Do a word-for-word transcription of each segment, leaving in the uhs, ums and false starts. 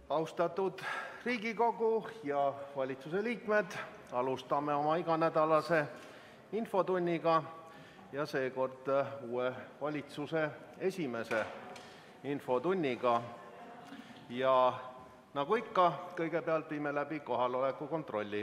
Austatud Riigikogu ja valitsuse liikmed, alustame oma iganädalase infotunniga ja seekord uue valitsuse esimese infotunniga. Ja nagu ikka, kõigepealt viime läbi kohaloleku kontrolli.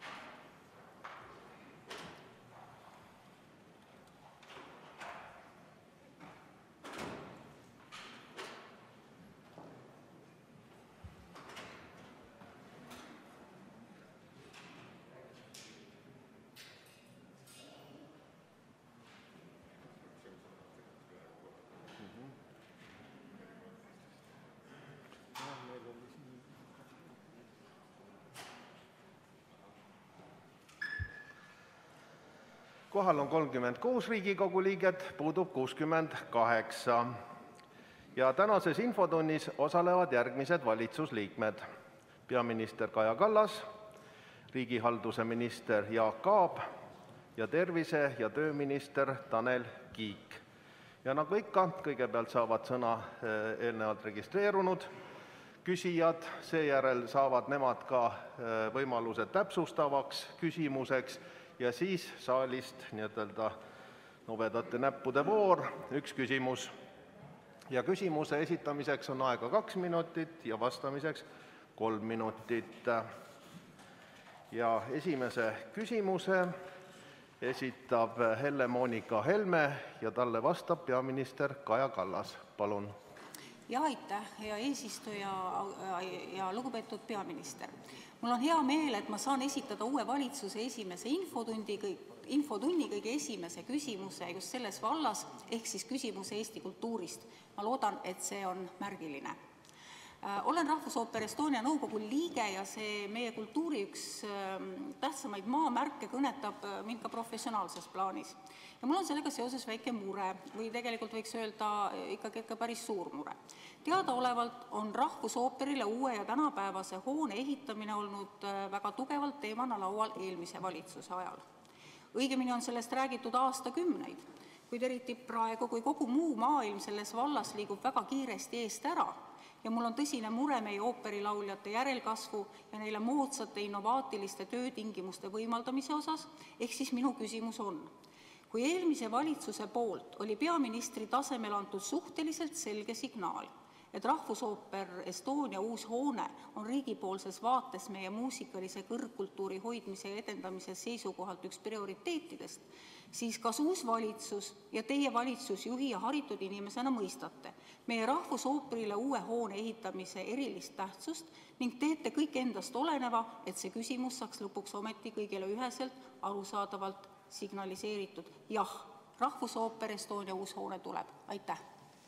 Kohal on kolmkümmend kuus Riigikogu liiget, puudub kuuskümmend kaheksa. Ja tänases infotunnis osalevad järgmised valitsusliikmed: peaminister Kaja Kallas, riigihalduse minister Jaak Aab ja tervise- ja tööminister Tanel Kiik. Ja nagu ikka, kõigepealt saavad sõna eelnevalt registreerunud küsijad, seejärel saavad nemad ka võimaluse täpsustavaks küsimuseks ja siis saalist nii-ütelda nobedate näppude voor, üks küsimus. Ja küsimuse esitamiseks on aega kaks minutit ja vastamiseks kolm minutit. Ja esimese küsimuse esitab Helle-Moonika Helme ja talle vastab peaminister Kaja Kallas. Palun! Ja aitäh, hea eesistuja ja lugupeetud peaminister. Mul on hea meel, et ma saan esitada uue valitsuse esimese infotunni, infotunni kõige esimese küsimuse just selles vallas, ehk siis küsimuse Eesti kultuurist. Ma loodan, et see on märgiline. Olen Rahvusooper Estonia nõukogu liige ja see meie kultuuri üks tähtsamaid maamärke kõnetab mind ka professionaalses plaanis. Ja mul on sellega seoses väike mure või tegelikult võiks öelda ikkagi ka päris suur mure. Teadaolevalt on Rahvusooperile uue ja tänapäevase hoone ehitamine olnud väga tugevalt teemana laual eelmise valitsuse ajal. Õigemini on sellest räägitud aastakümneid, kuid eriti praegu, kui kogu muu maailm selles vallas liigub väga kiiresti eest ära ja mul on tõsine mure meie ooperilauljate järelkasvu ja neile moodsate innovaatiliste töötingimuste võimaldamise osas, ehk siis minu küsimus on: kui eelmise valitsuse poolt oli peaministri tasemel antud suhteliselt selge signaal, et Rahvusooper Estonia uus hoone on riigipoolses vaates meie muusikalise kõrgkultuuri hoidmise ja edendamise seisukohalt üks prioriteetidest, siis kas uus valitsus ja teie valitsusjuhi ja haritud inimesena mõistate meie Rahvusooperile uue hoone ehitamise erilist tähtsust ning teete kõik endast oleneva, et see küsimus saaks lõpuks ometi kõigile üheselt arusaadavalt signaliseeritud: jah, Rahvusooper Estonia uus hoone tuleb. Aitäh!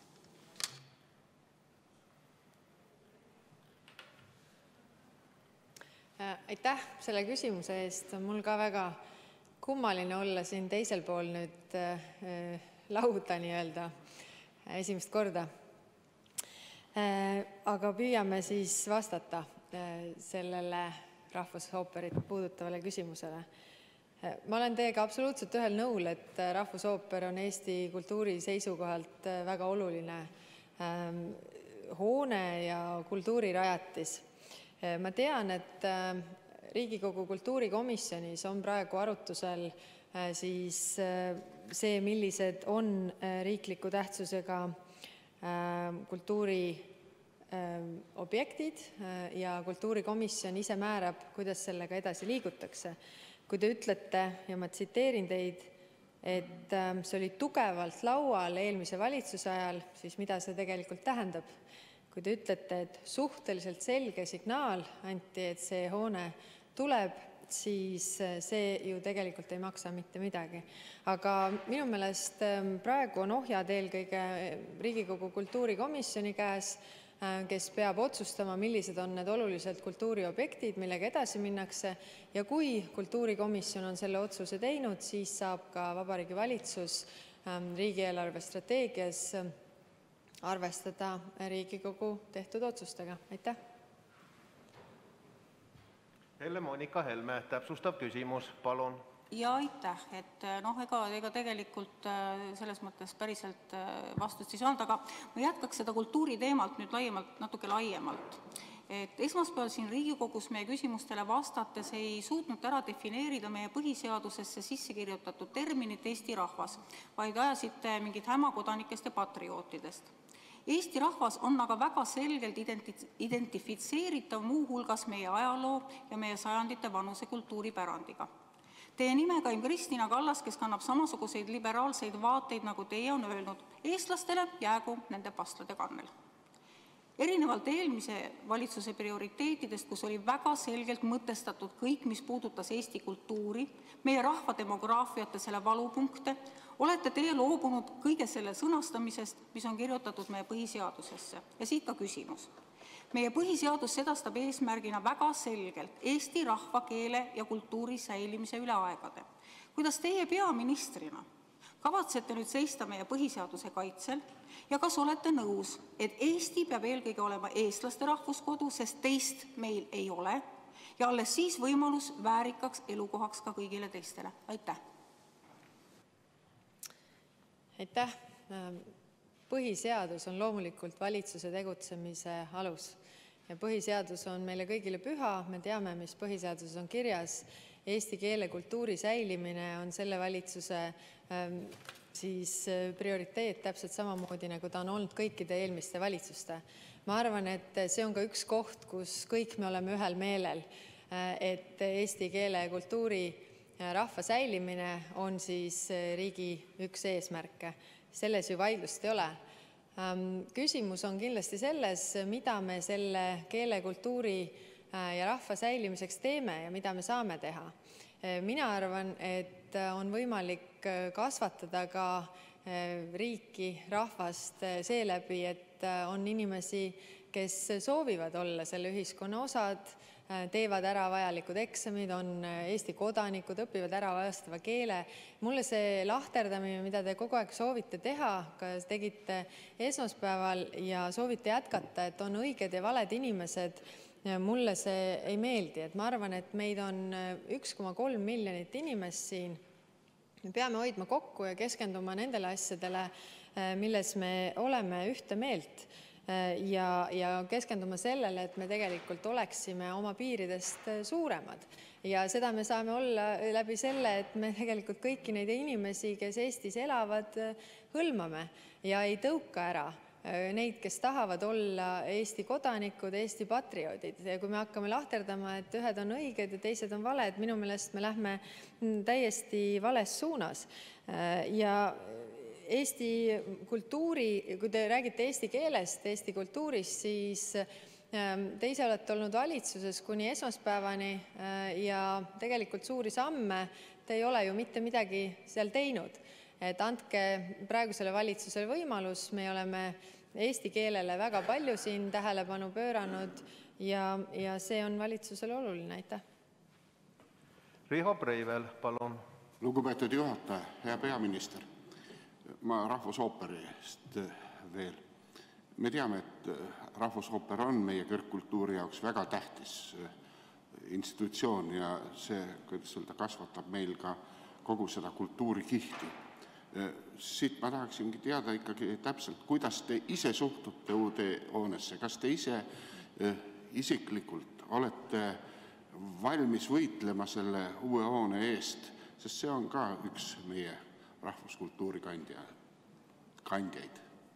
Aitäh selle küsimuse eest. On mul ka väga kummaline olla siin teisel pool nüüd lauda nii-öelda esimest korda. Aga püüame siis vastata sellele Rahvusooperit puudutavale küsimusele. Ma olen teiega absoluutselt ühel nõul, et Rahvusooper on Eesti kultuuri seisukohalt väga oluline hoone ja kultuurirajatis. Ma tean, et Riigikogu kultuurikomisjonis on praegu arutusel siis see, millised on riikliku tähtsusega kultuuri objektid ja kultuurikomisjon ise määrab, kuidas sellega edasi liigutakse. Kui te ütlete, ja ma tsiteerin teid, et see oli tugevalt laual eelmise valitsuse ajal, siis mida see tegelikult tähendab? Kui te ütlete, et suhteliselt selge signaal anti, et see hoone tuleb, siis see ju tegelikult ei maksa mitte midagi. Aga minu meelest praegu on ohjad eelkõige Riigikogu kultuurikomisjoni käes, kes peab otsustama, millised on need olulised kultuuriobjektid, millega edasi minnakse. Ja kui kultuurikomisjon on selle otsuse teinud, siis saab ka Vabariigi Valitsus riigieelarve strateegias arvestada Riigikogu tehtud otsustega. Aitäh! Helle-Moonika Helme, täpsustav küsimus, palun. Ja aitäh, et noh, ega, ega tegelikult selles mõttes päriselt vastust ei saanud, aga ma jätkaks seda kultuuri teemalt nüüd laiemalt, natuke laiemalt. et esmaspäeval siin Riigikogus meie küsimustele vastates ei suutnud ära defineerida meie põhiseadusesse sisse kirjutatud terminit Eesti rahvas, vaid ajasite mingit häma kodanikest ja patriootidest. Eesti rahvas on aga väga selgelt identifitseeritav muu hulgas meie ajaloo ja meie sajandite vanuse kultuuripärandiga. Teie nimekaim Kristina Kallas, kes kannab samasuguseid liberaalseid vaateid nagu teie, on öelnud, eestlastele jäägu nende pastlade kannel. Erinevalt eelmise valitsuse prioriteetidest, kus oli väga selgelt mõtestatud kõik, mis puudutas Eesti kultuuri, meie rahva demograafiat ja selle valupunkte, olete teie loobunud kõige selle sõnastamisest, mis on kirjutatud meie põhiseadusesse. Ja siit ka küsimus. Meie põhiseadus sedastab eesmärgina väga selgelt Eesti rahva, keele ja kultuuri säilimise üle aegade. Kuidas teie peaministrina kavatsete nüüd seista meie põhiseaduse kaitsel ja kas olete nõus, et Eesti peab eelkõige olema eestlaste rahvuskodu, sest teist meil ei ole ja alles siis võimalus väärikaks elukohaks ka kõigile teistele? Aitäh! Aitäh! Põhiseadus on loomulikult valitsuse tegutsemise alus ja põhiseadus on meile kõigile püha. Me teame, mis põhiseaduses on kirjas. Eesti keele kultuuri säilimine on selle valitsuse siis prioriteet täpselt samamoodi, nagu ta on olnud kõikide eelmiste valitsuste. Ma arvan, et see on ka üks koht, kus kõik me oleme ühel meelel, et eesti keele ja kultuuri rahva säilimine on siis riigi üks eesmärke. Selles ju vaidlust ei ole. Küsimus on kindlasti selles, mida me selle keele, kultuuri ja rahva säilimiseks teeme ja mida me saame teha. Mina arvan, et on võimalik kasvatada ka riiki, rahvast seeläbi, et on inimesi, kes soovivad olla selle ühiskonna osad, teevad ära vajalikud eksamid, on Eesti kodanikud, õpivad ära vastava keele. Mulle see lahterdamine, mida te kogu aeg soovite teha, ka tegite esmaspäeval ja soovite jätkata, et on õiged ja valed inimesed, mulle see ei meeldi. Et ma arvan, et meid on üks koma kolm miljonit inimest siin. Me peame hoidma kokku ja keskenduma nendele asjadele, milles me oleme ühte meelt. Ja, ja keskenduma sellele, et me tegelikult oleksime oma piiridest suuremad. Ja seda me saame olla läbi selle, et me tegelikult kõiki neid inimesi, kes Eestis elavad, hõlmame ja ei tõuka ära neid, kes tahavad olla Eesti kodanikud, Eesti patrioodid. Ja kui me hakkame lahterdama, et ühed on õiged ja teised on valed, minu meelest me lähme täiesti vales suunas. Ja Eesti kultuuri, kui te räägite eesti keelest, Eesti kultuurist, siis te ise olete olnud valitsuses kuni esmaspäevani ja tegelikult suuri samme te ei ole ju mitte midagi seal teinud. Et andke praegusele valitsusele võimalus, me oleme eesti keelele väga palju siin tähelepanu pööranud ja, ja see on valitsusele oluline. Aitäh. Riho Breivel, palun. Lugupeetud juhataja, hea peaminister. Ma rahvusooperist veel. Me teame, et rahvusooper on meie kõrgkultuuri jaoks väga tähtis institutsioon ja see, kuidas öelda, kasvatab meil ka kogu seda kultuurikihti. Siit ma tahaksingi teada ikkagi täpselt, kuidas te ise suhtute uude hoonesse. Kas te ise isiklikult olete valmis võitlema selle uue hoone eest, sest see on ka üks meie rahvuskultuuri kandjaid.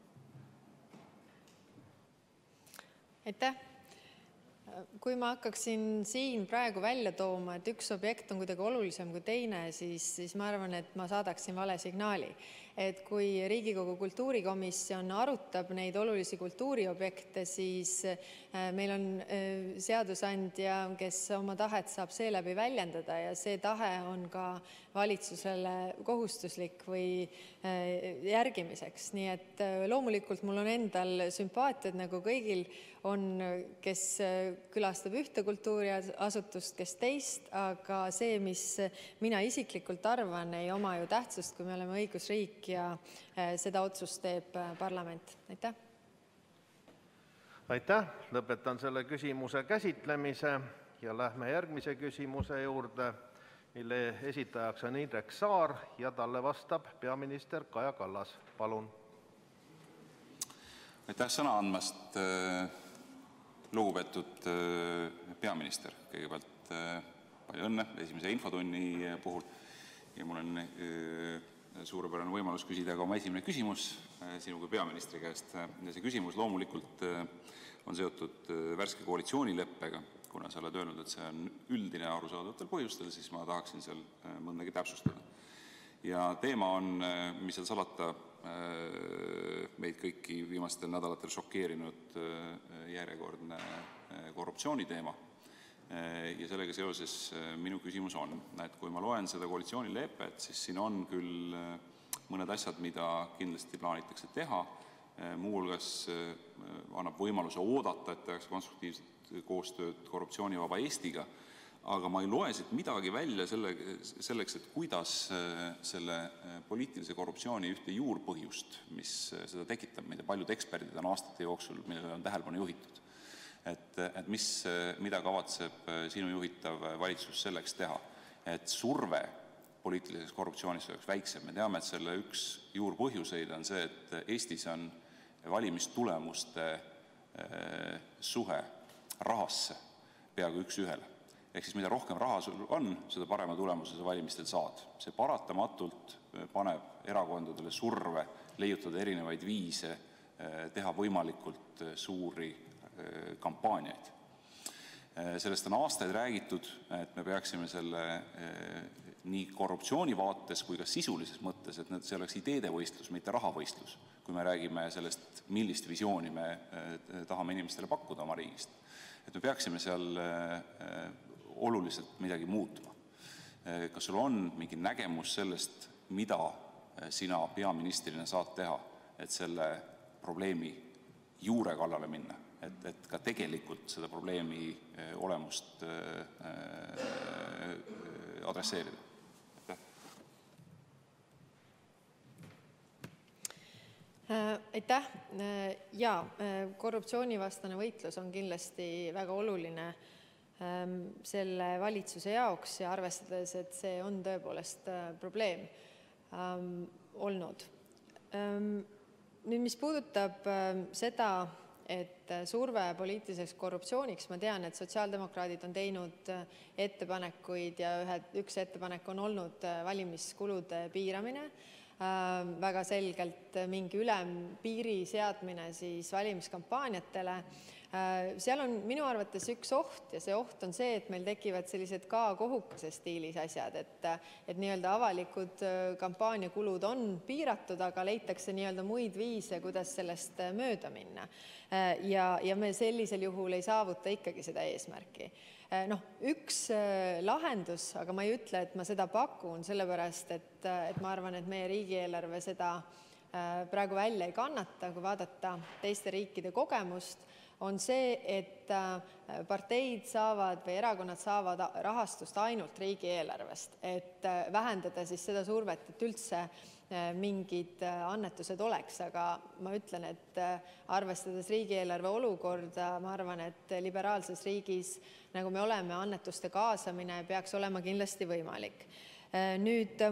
Aitäh. Kui ma hakkaksin siin praegu välja tooma, et üks objekt on kuidagi olulisem kui teine, siis, siis ma arvan, et ma saadaksin vale signaali. Et kui Riigikogu kultuurikomisjon arutab neid olulisi kultuuriobjekte, siis meil on seadusandja, kes oma tahet saab seeläbi väljendada ja see tahe on ka valitsusele kohustuslik või järgimiseks. Nii et loomulikult mul on endal sümpaatiad nagu kõigil on, kes külastab ühte kultuuriasutust, kes teist, aga see, mis mina isiklikult arvan, ei oma ju tähtsust, kui me oleme õigusriik ja seda otsust teeb parlament. Aitäh. Aitäh. Lõpetan selle küsimuse käsitlemise ja lähme järgmise küsimuse juurde, mille esitajaks on Indrek Saar ja talle vastab peaminister Kaja Kallas. Palun. Aitäh sõna andmast. Lugupeetud peaminister, kõigepealt palju õnne esimese infotunni puhul ja mul on suurepärane võimalus küsida ka oma esimene küsimus sinu kui peaministri käest. Ja see küsimus loomulikult on seotud värske koalitsioonileppega. Kuna sa oled öelnud, et see on üldine arusaadavatel põhjustel, siis ma tahaksin seal mõndagi täpsustada. Ja teema on, mis seal salata, meid kõiki viimastel nädalatel šokeerinud järjekordne korruptsiooniteema. Ja sellega seoses minu küsimus on, et kui ma loen seda koalitsioonilepet, siis siin on küll mõned asjad, mida kindlasti plaanitakse teha. Muuhulgas annab võimaluse oodata, et tehakse konstruktiivset koostööd korruptsioonivaba Eestiga, aga ma ei loe siit midagi välja selle, selleks, et kuidas selle poliitilise korruptsiooni ühte juurpõhjust, mis seda tekitab, mida paljud eksperdid on aastate jooksul, millele on tähelepanu juhitud. Et, et mis, mida kavatseb sinu juhitav valitsus selleks teha, et surve poliitiliseks korruptsioonist oleks väiksem. Me teame, et selle üks juurpõhjuseid on see, et Eestis on valimistulemuste suhe rahasse peaaegu üks ühele. Ehk siis mida rohkem raha sul on, seda parema tulemuse sa valimistel saad. See paratamatult paneb erakondadele surve leiutada erinevaid viise, teha võimalikult suuri kampaaniaid. Sellest on aastaid räägitud, et me peaksime selle nii korruptsiooni vaates kui ka sisulises mõttes, et see oleks ideede võistlus, mitte rahavõistlus, kui me räägime sellest, millist visiooni me tahame inimestele pakkuda oma riigist. Et me peaksime seal oluliselt midagi muutma. Kas sul on mingi nägemus sellest, mida sina peaministrina saad teha, et selle probleemi juure kallale minna, et, et ka tegelikult seda probleemi olemust adresseerida? Aitäh. Jaa, korruptsioonivastane võitlus on kindlasti väga oluline selle valitsuse jaoks ja arvestades, et see on tõepoolest probleem olnud. Nüüd, mis puudutab seda, et surve poliitiliseks korruptsiooniks, ma tean, et sotsiaaldemokraadid on teinud ettepanekuid ja ühe, üks ettepanek on olnud valimiskulude piiramine, väga selgelt mingi ülempiiri seadmine siis valimiskampaaniatele. Seal on minu arvates üks oht ja see oht on see, et meil tekivad sellised ka kohukese stiilis asjad, et, et nii-öelda avalikud kampaaniakulud on piiratud, aga leitakse nii-öelda muid viise, kuidas sellest mööda minna. Ja, ja me sellisel juhul ei saavuta ikkagi seda eesmärki. Noh, üks lahendus, aga ma ei ütle, et ma seda pakun, sellepärast, et, et ma arvan, et meie riigieelarve seda praegu välja ei kannata, kui vaadata teiste riikide kogemust, on see, et parteid saavad või erakonnad saavad rahastust ainult riigieelarvest, et vähendada siis seda survet, et üldse mingid annetused oleks, aga ma ütlen, et arvestades riigieelarve olukorda, ma arvan, et liberaalses riigis, nagu me oleme, annetuste kaasamine peaks olema kindlasti võimalik. Nüüd,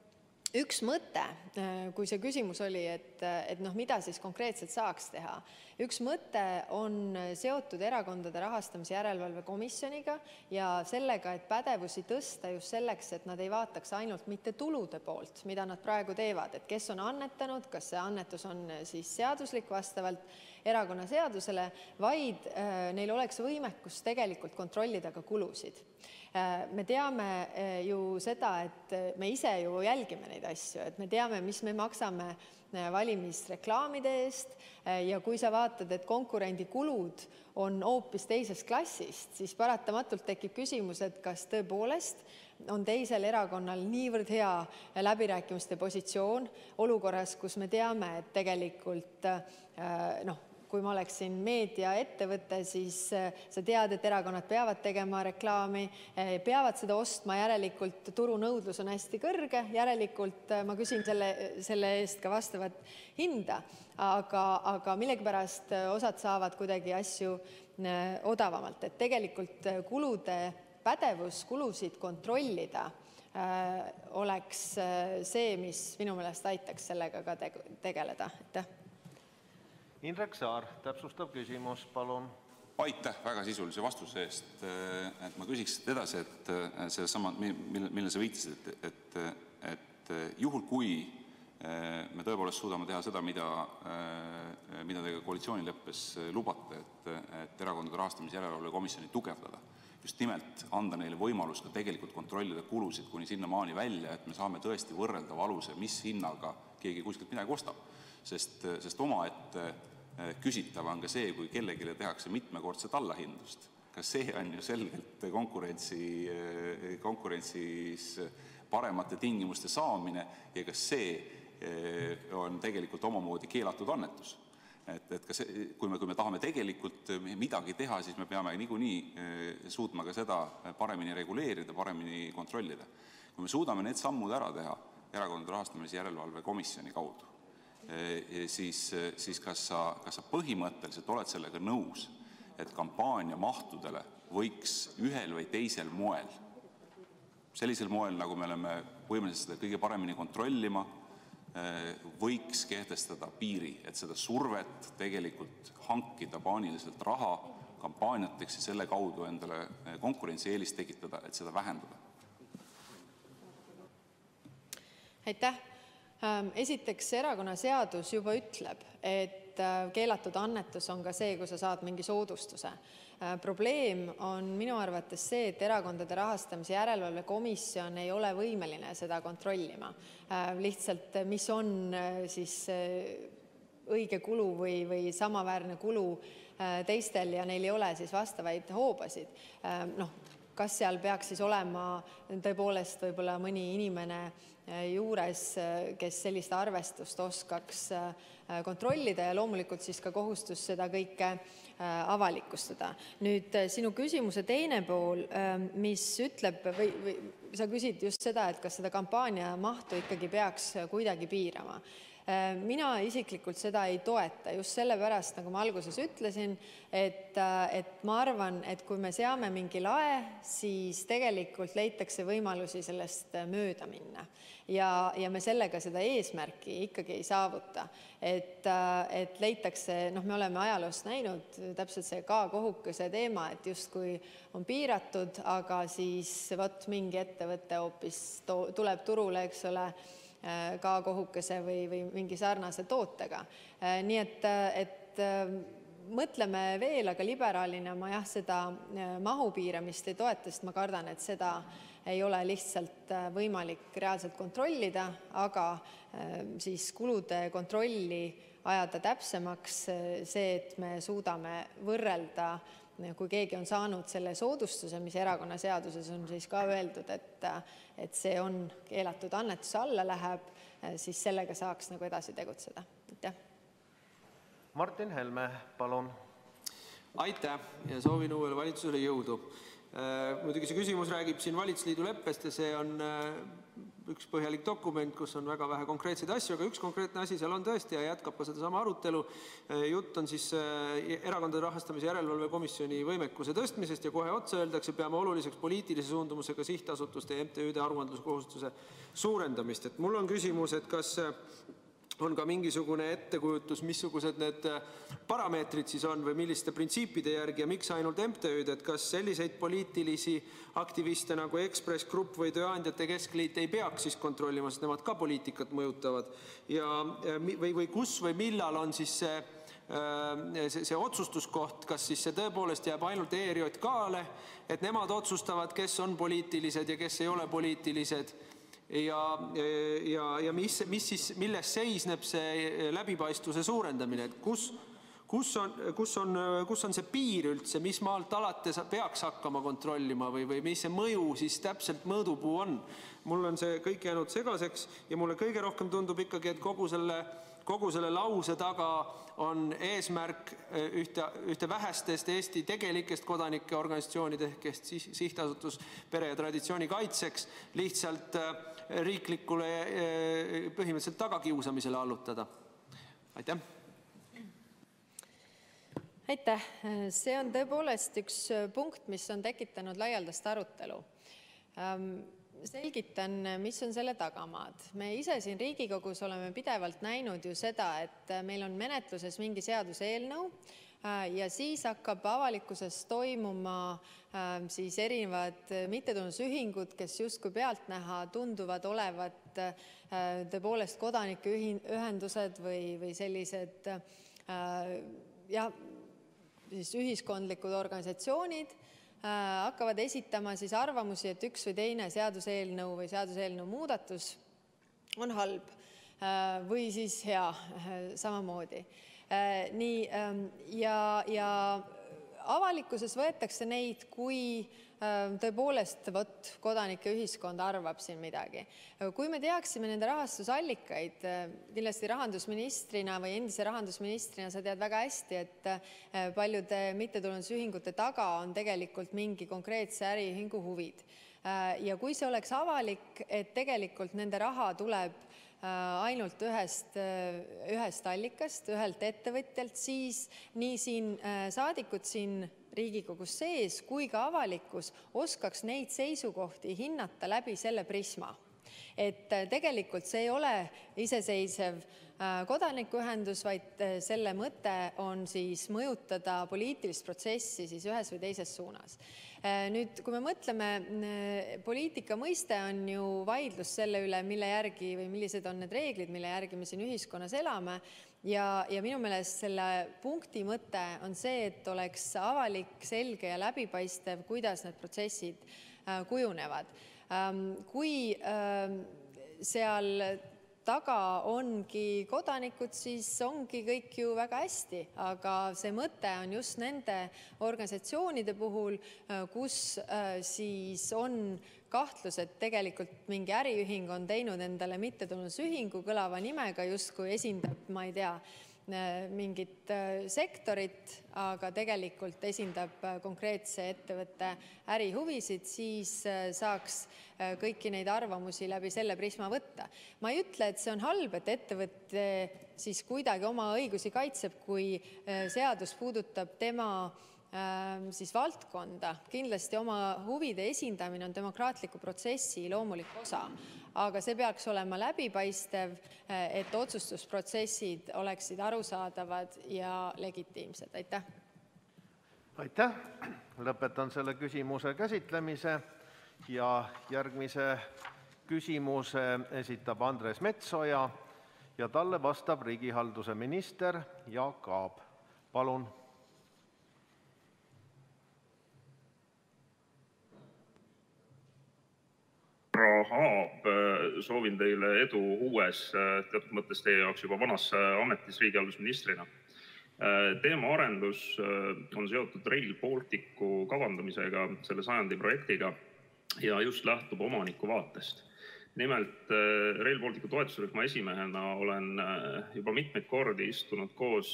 üks mõte, kui see küsimus oli, et, et noh, mida siis konkreetselt saaks teha. Üks mõte on seotud erakondade rahastamise järelevalve komisjoniga ja sellega, et pädevusi tõsta just selleks, et nad ei vaataks ainult mitte tulude poolt, mida nad praegu teevad, et kes on annetanud, kas see annetus on siis seaduslik vastavalt erakonna seadusele, vaid neil oleks võimekus tegelikult kontrollida ka kulusid. Me teame ju seda, et me ise ju jälgime neid asju, et me teame, mis me maksame valimisreklaamide eest ja kui sa vaatad, et konkurendi kulud on hoopis teisest klassist, siis paratamatult tekib küsimus, et kas tõepoolest on teisel erakonnal niivõrd hea läbirääkimiste positsioon olukorras, kus me teame, et tegelikult noh, kui ma oleksin meediaettevõte, siis sa tead, et erakonnad peavad tegema reklaami, peavad seda ostma, järelikult turunõudlus on hästi kõrge, järelikult ma küsin selle, selle eest ka vastavat hinda, aga, aga millegipärast osad saavad kuidagi asju odavamalt, et tegelikult kulude pädevus, kulusid kontrollida oleks see, mis minu meelest aitaks sellega ka tegeleda. Aitäh. Indrek Saar, täpsustav küsimus, palun. Aitäh väga sisulise vastuse eest. Et ma küsiks edasi, et see sama, mille sa viitasid, et, et, et juhul kui me tõepoolest suudame teha seda, mida, mida te ka koalitsioonileppes lubate, et, et erakondade rahastamise järelevalve komisjoni tugevdada, just nimelt anda neile võimalus ka tegelikult kontrollida kulusid kuni sinnamaani välja, et me saame tõesti võrrelda valuse, mis hinnaga keegi kuskilt midagi ostab. Sest, sest oma ette küsitav on ka see, kui kellegile tehakse mitmekordset allahindlust. Ka see on ju selgelt konkurentsi, konkurentsis paremate tingimuste saamine ja kas see on tegelikult omamoodi keelatud annetus. Et, et kas, kui, me, kui me tahame tegelikult midagi teha, siis me peame niikuinii suutma ka seda paremini reguleerida, paremini kontrollida. Kui me suudame need sammud ära teha erakondade rahastamise järelevalve komisjoni kaudu, siis, siis kas, sa, kas sa põhimõtteliselt oled sellega nõus, et kampaania mahtudele võiks ühel või teisel moel, sellisel moel, nagu me oleme võimelised seda kõige paremini kontrollima, võiks kehtestada piiri, et seda survet tegelikult hankida paaniliselt raha kampaaniateks ja selle kaudu endale konkurentsieelist tekitada, et seda vähendada? Aitäh! Esiteks, erakonnaseadus juba ütleb, et keelatud annetus on ka see, kui sa saad mingi soodustuse. Probleem on minu arvates see, et erakondade rahastamise järelevalve komisjon ei ole võimeline seda kontrollima. Lihtsalt, mis on siis õige kulu või, või samaväärne kulu teistel ja neil ei ole siis vastavaid hoobasid. Noh, kas seal peaks siis olema tõepoolest võib-olla mõni inimene juures, kes sellist arvestust oskaks kontrollida ja loomulikult siis ka kohustus seda kõike avalikustada. Nüüd sinu küsimuse teine pool, mis ütleb, või, või sa küsid just seda, et kas seda kampaania mahtu ikkagi peaks kuidagi piirama. Mina isiklikult seda ei toeta just sellepärast, nagu ma alguses ütlesin, et, et ma arvan, et kui me seame mingi lae, siis tegelikult leitakse võimalusi sellest mööda minna. Ja, ja me sellega seda eesmärki ikkagi ei saavuta. Et, et leitakse, noh, me oleme ajaloost näinud täpselt see K-kohukese teema, et just kui on piiratud, aga siis võt mingi ettevõte hoopis to, tuleb turule, eks ole, K-kohukese või, või mingi sarnase tootega. Nii et, et mõtleme veel, aga liberaalina ma jah, seda mahu piiramist ei toeta, sest ma kardan, et seda ei ole lihtsalt võimalik reaalselt kontrollida, aga siis kulude kontrolli ajada täpsemaks see, et me suudame võrrelda, kui keegi on saanud selle soodustuse, mis erakonnaseaduses on siis ka öeldud, et, et see on keelatud annetuse alla läheb, siis sellega saaks nagu edasi tegutseda. Aitäh. Martin Helme, palun. Aitäh ja soovin uuele valitsusele jõudu. Muidugi see küsimus räägib siin valitsusliidu leppest ja see on üks põhjalik dokument, kus on väga vähe konkreetseid asju, aga üks konkreetne asi seal on tõesti ja jätkab ka seda sama arutelu. Jutt on siis erakondade rahastamise järelevalve komisjoni võimekuse tõstmisest ja kohe otsa öeldakse, peame oluliseks poliitilise suundumusega sihtasutuste ja M T Üde aruandluskohustuse suurendamist. Et mul on küsimus, et kas on ka mingisugune ettekujutus, missugused need parameetrid siis on või milliste printsiipide järgi ja miks ainult M T Üd, et kas selliseid poliitilisi aktiviste nagu Ekspress Grupp või Tööandjate Keskliit ei peaks siis kontrollima, sest nemad ka poliitikat mõjutavad ja või, või kus või millal on siis see, see, see otsustuskoht, kas siis see tõepoolest jääb ainult E R J K-le, et nemad otsustavad, kes on poliitilised ja kes ei ole poliitilised ja, ja, ja mis, mis siis, milles seisneb see läbipaistvuse suurendamine, et kus, kus, on, kus, on, kus on see piir üldse, mis maalt alates peaks hakkama kontrollima või, või mis see mõju siis täpselt mõõdupuu on. Mul on see kõik jäänud segaseks ja mulle kõige rohkem tundub ikkagi, et kogu selle, kogu selle lause taga on eesmärk ühte, ühte vähestest Eesti tegelikest kodanike organisatsioonidest, kes sihtasutus pere ja traditsiooni kaitseks lihtsalt riiklikule põhimõtteliselt tagakiusamisele allutada. Aitäh! Aitäh! See on tõepoolest üks punkt, mis on tekitanud laialdast arutelu. Selgitan, mis on selle tagamaad. Me ise siin Riigikogus oleme pidevalt näinud ju seda, et meil on menetluses mingi seaduseelnõu, ja siis hakkab avalikkuses toimuma siis erinevad mittetulundusühingud, kes justkui pealtnäha tunduvad olevat tõepoolest kodanikuühendused või, või sellised jah, siis ühiskondlikud organisatsioonid, hakkavad esitama siis arvamusi, et üks või teine seaduseelnõu või seaduseelnõu muudatus on halb või siis hea samamoodi. Nii, ja, ja avalikkuses võetakse neid, kui tõepoolest võt, kodanike ühiskond arvab siin midagi. Kui me teaksime nende rahastusallikaid, kindlasti rahandusministrina või endise rahandusministrina sa tead väga hästi, et paljude mittetulundusühingute taga on tegelikult mingi konkreetse äriühingu huvid. Ja kui see oleks avalik, et tegelikult nende raha tuleb ainult ühest, ühest allikast, ühelt ettevõtjalt, siis nii siin saadikud siin Riigikogus sees kui ka avalikkus oskaks neid seisukohti hinnata läbi selle prisma. Et tegelikult see ei ole iseseisev kodanikuühendus, vaid selle mõte on siis mõjutada poliitilist protsessi siis ühes või teises suunas. Nüüd, kui me mõtleme, poliitika mõiste on ju vaidlus selle üle, mille järgi või millised on need reeglid, mille järgi me siin ühiskonnas elame. Ja, ja minu meelest selle punkti mõte on see, et oleks avalik, selge ja läbipaistev, kuidas need protsessid kujunevad. Kui seal taga ongi kodanikud, siis ongi kõik ju väga hästi, aga see mõte on just nende organisatsioonide puhul, kus siis on kahtlus, et tegelikult mingi äriühing on teinud endale mittetulundusühingu kõlava nimega, justkui esindab, ma ei tea, mingit sektorit, aga tegelikult esindab konkreetse ettevõtte ärihuvisid, siis saaks kõiki neid arvamusi läbi selle prisma võtta. Ma ei ütle, et see on halb, et ettevõtte siis kuidagi oma õigusi kaitseb, kui seadus puudutab tema siis valdkonda. Kindlasti oma huvide esindamine on demokraatliku protsessi loomulik osa, aga see peaks olema läbipaistev, et otsustusprotsessid oleksid arusaadavad ja legitiimsed. Aitäh! Aitäh! Lõpetan selle küsimuse käsitlemise ja järgmise küsimuse esitab Andres Metsoja ja talle vastab riigihalduse minister Jaak Aab. Palun! Aab, soovin teile edu uues, teatud mõttes teie jaoks juba vanas ametis riigihaldusministrina. Teema arendus on seotud Rail Balticu kavandamisega, selle sajandi projektiga ja just lähtub omaniku vaatest. Nimelt Rail Balticu toetusrühma esimehena olen juba mitmeid kordi istunud koos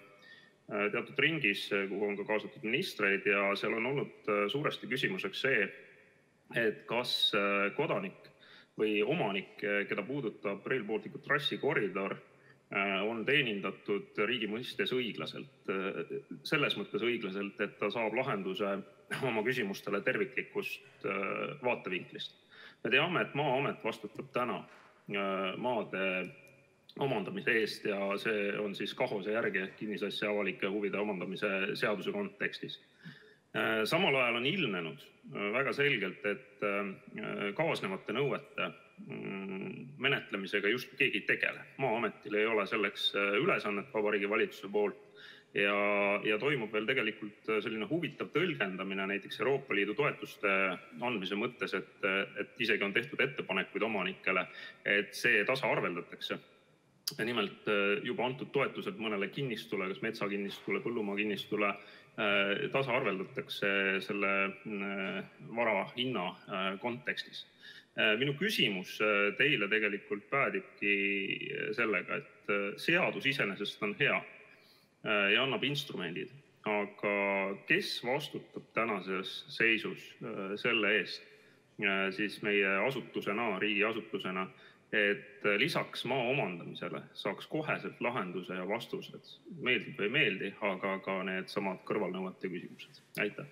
teatud ringis, kuhu on ka kaasatud ministreid ja seal on olnud suuresti küsimuseks see, et kas kodanik või omanik, keda puudutab Rail Balticu trassikoridor, on teenindatud riigi mõistes õiglaselt. Selles mõttes õiglaselt, et ta saab lahenduse oma küsimustele terviklikust vaatevinklist. Me teame, et Maa-amet vastutab täna maade omandamise eest ja see on siis kahose järgi kinnisasja avalike huvide omandamise seaduse kontekstis. Samal ajal on ilmnenud väga selgelt, et kaasnevate nõuete menetlemisega just keegi ei tegele. Maa-ametil ei ole selleks ülesannet Vabariigi Valitsuse poolt ja, ja toimub veel tegelikult selline huvitav tõlgendamine näiteks Euroopa Liidu toetuste andmise mõttes, et, et isegi on tehtud ettepanekuid omanikele, et see tasa arveldatakse. Nimelt juba antud toetused mõnele kinnistule, kas metsakinnistule, põllumaa kinnistule, tasa arveldatakse selle vara hinna kontekstis. Minu küsimus teile tegelikult päädibki sellega, et seadus iseenesest on hea ja annab instrumendid, aga kes vastutab tänases seisus selle eest siis meie asutusena, riigi asutusena, et lisaks maa omandamisele saaks koheselt lahenduse ja vastused, meeldib või ei meeldi, aga ka need samad kõrvalnõuete küsimused. Aitäh!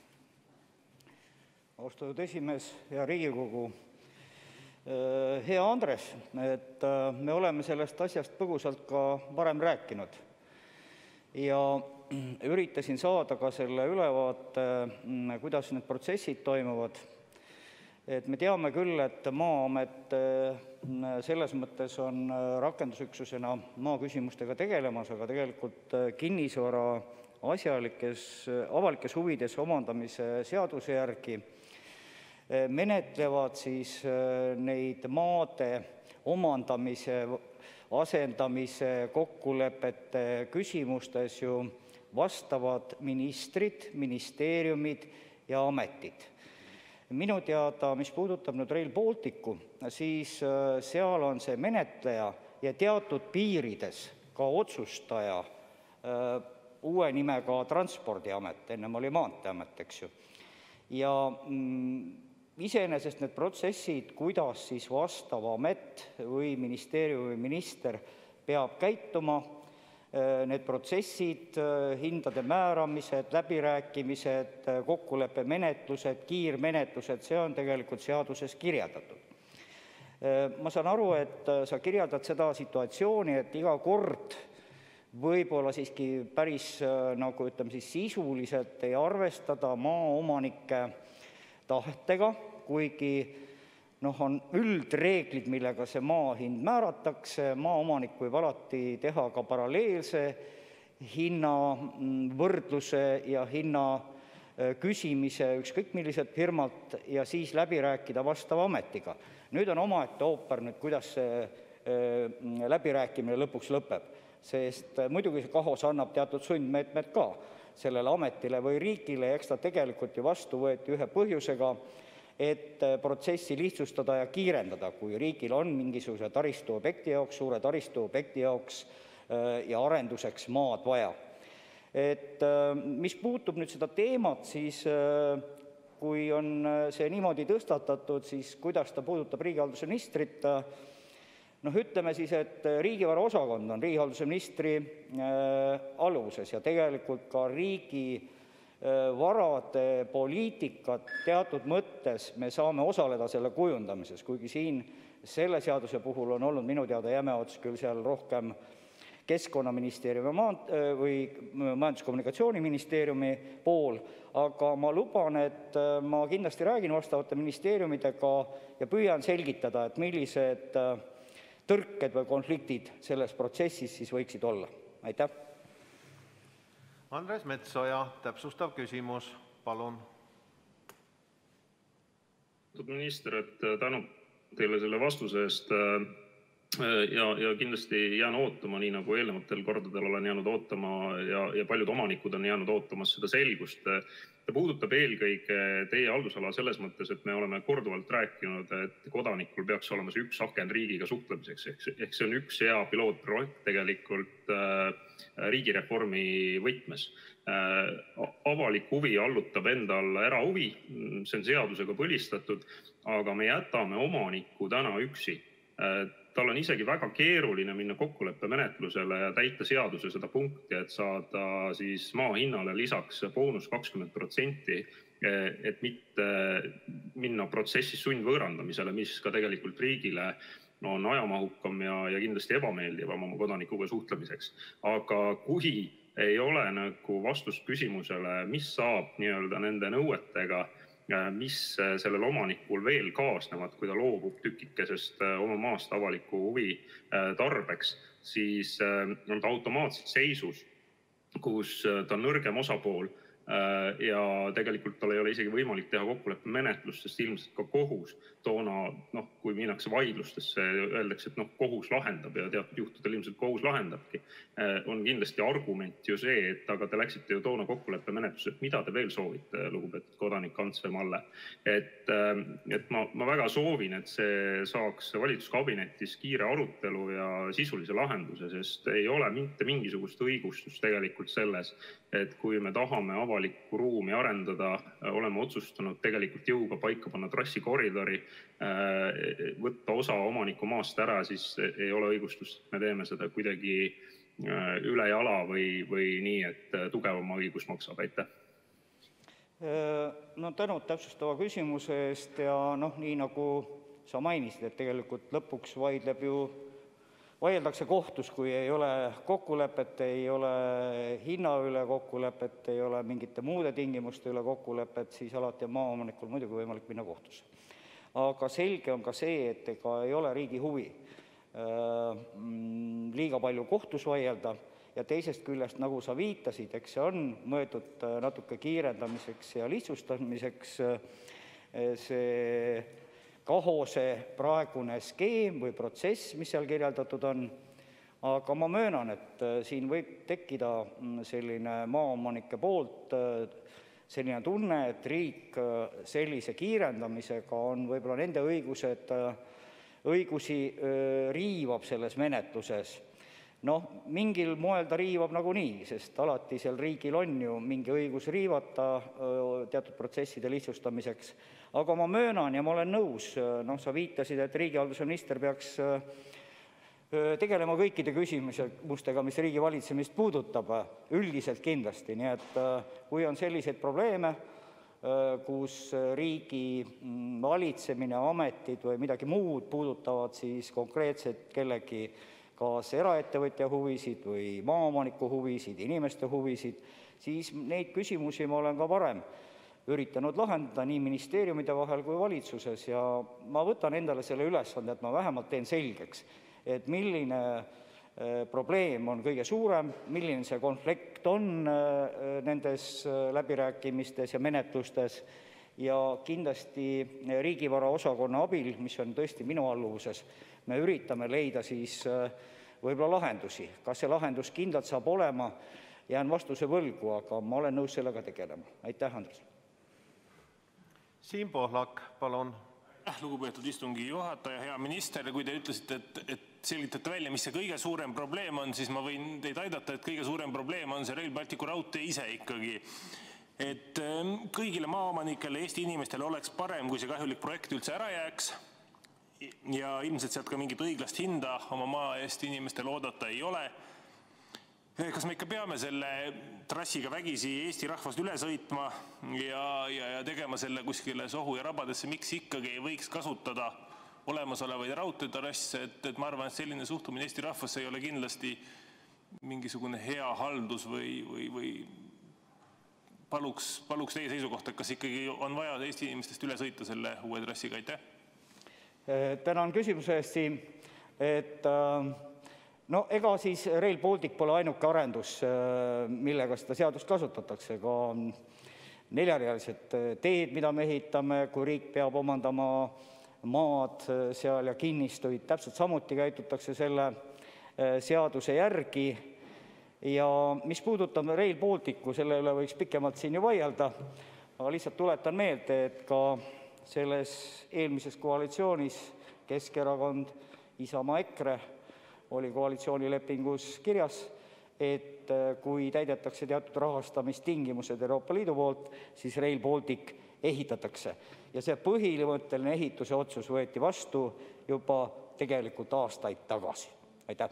Austatud esimees, hea Riigikogu, hea Andres, et me oleme sellest asjast põgusalt ka varem rääkinud. Ja üritasin saada ka selle ülevaate, kuidas need protsessid toimuvad. Et me teame küll, et Maa-amet selles mõttes on rakendusüksusena maaküsimustega tegelemas, aga tegelikult kinnisvara asjalikes, avalikes huvides omandamise seaduse järgi menetlevad siis neid maade omandamise, asendamise, kokkulepete küsimustes ju vastavad ministrid, ministeeriumid ja ametid. Minu teada, mis puudutab nüüd Rail Balticu, siis seal on see menetleja ja teatud piirides ka otsustaja, uue nimega Transpordiamet, ennem oli Maanteeamet, eks ju. Ja iseenesest need protsessid, kuidas siis vastav amet või ministeerium või minister peab käituma, need protsessid, hindade määramised, läbirääkimised, kokkuleppemenetlused, kiirmenetlused, see on tegelikult seaduses kirjeldatud. Ma saan aru, et sa kirjeldad seda situatsiooni, et iga kord võib-olla siiski päris nagu ütleme siis sisuliselt ei arvestada maaomanike tahtega, kuigi noh, on üldreeglid, millega see maa hind määratakse, maaomanik võib alati teha ka paralleelse hinna võrdluse ja hinna küsimise ükskõik milliselt firmalt ja siis läbi rääkida vastava ametiga. Nüüd on omaette ooper, nüüd kuidas see läbirääkimine lõpuks lõpeb, sest muidugi see kahos annab teatud sundmeetmed ka sellele ametile või riigile, eks ta tegelikult ju vastu võeti ühe põhjusega, et protsessi lihtsustada ja kiirendada, kui riigil on mingisuguse taristuobjekti jaoks, suure taristuobjekti jaoks ja arenduseks maad vaja. Et mis puutub nüüd seda teemat, siis kui on see niimoodi tõstatatud, siis kuidas ta puudutab riigihalduse ministrit, noh ütleme siis, et riigivara osakond on riigihalduse ministri aluses ja tegelikult ka riigi varade poliitikat teatud mõttes me saame osaleda selle kujundamises, kuigi siin selle seaduse puhul on olnud minu teada jäme ots küll seal rohkem Keskkonnaministeeriumi või Majandus-Kommunikatsiooniministeeriumi pool, aga ma luban, et ma kindlasti räägin vastavate ministeeriumidega ja püüan selgitada, et millised tõrked või konfliktid selles protsessis siis võiksid olla. Aitäh! Andres Metsoja, täpsustav küsimus, palun. Minister, et tänu teile selle vastuse eest ja, ja kindlasti jään ootama, nii nagu eelnevatel kordadel olen jäänud ootama ja, ja paljud omanikud on jäänud ootamas seda selgust. Ta puudutab eelkõige teie haldusala selles mõttes, et me oleme korduvalt rääkinud, et kodanikul peaks olema see üks aken riigiga suhtlemiseks, ehk see on üks hea pilootprojekt tegelikult riigireformi võtmes. Avalik huvi allutab endal erahuvi, see on seadusega põlistatud, aga me jätame omaniku täna üksi. Tal on isegi väga keeruline minna kokkuleppemenetlusele ja täita seaduse seda punkti, et saada siis maa hinnale lisaks boonus kakskümmend protsenti, et mitte minna protsessis sundvõõrandamisele, mis ka tegelikult riigile on ajamahukam ja, ja kindlasti ebameeldivam oma kodanikuga suhtlemiseks. Aga kui ei ole nagu vastust küsimusele, mis saab nii-öelda nende nõuetega, mis sellel omanikul veel kaasnevad, kui ta loobub tükikesest oma maast avaliku huvi tarbeks, siis on ta automaatselt seisus, kus ta on nõrgem osapool ja tegelikult tal ei ole isegi võimalik teha kokkuleppe menetlust, sest ilmselt ka kohus toona, noh, kui minnakse vaidlustesse, öeldakse, et noh, kohus lahendab ja teatud juhtudel ilmselt kohus lahendabki, on kindlasti argument ju see, et aga te läksite ju toona kokkuleppe menetlusse, et mida te veel soovite, lugupeetud kodanik Ants Malle. Et, et ma, ma väga soovin, et see saaks valitsuskabinetis kiire arutelu ja sisulise lahenduse, sest ei ole mitte mingisugust õigustust tegelikult selles, et kui me tahame avalikku ruumi arendada, oleme otsustanud tegelikult jõuga paika panna trassikoridori, võtta osa omaniku maast ära, siis ei ole õigustust. Me teeme seda kuidagi üle jala või, või nii, et tugevama õigus maksab. Aitäh! No tänud täpsustava küsimuse eest ja noh, nii nagu sa mainisid, et tegelikult lõpuks vaidleb ju vaieldakse kohtus, kui ei ole kokkulepet, ei ole hinna üle kokkulepet, ei ole mingite muude tingimuste üle kokkulepet, siis alati on maaomanikul muidugi võimalik minna kohtusse. Aga selge on ka see, et ega ei ole riigi huvi liiga palju kohtus vaielda ja teisest küljest, nagu sa viitasid, eks see on mõeldud natuke kiirendamiseks ja lihtsustamiseks see kahose praegune skeem või protsess, mis seal kirjeldatud on, aga ma möönan, et siin võib tekkida selline maaomanike poolt selline tunne, et riik sellise kiirendamisega on võib-olla nende õigused, õigusi riivab selles menetluses. Noh, mingil moel ta riivab nagunii, sest alati seal riigil on ju mingi õigus riivata teatud protsesside lihtsustamiseks. Aga ma möönan ja ma olen nõus, noh, sa viitasid, et riigihalduse minister peaks tegelema kõikide küsimustega, mis riigi valitsemist puudutab, üldiselt kindlasti. Nii et kui on selliseid probleeme, kus riigi valitsemine, ametid või midagi muud puudutavad siis konkreetselt kellegi kas eraettevõtja huvisid või maaomaniku huvisid, inimeste huvisid, siis neid küsimusi ma olen ka varem üritanud lahendada nii ministeeriumide vahel kui valitsuses ja ma võtan endale selle ülesande, et ma vähemalt teen selgeks, et milline probleem on kõige suurem, milline see konflikt on nendes läbirääkimistes ja menetlustes ja kindlasti riigivara osakonna abil, mis on tõesti minu alluvuses, me üritame leida siis võib-olla lahendusi. Kas see lahendus kindlalt saab olema, jään vastuse võlgu, aga ma olen nõus sellega tegelema. Aitäh, Andres! Siim Pohlak, palun! Lugupeetud istungi juhataja, hea minister, kui te ütlesite, et, et selgitate välja, mis see kõige suurem probleem on, siis ma võin teid aidata, et kõige suurem probleem on see Rail Balticu raudtee ise ikkagi. Et kõigile maaomanikele, Eesti inimestele oleks parem, kui see kahjulik projekt üldse ära jääks ja ilmselt sealt ka mingit õiglast hinda oma maa eest inimestele oodata ei ole. Kas me ikka peame selle trassiga vägisi Eesti rahvast üle sõitma ja, ja, ja tegema selle kuskile sohu ja rabadesse, miks ikkagi ei võiks kasutada olemasolevaid raudteetrasse, et, et ma arvan, et selline suhtumine Eesti rahvasse ei ole kindlasti mingisugune hea haldus või, või, või paluks, paluks teie seisukohta, kas ikkagi on vaja Eesti inimestest üle sõita selle uue trassiga, aitäh? Tänan küsimuse eest siin, et no ega siis Rail Baltic pole ainuke arendus, millega seda seadust kasutatakse, ka neljarealised teed, mida me ehitame, kui riik peab omandama maad seal ja kinnistuid, täpselt samuti käitutakse selle seaduse järgi ja mis puudutab Rail Balticu, selle üle võiks pikemalt siin ju vaielda, aga lihtsalt tuletan meelde, et ka selles eelmises koalitsioonis Keskerakond, Isamaa, EKRE oli koalitsioonilepingus kirjas, et kui täidetakse teatud rahastamistingimused Euroopa Liidu poolt, siis Rail Baltic ehitatakse. Ja see põhimõtteline ehituse otsus võeti vastu juba tegelikult aastaid tagasi. Aitäh!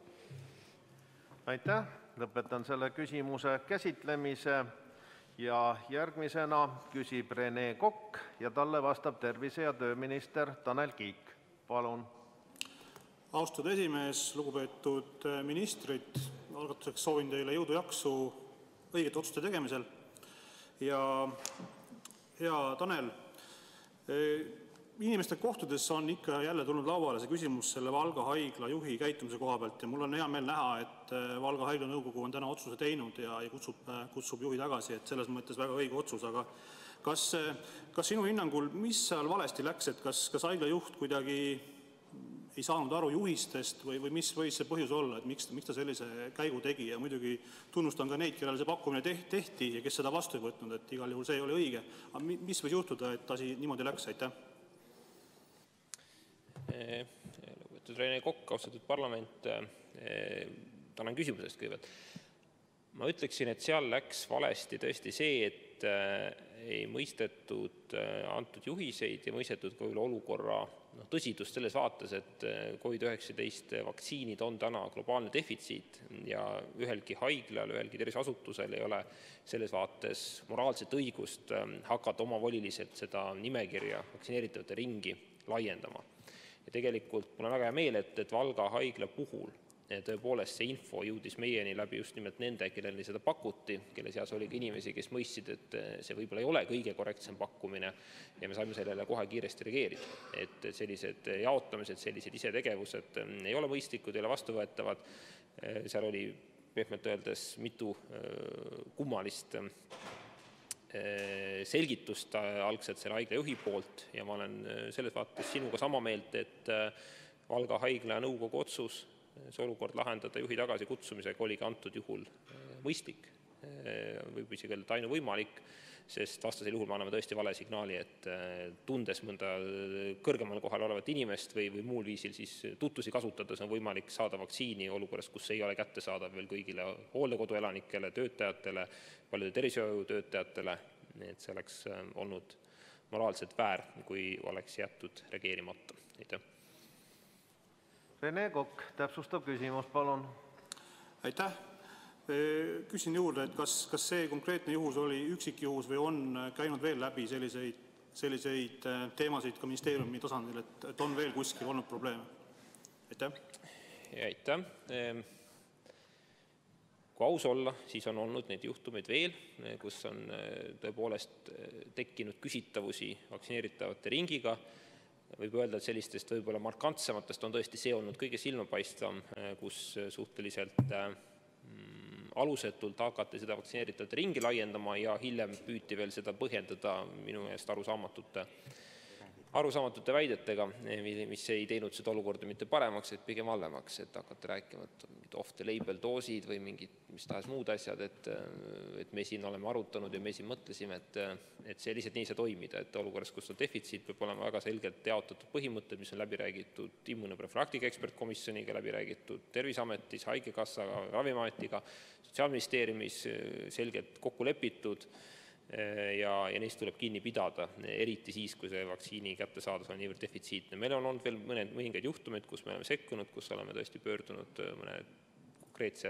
Aitäh! Lõpetan selle küsimuse käsitlemise ja järgmisena küsib Rene Kokk ja talle vastab tervise- ja tööminister Tanel Kiik. Palun! Austatud esimees, lugupeetud ministrid, algatuseks soovin teile jõudu jaksu õigete otsuste tegemisel. Ja hea Tanel, inimeste kohtudes on ikka jälle tulnud lauale see küsimus selle Valga haigla juhi käitumise koha pealt ja mul on hea meel näha, et Valga haigla nõukogu on täna otsuse teinud ja kutsub, kutsub juhi tagasi, et selles mõttes väga õige otsus, aga kas, kas sinu hinnangul, mis seal valesti läks, et kas, kas haigla juht kuidagi ei saanud aru juhistest või, või mis võis see põhjus olla, et miks, miks ta sellise käigu tegi ja muidugi tunnustan ka neid, kellele see pakkumine tehti ja kes seda vastu ei võtnud, et igal juhul see ei ole õige. Aga mis võis juhtuda, et asi niimoodi läks? Aitäh! Lugupeetud Rene Kokk, austatud parlament, tänan küsimusest kõigepealt. Ma ütleksin, et seal läks valesti tõesti see, et ei mõistetud antud juhiseid ja mõistetud ka olukorra no, tõsidust selles vaates, et COVID üheksateist vaktsiinid on täna globaalne defitsiit ja ühelgi haiglal, ühelgi terviseasutusel ei ole selles vaates moraalset õigust hakata omavoliliselt seda nimekirja vaktsineeritavate ringi laiendama. Ja tegelikult mul on väga hea meel, et, et Valga haigla puhul tõepoolest see info jõudis meieni läbi just nimelt nende, kellele seda pakuti, kelle seas oli ka inimesi, kes mõistsid, et see võib-olla ei ole kõige korrektsem pakkumine ja me saime sellele kohe kiiresti reageerida. Et sellised jaotamised, sellised isetegevused ei ole mõistlikud, ei ole vastuvõetavad. Seal oli pehmelt öeldes mitu kummalist selgitust algselt selle haigla juhi poolt ja ma olen selles vaates sinuga sama meelt, et Valga haigla nõukogu otsus see olukord lahendada juhi tagasi kutsumisega oligi antud juhul mõistlik, võib isegi öelda ainuvõimalik, sest vastasel juhul me anname tõesti vale signaali, et tundes mõnda kõrgemal kohal olevat inimest või, või muul viisil siis tutvusi kasutades on võimalik saada vaktsiini olukorras, kus ei ole kättesaadav veel kõigile hooldekodu elanikele, töötajatele, paljude tervishoiutöötajatele, et see oleks olnud moraalselt väär, kui oleks jätud reageerimata. Aitäh. Rene Kokk, täpsustav küsimus, palun. Aitäh. Küsin juurde, et kas, kas see konkreetne juhus oli üksikjuhus või on käinud veel läbi selliseid, selliseid teemasid ka ministeeriumi tasandil, et, et on veel kuskil olnud probleeme? Aitäh. Ja, aitäh. Kui aus olla, siis on olnud neid juhtumeid veel, kus on tõepoolest tekkinud küsitavusi vaktsineeritavate ringiga. Võib öelda, et sellistest võib-olla markantsematest on tõesti see olnud kõige silmapaistvam, kus suhteliselt alusetult hakati seda vaktsineeritavate ringi laiendama ja hiljem püüti veel seda põhjendada minu eest arusaamatute, arusaamatute väidetega, mis ei teinud seda olukorda mitte paremaks, et pigem halvemaks, et hakata rääkima, et mingid off-the-label doosid või mingid mis tahes muud asjad, et, et me siin oleme arutanud ja me siin mõtlesime, et, et see lihtsalt nii ei saa toimida, et olukorras, kus on defitsiit, peab olema väga selgelt jaotatud põhimõtted, mis on läbi räägitud immunoprofülaktika ekspertkomisjoniga, läbi räägitud Terviseametis, Haigekassaga, Ravimiametiga, Sotsiaalministeeriumis selgelt kokku lepitud ja, ja neist tuleb kinni pidada, eriti siis, kui see vaktsiini kättesaadavus on niivõrd defitsiitne. Meil on olnud veel mõned, mõningaid juhtumeid, kus me oleme sekkunud, kus oleme tõesti pöördunud mõne konkreetse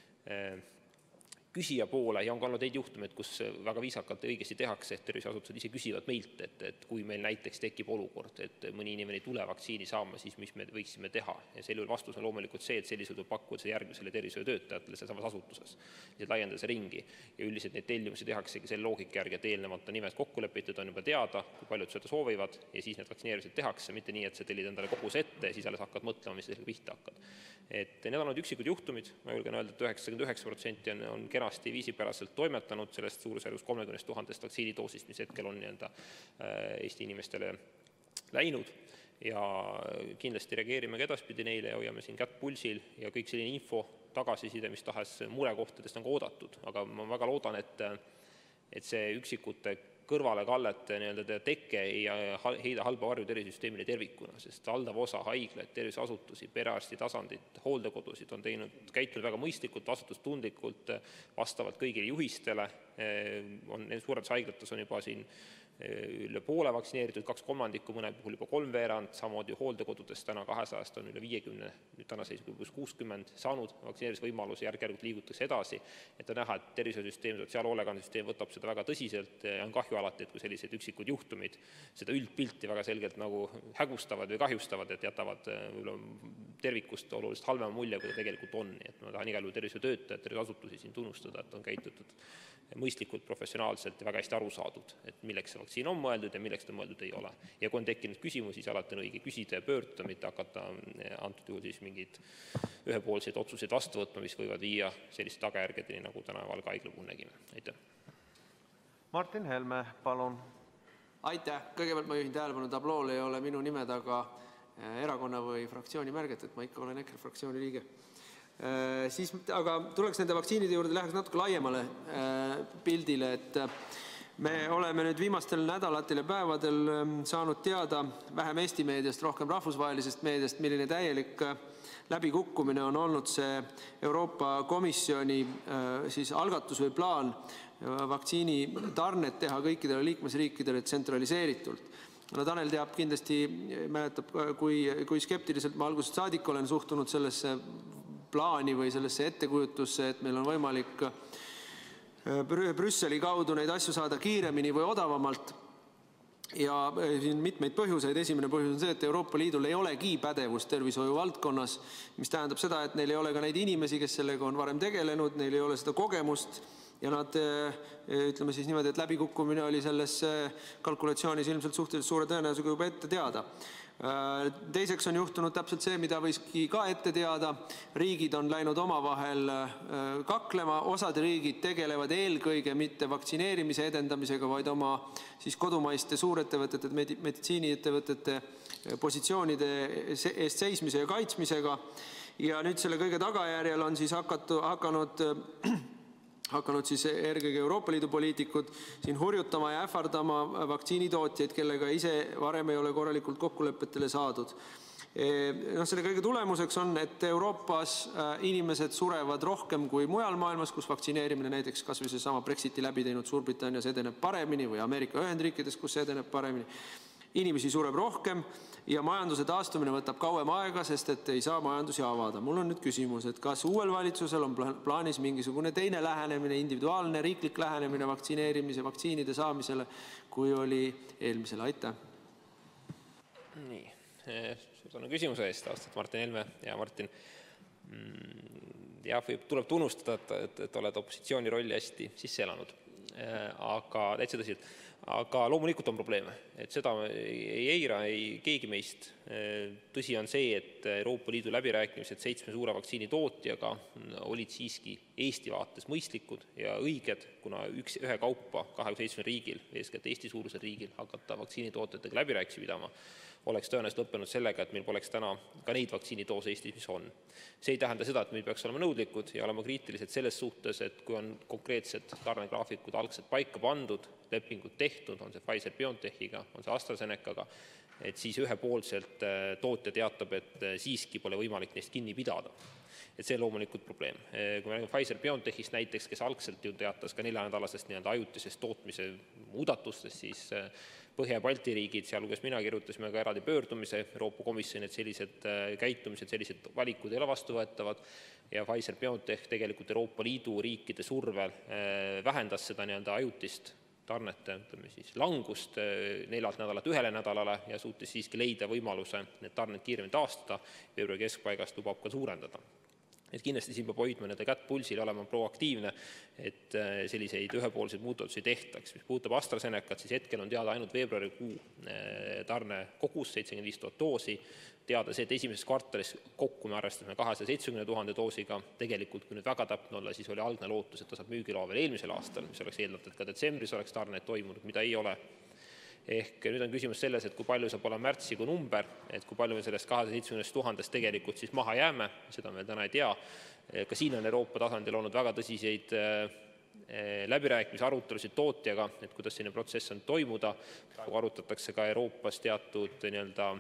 küsija poole ja on ka olnud neid juhtumeid, kus väga viisakalt õigesti tehakse, et terviseasutused ise küsivad meilt, et, et kui meil näiteks tekib olukord, et mõni inimene ei tule vaktsiini saama, siis mis me võiksime teha. Ja selle vastus on loomulikult see, et sellisel tuleb pakkuda see järgmisele tervishoiutöötajatele selles asutuses, et laiendada see ringi. Ja üldiselt neid tellimusi tehaksegi selle loogika järgi, et eelnevalt on nimed kokku lepitud, on juba teada, kui paljud seda soovivad ja siis need vaktsineerimised tehakse, mitte nii, et sa tellid endale kogus ette ja siis alles hakkad mõtlema, mis sellega pihta hakkad. Et need on olnud üksikud juhtumid, ma julgen öelda, et üheksakümmend üheksa protsenti on, on kenasti viisipäraselt toimetanud sellest suurusjärgus kolmekümne tuhandest vaktsiinidoosist, mis hetkel on nii-öelda Eesti inimestele läinud ja kindlasti reageerime ka edaspidi neile ja hoiame siin kätt pulsil ja kõik selline info, tagasiside, mis tahes murekohtadest on ka oodatud, aga ma väga loodan, et, et see üksikute kõrvalekallete nii-öelda tekke ei heida halba varju tervisesüsteemile tervikuna, sest valdav osa haiglaid, terviseasutusi, perearsti tasandit, hooldekodusid on teinud, käitunud väga mõistlikult, vastutustundlikult, vastavalt kõigile juhistele. On, suuretes haiglates on juba siin üle poole vaktsineeritud, kaks kolmandikku, mõne puhul juba kolmveerand, samamoodi hooldekodudest täna kahesajast on üle viiekümne, nüüd täna seisuga kuuskümmend saanud vaktsineerimisvõimaluse, järk-järgult liigutakse edasi, et on näha, et tervishoiusüsteem, sotsiaalhoolekandesüsteem võtab seda väga tõsiselt ja on kahju alati, et kui sellised üksikud juhtumid seda üldpilti väga selgelt nagu hägustavad või kahjustavad, et jätavad tervikust oluliselt halvema mulje, kui ta tegelikult on. Et ma tahan igal juhul tervishoiutöötajad, tervishoiuasutusi siin tunnustada, et on käitutud mõistlikult, professionaalselt ja väga hästi aru saadud, et milleks see vaktsiin on mõeldud ja milleks ta mõeldud ei ole. Ja kui on tekkinud küsimusi, siis alati on õige küsida ja pöörduda, mitte hakata antud juhul siis mingid ühepoolseid otsuseid vastu võtma, mis võivad viia selliste tagajärgedeni, nagu täna Valga haigla puhul nägime. Aitäh. Martin Helme, palun. Aitäh. Kõigepealt ma juhin tähelepanu, tablool ei ole minu nime taga erakonna või fraktsiooni märget, et ma ikka olen EKRE fraktsiooni liige. Siis, aga tuleks nende vaktsiinide juurde, läheks natuke laiemale pildile, et me oleme nüüd viimastel nädalatel ja päevadel saanud teada vähem Eesti meediast, rohkem rahvusvahelisest meediast, milline täielik läbikukkumine on olnud see Euroopa Komisjoni siis algatus või plaan vaktsiini tarnet teha kõikidele liikmesriikidele tsentraliseeritult. No Tanel teab kindlasti, mäletab, kui, kui skeptiliselt ma algusest saadik olen suhtunud sellesse plaani või sellesse ettekujutusse, et meil on võimalik Brüsseli kaudu neid asju saada kiiremini või odavamalt. Ja siin mitmeid põhjuseid. Esimene põhjus on see, et Euroopa Liidul ei olegi pädevust tervishoiu valdkonnas, mis tähendab seda, et neil ei ole ka neid inimesi, kes sellega on varem tegelenud, neil ei ole seda kogemust ja nad, ütleme siis niimoodi, et läbikukkumine oli selles kalkulatsioonis ilmselt suhteliselt suure tõenäosusega juba ette teada. Teiseks on juhtunud täpselt see, mida võiski ka ette teada. Riigid on läinud omavahel kaklema, osad riigid tegelevad eelkõige mitte vaktsineerimise edendamisega, vaid oma siis kodumaiste suurettevõtete, meditsiiniettevõtete positsioonide eest seismise ja kaitsmisega. Ja nüüd selle kõige tagajärjel on siis hakatu, hakanud hakanud siis eelkõige Euroopa Liidu poliitikud siin hurjutama ja ähvardama vaktsiinitootjaid, kellega ise varem ei ole korralikult kokkulepetele saadud. No, selle kõige tulemuseks on, et Euroopas inimesed surevad rohkem kui mujal maailmas, kus vaktsineerimine näiteks kas või see sama Brexiti läbi teinud Suurbritannias edeneb paremini või Ameerika Ühendriikides, kus see edeneb paremini. Inimesi sureb rohkem ja majanduse taastumine võtab kauem aega, sest et ei saa majandusi avada. Mul on nüüd küsimus, et kas uuel valitsusel on plaanis mingisugune teine lähenemine, individuaalne riiklik lähenemine vaktsineerimise, vaktsiinide saamisele, kui oli eelmisele? Aitäh! Nii, suur tänu küsimuse eest, austatud Martin Helme ja Martin. Ja tuleb tunnustada, et, et oled opositsiooni rolli hästi sisse elanud. Aga täitsa tõsiselt. Aga loomulikult on probleeme, et seda ei eira ei keegi meist. Tõsi on see, et Euroopa Liidu läbirääkimised seitsme suure vaktsiini tootjaga olid siiski Eesti vaates mõistlikud ja õiged, kuna üks, ühe kaupa kahekümne seitsmel riigil, eeskätt Eesti suurusel riigil, hakata vaktsiinitootjatega läbirääkimisi pidama, oleks tõenäoliselt lõppenud sellega, et meil poleks täna ka neid vaktsiinitoose Eestis, mis on. See ei tähenda seda, et meil peaks olema nõudlikud ja olema kriitilised selles suhtes, et kui on konkreetsed tarnegraafikud algselt paika pandud, lepingud tehtud, on see Pfizer-BioNTechiga, on see AstraZenecaga, et siis ühepoolselt tootja teatab, et siiski pole võimalik neist kinni pidada. Et see on loomulikult probleem. Kui me räägime Pfizer-BioNTechist näiteks, kes algselt ju teatas ka neljanädalasest nii-öelda ajutisest tootmise muudatustest, siis Põhja- ja Balti riigid, sealhulgas mina kirjutasime ka eraldi pöördumise Euroopa Komisjoni, et sellised käitumised, sellised valikud ei ole vastuvõetavad ja Pfizer-BioNTech tegelikult Euroopa Liidu riikide survel vähendas seda nii-öelda ajutist tarnete ütleme siis, langust neljalt nädalat ühele nädalale ja suutis siiski leida võimaluse need tarned kiiremini taastada. Veebruari keskpaigast lubab ka suurendada. Et kindlasti siin peab hoidma nende kätt pulsil olema proaktiivne, et selliseid ühepoolseid muudatusi tehtaks. Mis puudutab AstraZenecat, siis hetkel on teada ainult veebruarikuu tarne kogus seitsekümmend viis tuhat doosi. Teada see, et esimeses kvartalis kokku me arvestame kahesaja seitsmekümne tuhande doosiga. Tegelikult, kui nüüd väga täpne olla, siis oli algne lootus, et ta saab müügiloa veel eelmisel aastal, mis oleks eeldatud, et ka detsembris oleks tarneid toimunud, mida ei ole. Ehk nüüd on küsimus selles, et kui palju saab olema märtsikuu number, et kui palju me sellest kahesaja seitsmekümne tuhandest tegelikult siis maha jääme, seda me täna ei tea. Ka siin on Euroopa tasandil olnud väga tõsiseid läbirääkimisi arutelusid tootjaga, et kuidas selline protsess on toimuda. Arutatakse ka Euroopas teatud nii-öelda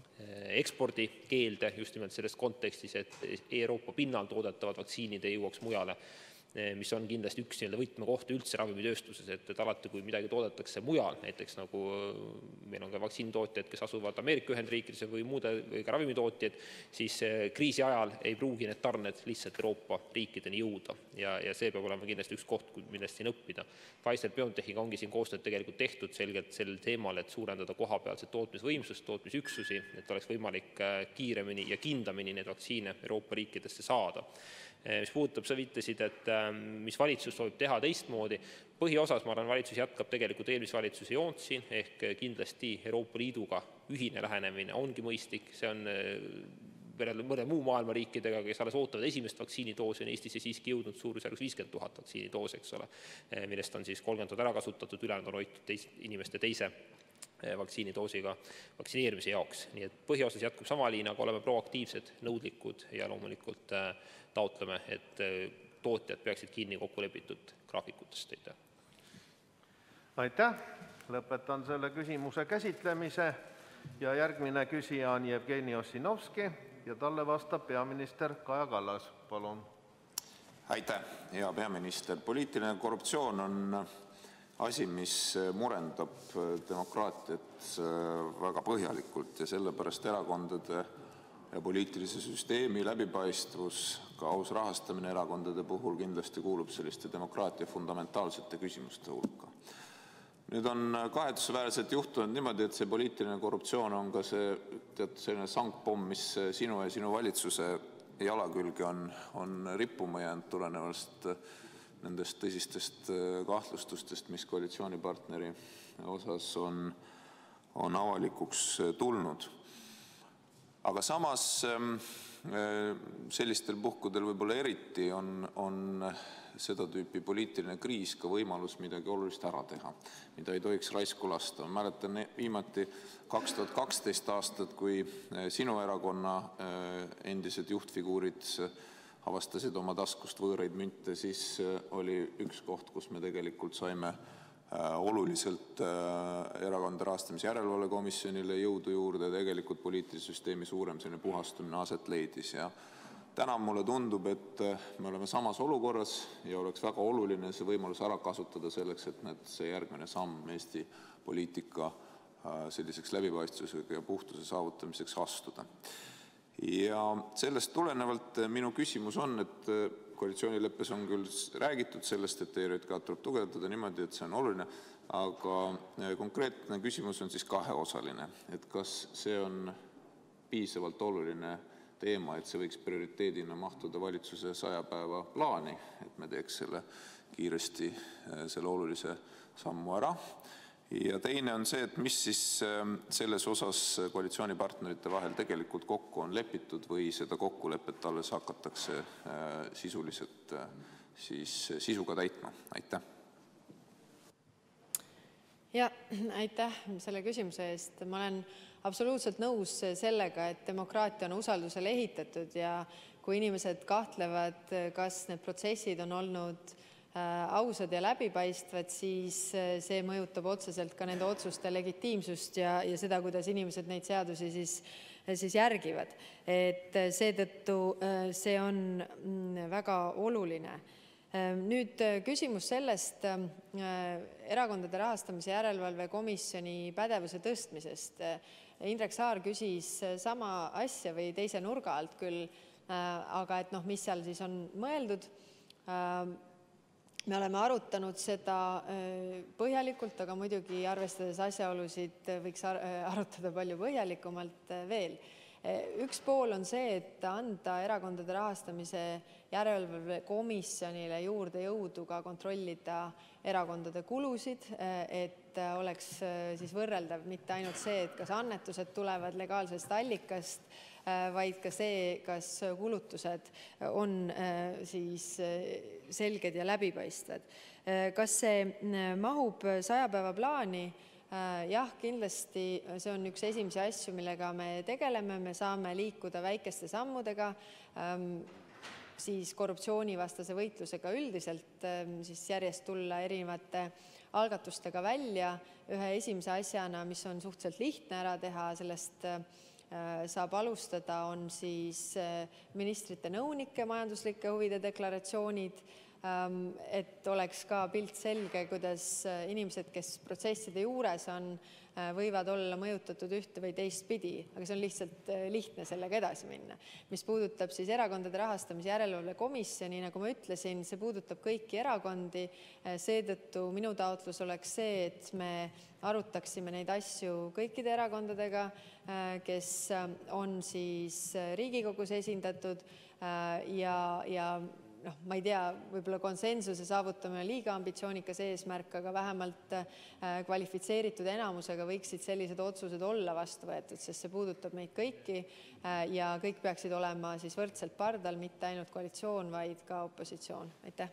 ekspordikeelde just nimelt selles kontekstis, et Euroopa pinnal toodetavad vaktsiinid ei jõuaks mujale, mis on kindlasti üks võtmekohti üldse ravimitööstuses, et, et alati, kui midagi toodetakse mujal, näiteks nagu meil on ka vaktsiinitootjad, kes asuvad Ameerika Ühendriikides või muude või ka ravimitootjad, siis kriisi ajal ei pruugi need tarned lihtsalt Euroopa riikideni jõuda ja, ja see peab olema kindlasti üks koht, millest siin õppida. Pfizer-BioNTechiga ongi siin koostööd tegelikult tehtud selgelt sel teemal, et suurendada kohapealset tootmisvõimsust, tootmisüksusi, et oleks võimalik kiiremini ja kindlamini need vaktsiine Euroopa riikidesse saada. Mis puudutab, sa viitasid, et mis valitsus soovib teha teistmoodi. Põhiosas, ma arvan, valitsus jätkab tegelikult eelmise valitsuse joont siin, ehk kindlasti Euroopa Liiduga ühine lähenemine ongi mõistlik. See on mõne muu maailma riikidega, kes alles ootavad esimest vaktsiinidoosi, on Eestisse siiski jõudnud suurusjärgus viiskümmend tuhat vaktsiinidoos, eks ole, millest on siis kolmkümmend tuhat ära kasutatud, ülejäänud on hoitud teis, inimeste teise vaktsiinidoosiga vaktsineerimise jaoks. Nii et põhiosas jätkub sama liin, aga oleme proaktiivsed, nõudlikud ja loomulikult taotleme, et tootjad peaksid kinni kokkulepitud graafikutest. Aitäh. Aitäh. Lõpetan selle küsimuse käsitlemise ja järgmine küsija on Jevgeni Ossinovski ja talle vastab peaminister Kaja Kallas. Palun. Aitäh, hea peaminister. Poliitiline korruptsioon on asi, mis murendab demokraatiat väga põhjalikult ja sellepärast erakondade ja poliitilise süsteemi läbipaistvus, ka aus rahastamine erakondade puhul kindlasti kuulub selliste demokraatia fundamentaalsete küsimuste hulka. Nüüd on kahetsusväärselt juhtunud niimoodi, et see poliitiline korruptsioon on ka see tead, selline sangpomm, mis sinu ja sinu valitsuse jala külge on, on rippuma jäänud tulenevalt nendest tõsistest kahtlustustest, mis koalitsioonipartneri osas on, on avalikuks tulnud. Aga samas sellistel puhkudel võib-olla eriti on, on seda tüüpi poliitiline kriis ka võimalus midagi olulist ära teha, mida ei tohiks raisku lasta. Ma mäletan viimati kaks tuhat kaksteist aastat, kui sinu erakonna endised juhtfiguurid avastasid oma taskust võõraid münte, siis oli üks koht, kus me tegelikult saime oluliselt erakondade rahastamise järelevalve komisjonile jõudu juurde, tegelikult poliitilise süsteemi suurem selline puhastumine aset leidis. Ja täna mulle tundub, et me oleme samas olukorras ja oleks väga oluline see võimalus ära kasutada selleks, et need, see järgmine samm Eesti poliitika selliseks läbipaistvusega ja puhtuse saavutamiseks astuda. Ja sellest tulenevalt minu küsimus on, et koalitsioonileppes on küll räägitud sellest, et E R J K tuleb tugevdada niimoodi, et see on oluline, aga konkreetne küsimus on siis kaheosaline. Et kas see on piisavalt oluline teema, et see võiks prioriteedina mahtuda valitsuse saja päeva plaani, et me teeks selle kiiresti selle olulise sammu ära. Ja teine on see, et mis siis selles osas koalitsioonipartnerite vahel tegelikult kokku on lepitud või seda kokkulepet alles hakatakse sisuliselt siis sisuga täitma. Aitäh! Ja, aitäh selle küsimuse eest. Ma olen absoluutselt nõus sellega, et demokraatia on usaldusele ehitatud ja kui inimesed kahtlevad, kas need protsessid on olnud ausad ja läbipaistvad, siis see mõjutab otseselt ka nende otsuste legitiimsust ja, ja seda, kuidas inimesed neid seadusi siis, siis järgivad. Et seetõttu see on väga oluline. Nüüd küsimus sellest erakondade rahastamise järelevalve komisjoni pädevuse tõstmisest. Indrek Saar küsis sama asja või teise nurga alt küll, aga et noh, mis seal siis on mõeldud. Me oleme arutanud seda põhjalikult, aga muidugi arvestades asjaolusid võiks arutada palju põhjalikumalt veel. Üks pool on see, et anda erakondade rahastamise järelevalve komisjonile juurde jõudu ka kontrollida erakondade kulusid, et oleks siis võrreldav mitte ainult see, et kas annetused tulevad legaalsest allikast, vaid ka see, kas kulutused on siis selged ja läbipaistvad. Kas see mahub saja päeva plaani? Jah, kindlasti see on üks esimesi asju, millega me tegeleme. Me saame liikuda väikeste sammudega, siis korruptsioonivastase võitlusega üldiselt, siis järjest tulla erinevate algatustega välja. Ühe esimese asjana, mis on suhteliselt lihtne ära teha, sellest saab alustada, on siis ministrite nõunike majanduslike huvide deklaratsioonid, et oleks ka pilt selge, kuidas inimesed, kes protsesside juures on, võivad olla mõjutatud ühte või teist pidi, aga see on lihtsalt lihtne sellega edasi minna. Mis puudutab siis erakondade rahastamise järelevalve komisjoni, nagu ma ütlesin, see puudutab kõiki erakondi, seetõttu minu taotlus oleks see, et me arutaksime neid asju kõikide erakondadega, kes on siis Riigikogus esindatud ja, ja noh, ma ei tea, võib-olla konsensuse saavutamine liiga ambitsioonikas eesmärk, aga vähemalt kvalifitseeritud enamusega võiksid sellised otsused olla vastu võetud, sest see puudutab meid kõiki ja kõik peaksid olema siis võrdselt pardal, mitte ainult koalitsioon, vaid ka opositsioon. Aitäh!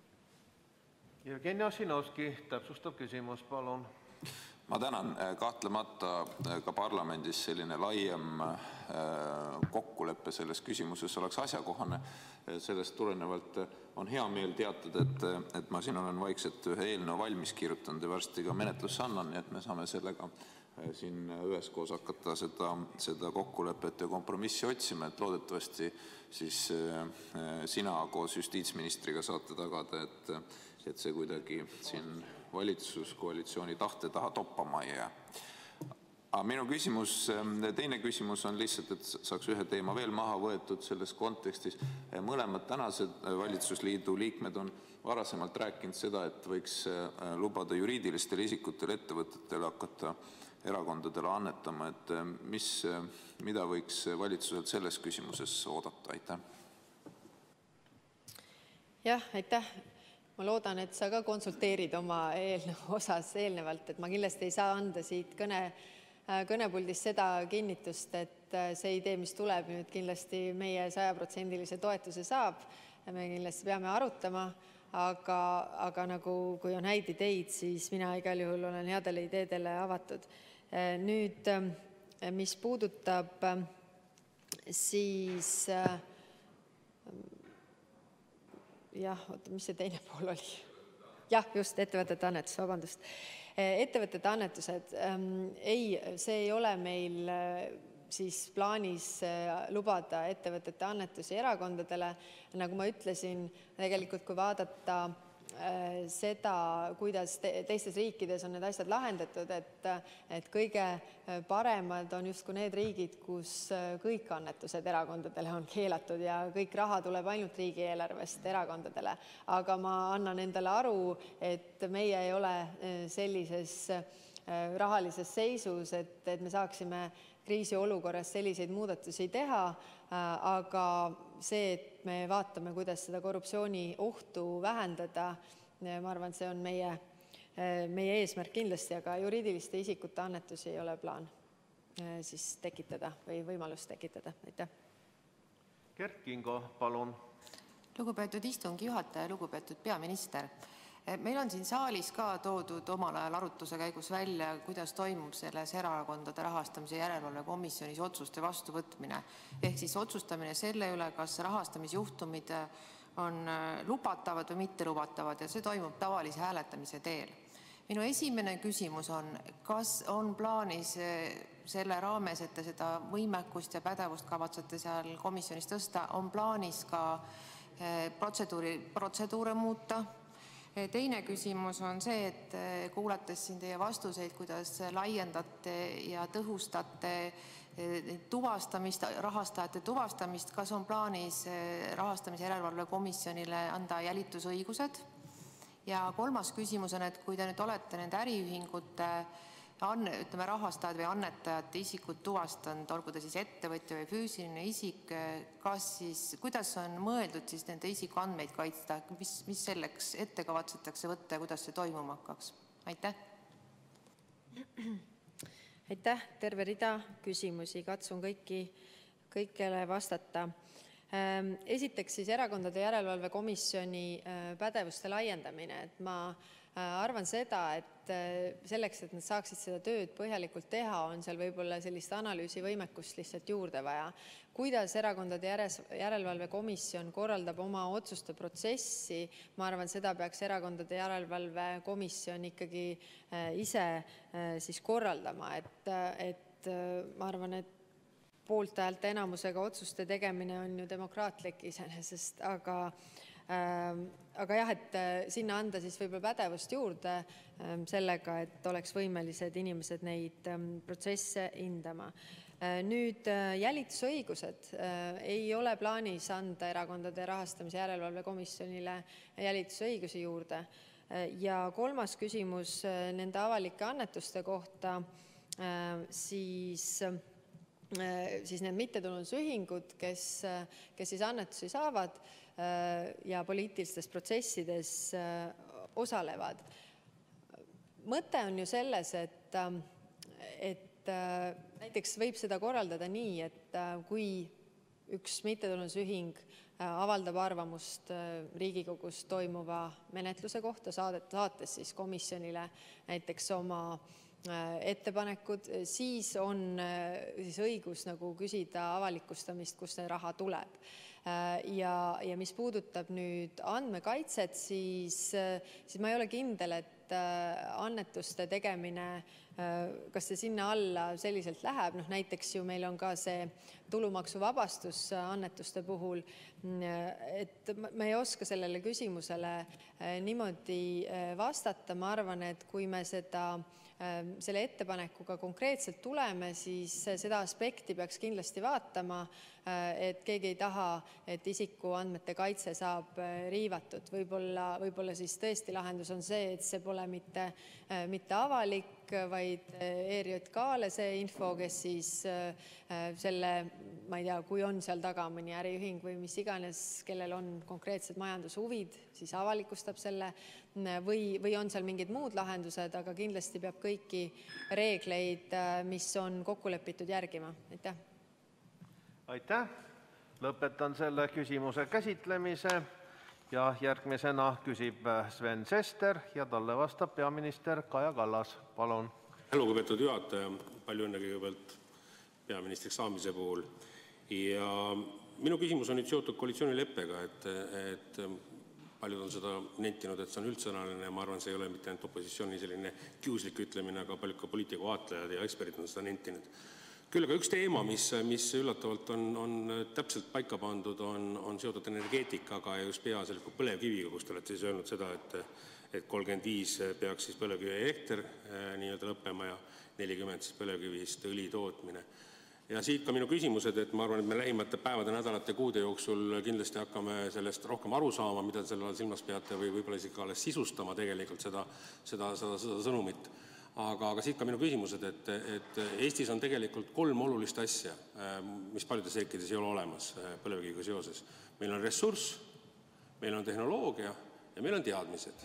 Jevgeni Ossinovski, täpsustav küsimus, palun. Ma tänan. Kahtlemata ka parlamendis selline laiem kokkuleppe selles küsimuses oleks asjakohane. Sellest tulenevalt on hea meel teatada, et, et ma siin olen vaikselt ühe eelnõu valmis kirjutanud ja varsti ka menetlusse annan, nii et me saame sellega siin üheskoos hakata seda, seda kokkulepet ja kompromissi otsima, et loodetavasti siis sina koos justiitsministriga saate tagada, et, et see kuidagi siin valitsuskoalitsiooni tahte taha toppama ei jää. Aga minu küsimus, teine küsimus on lihtsalt, et saaks ühe teema veel maha võetud selles kontekstis. Mõlemad tänased valitsusliidu liikmed on varasemalt rääkinud seda, et võiks lubada juriidilistele isikutele, ettevõtetele hakata erakondadele annetama, et mis, mida võiks valitsuselt selles küsimuses oodata? Aitäh! Jah, aitäh! Ma loodan, et sa ka konsulteerid oma eelnõu osas eelnevalt, et ma kindlasti ei saa anda siit kõne, kõnepuldist seda kinnitust, et see idee, mis tuleb nüüd kindlasti meie sajaprotsendilise toetuse saab. Me kindlasti peame arutama, aga, aga nagu kui on häid ideid, siis mina igal juhul olen headele ideedele avatud. Nüüd, mis puudutab siis... Jah, oota, mis see teine pool oli? Jah, just, ettevõtete annetus, vabandust. Ettevõtete annetused. Ei, see ei ole meil siis plaanis lubada ettevõtete annetusi erakondadele. Nagu ma ütlesin, tegelikult kui vaadata seda, kuidas teistes riikides on need asjad lahendatud, et, et kõige paremad on justkui need riigid, kus kõik annetused erakondadele on keelatud ja kõik raha tuleb ainult riigieelarvest erakondadele. Aga ma annan endale aru, et meie ei ole sellises rahalises seisus, et, et me saaksime kriisiolukorras selliseid muudatusi teha, aga see, et me vaatame, kuidas seda korruptsiooni ohtu vähendada, ma arvan, see on meie, meie eesmärk kindlasti, aga juriidiliste isikute annetusi ei ole plaan siis tekitada või võimalust tekitada. Aitäh. Kert Kingo, palun. Lugupeetud istungi juhataja, lugupeetud peaminister. Meil on siin saalis ka toodud omal ajal arutuse käigus välja, kuidas toimub selles erakondade rahastamise järelevalve komisjonis otsuste vastuvõtmine. Ehk siis otsustamine selle üle, kas rahastamisjuhtumid on lubatavad või mitte lubatavad ja see toimub tavalise hääletamise teel. Minu esimene küsimus on, kas on plaanis selle raames, et te seda võimekust ja pädevust kavatsete seal komisjonis tõsta, on plaanis ka protseduuri, protseduure muuta? Teine küsimus on see, et kuulates siin teie vastuseid, kuidas laiendate ja tõhustate tuvastamist, rahastajate tuvastamist, kas on plaanis rahastamise järelevalve komisjonile anda jälitusõigused? Ja kolmas küsimus on, et kui te nüüd olete nende äriühingute ütleme, rahastajad või annetajate isikud tuvastanud, olgu ta siis ettevõtja või füüsiline isik, kas siis, kuidas on mõeldud siis nende isikuandmeid kaitsta, mis, mis selleks ette kavatsetakse võtta ja kuidas see toimuma hakkaks? Aitäh! Aitäh! Terve rida küsimusi, katsun kõiki, kõikele vastata. Esiteks siis erakondade järelevalve komisjoni pädevuste laiendamine, et ma arvan seda, et selleks, et nad saaksid seda tööd põhjalikult teha, on seal võib-olla sellist analüüsivõimekust lihtsalt juurde vaja. Kuidas erakondade järelevalve komisjon korraldab oma otsuste protsessi, ma arvan, seda peaks erakondade järelevalve komisjon ikkagi ise siis korraldama, et, et ma arvan, et poolthäälte enamusega otsuste tegemine on ju demokraatlik iseenesest, aga aga jah, et sinna anda siis võib-olla pädevust juurde sellega, et oleks võimelised inimesed neid protsesse hindama. Nüüd jälitusõigused. Ei ole plaanis anda erakondade rahastamise järelevalve komisjonile jälitusõigusi juurde. Ja kolmas küsimus nende avalike annetuste kohta, siis siis need mittetulundusühingud, kes, kes siis annetusi saavad ja poliitilistes protsessides osalevad. Mõte on ju selles, et, et näiteks võib seda korraldada nii, et kui üks mittetulundusühing avaldab arvamust Riigikogus toimuva menetluse kohta, saates siis komisjonile näiteks oma ettepanekud, siis on siis õigus nagu küsida avalikustamist, kust see raha tuleb. Ja, ja mis puudutab nüüd andmekaitset, siis, siis ma ei ole kindel, et annetuste tegemine, kas see sinna alla selliselt läheb. No, näiteks ju meil on ka see tulumaksuvabastus annetuste puhul, et ma ei oska sellele küsimusele niimoodi vastata. Ma arvan, et kui me seda selle ettepanekuga konkreetselt tuleme, siis seda aspekti peaks kindlasti vaatama, et keegi ei taha, et isikuandmete kaitse saab riivatud. Võib-olla, võib-olla siis tõesti lahendus on see, et see pole mitte, mitte avalik, vaid E R J K-le see info, kes siis selle, ma ei tea, kui on seal taga mõni äriühing või mis iganes, kellel on konkreetsed majandushuvid, siis avalikustab selle või, või on seal mingid muud lahendused, aga kindlasti peab kõiki reegleid, mis on kokku lepitud, järgima. Aitäh! Aitäh! Lõpetan selle küsimuse käsitlemise ja järgmisena küsib Sven Sester ja talle vastab peaminister Kaja Kallas. Palun! Lugupeetud juhataja, palju õnne kõigepealt peaministriks saamise puhul. Ja minu küsimus on nüüd seotud koalitsioonileppega, et, et paljud on seda nentinud, et see on üldsõnaline ja ma arvan, see ei ole mitte ainult opositsiooni selline kiuslik ütlemine, aga paljud ka poliitiku vaatlejad ja eksperdid on seda nentinud. Küll aga üks teema, mis, mis üllatavalt on, on täpselt paika pandud, on, on seotud energeetikaga ja just peaasjalikult põlevkiviga, kus te olete siis öelnud seda, et, et kolmkümmend viis peaks siis põlevkivi elekter nii-öelda lõppema ja nelikümmend siis põlevkivist õli tootmine. Ja siit ka minu küsimused, et ma arvan, et me lähimate päevade, nädalate, kuude jooksul kindlasti hakkame sellest rohkem aru saama, mida te selle silmas peate või võib-olla isegi alles sisustama tegelikult seda, seda, seda, seda sõnumit. Aga, aga siit ka minu küsimused, et, et Eestis on tegelikult kolm olulist asja, mis paljudes riikides ei ole olemas põlevkiviga seoses. Meil on ressurss, meil on tehnoloogia ja meil on teadmised.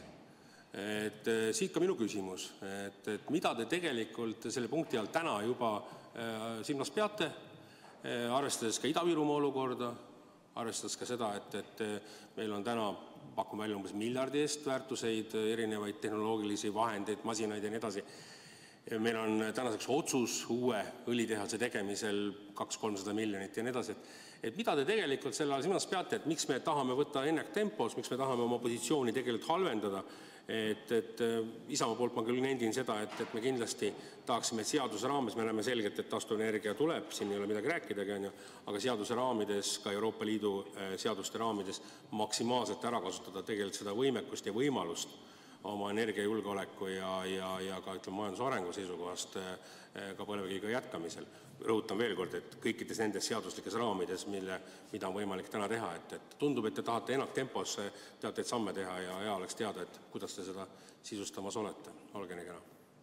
Et siit ka minu küsimus, et, et mida te tegelikult selle punkti all täna juba silmas peate, arvestades ka Ida-Virumaa olukorda, arvestades ka seda, et, et meil on täna pakume välja umbes miljardi eest väärtuseid, erinevaid tehnoloogilisi vahendeid, masinaid ja nii edasi. Meil on tänaseks otsus uue õlitehase tegemisel kaks kolmsada miljonit ja nii edasi. Et, et mida te tegelikult selle all silmas peate, et miks me tahame võtta ennaktempos, miks me tahame oma positsiooni tegelikult halvendada, et, et Isamaa poolt ma küll nendin seda, et, et me kindlasti tahaksime seaduse raames, me näeme selgelt, et taastuvenergia tuleb, siin ei ole midagi rääkidagi, aga seaduse raamides, ka Euroopa Liidu seaduste raamides maksimaalselt ära kasutada tegelikult seda võimekust ja võimalust oma energiajulgeoleku ja, ja, ja ka ütleme, majandusarengu seisukohast ka põlevkiviga jätkamisel. Rõhutan veel kord, et kõikides nendes seaduslikes raamides, mille, mida on võimalik täna teha, et, et tundub, et te tahate ennaktempos teateid samme teha ja hea oleks teada, et kuidas te seda sisustamas olete. Olge nii kena.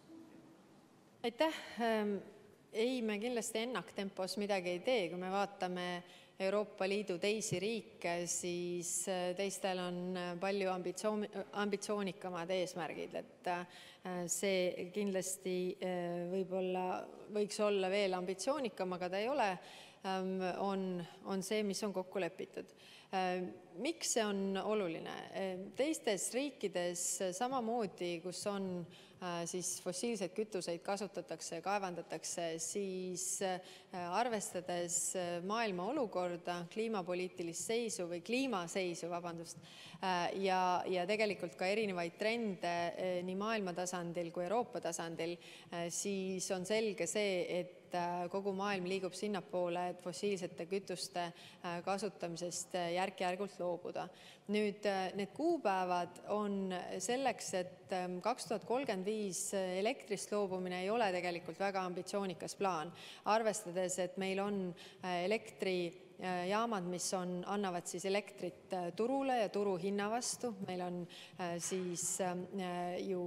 Aitäh! Ei, me kindlasti ennaktempos midagi ei tee, kui me vaatame Euroopa Liidu teisi riike, siis teistel on palju ambitsioon, ambitsioonikamad eesmärgid, et see kindlasti võib-olla, võiks olla veel ambitsioonikam, aga ta ei ole, on, on see, mis on kokku lepitud. Miks see on oluline? Teistes riikides samamoodi, kus on siis fossiilseid kütuseid kasutatakse ja kaevandatakse, siis arvestades maailma olukorda, kliimapoliitilist seisu või kliimaseisu, vabandust, ja, ja tegelikult ka erinevaid trende nii maailma tasandil kui Euroopa tasandil, siis on selge see, et kogu maailm liigub sinnapoole, et fossiilsete kütuste kasutamisest järk-järgult loobuda. Nüüd, need kuupäevad on selleks, et kaks tuhat kolmkümmend viis elektrist loobumine ei ole tegelikult väga ambitsioonikas plaan. Arvestades, et meil on elektrijaamad, mis on, annavad siis elektrit turule ja turu hinna vastu. Meil on siis ju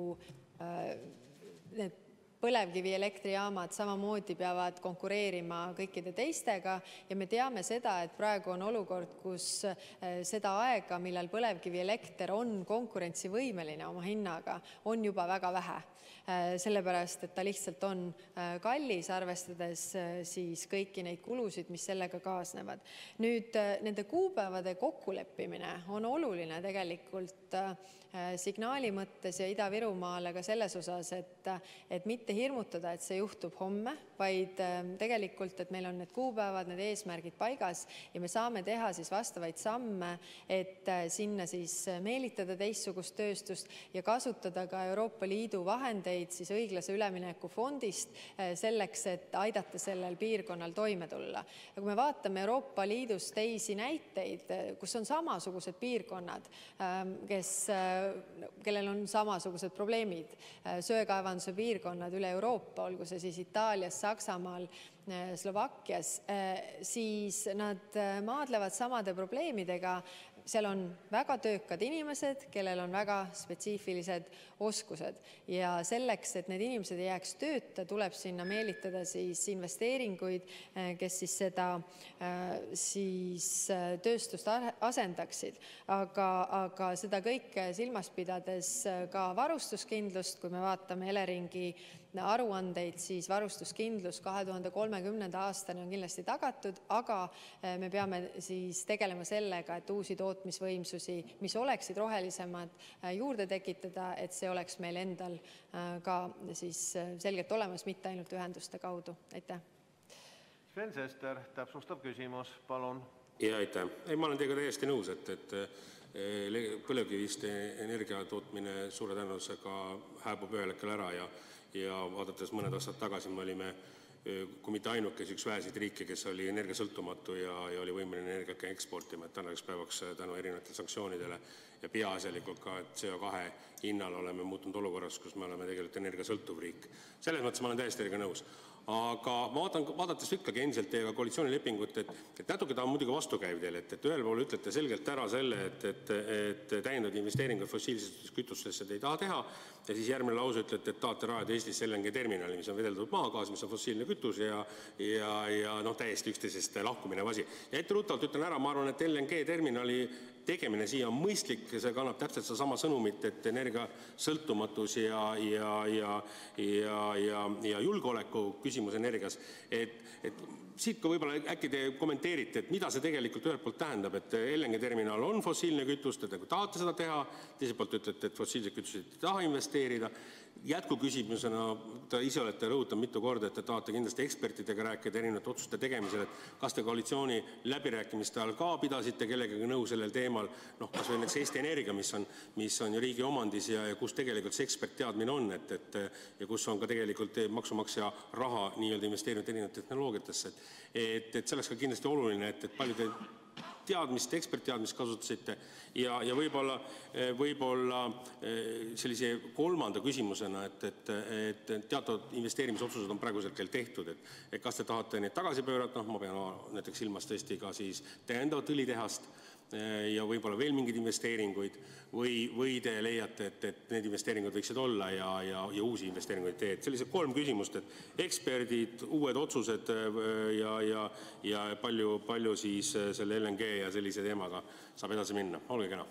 need põlevkivi elektrijaamad samamoodi peavad konkureerima kõikide teistega ja me teame seda, et praegu on olukord, kus seda aega, millal põlevkivi elekter on konkurentsivõimeline oma hinnaga, on juba väga vähe. Sellepärast, et ta lihtsalt on kallis, arvestades siis kõiki neid kulusid, mis sellega kaasnevad. Nüüd, nende kuupäevade kokkuleppimine on oluline tegelikult signaali mõttes ja Ida-Virumaale ka selles osas, et, et mitte mitte hirmutada, et see juhtub homme, vaid tegelikult, et meil on need kuupäevad, need eesmärgid paigas ja me saame teha siis vastavaid samme, et sinna siis meelitada teistsugust tööstust ja kasutada ka Euroopa Liidu vahendeid siis õiglase ülemineku fondist selleks, et aidata sellel piirkonnal toime tulla. Ja kui me vaatame Euroopa Liidus teisi näiteid, kus on samasugused piirkonnad, kes, kellel on samasugused probleemid, söekaevanduse piirkonnad üle Euroopa, olgu see siis Itaalias, Saksamaal, Slovakkias, siis nad maadlevad samade probleemidega. Seal on väga töökad inimesed, kellel on väga spetsiifilised oskused ja selleks, et need inimesed ei jääks tööta, tuleb sinna meelitada siis investeeringuid, kes siis seda siis tööstust asendaksid. Aga, aga seda kõike silmas pidades ka varustuskindlust, kui me vaatame Eleringi aruandeid, siis varustuskindlus kahe tuhande kolmekümnenda aastani on kindlasti tagatud, aga me peame siis tegelema sellega, et uusi tootmisvõimsusi, mis oleksid rohelisemad, juurde tekitada, et see oleks meil endal ka siis selgelt olemas, mitte ainult ühenduste kaudu. Aitäh. Sven Sester, täpsustav küsimus, palun. Ja aitäh. Ei, ma olen teiega täiesti nõus, et, et põlevkivist energia tootmine suure tõenäosusega hääbub ühel hetkel ära ja ja vaadates mõned aastad tagasi me olime, kui mitte ainukes üks väheseid riike, kes oli energiasõltumatu ja, ja oli võimeline energiat ka eksportima, et tänaseks päevaks tänu erinevatele sanktsioonidele ja peaasjalikult ka C O kahe hinnal oleme muutunud olukorras, kus me oleme tegelikult energiasõltuv riik. Selles mõttes ma olen täiesti eriga nõus. Aga ma vaatan, vaadates ikkagi endiselt teiega koalitsioonilepingut, et, et natuke ta on muidugi vastukäiv teile, et, et ühel pool ütlete selgelt ära selle, et, et, et täiendavad investeeringud fossiilsetesse kütustesse te ei taha teha ja siis järgmine lause ütlete, et tahate rajada Eestis L N G terminali, mis on vedeldud maagaas, mis on fossiilne kütus ja, ja, ja noh, täiesti üksteisest lahkuminev asi. Ja etteruttavalt ütlen ära, ma arvan, et L N G terminali tegemine siia on mõistlik, see kannab täpselt seda sama sõnumit, et energia sõltumatus ja, ja, ja, ja, ja, ja julgeoleku küsimus energias, et, et siit ka võib-olla äkki te kommenteerite, et mida see tegelikult ühelt poolt tähendab, et L N G terminal on fossiilne kütus, te tahate seda teha, teiselt poolt ütlete, et fossiilsed kütused ei taha investeerida. Jätkuküsimusena, te ise olete rõhutanud mitu korda, et te tahate kindlasti ekspertidega rääkida erinevate otsuste tegemisel, et kas te koalitsiooni läbirääkimiste ajal ka pidasite kellegagi nõu sellel teemal, noh, kas või näiteks Eesti Energia, mis on, mis on ju riigi omandis ja, ja kus tegelikult see ekspertteadmine on, et, et ja kus on ka tegelikult maksumaksja raha nii-öelda investeerinud erinevatesse tehnoloogiatesse, et, et see oleks ka kindlasti oluline, et, et palju te teadmist, ekspertteadmist kasutasite ja, ja võib-olla, võib-olla sellise kolmanda küsimusena, et, et, et teatud investeerimisotsused on praegusel hetkel tehtud, et, et kas te tahate neid tagasi pöörata, noh, ma pean näiteks silmas tõesti ka siis täiendavat õlitehast ja võib-olla veel mingeid investeeringuid või, või te leiate, et, et need investeeringud võiksid olla ja, ja, ja uusi investeeringuid teed. Sellised kolm küsimust, et eksperdid, uued otsused ja, ja, ja palju, palju siis selle L N G ja sellise teemaga saab edasi minna. Olge kena.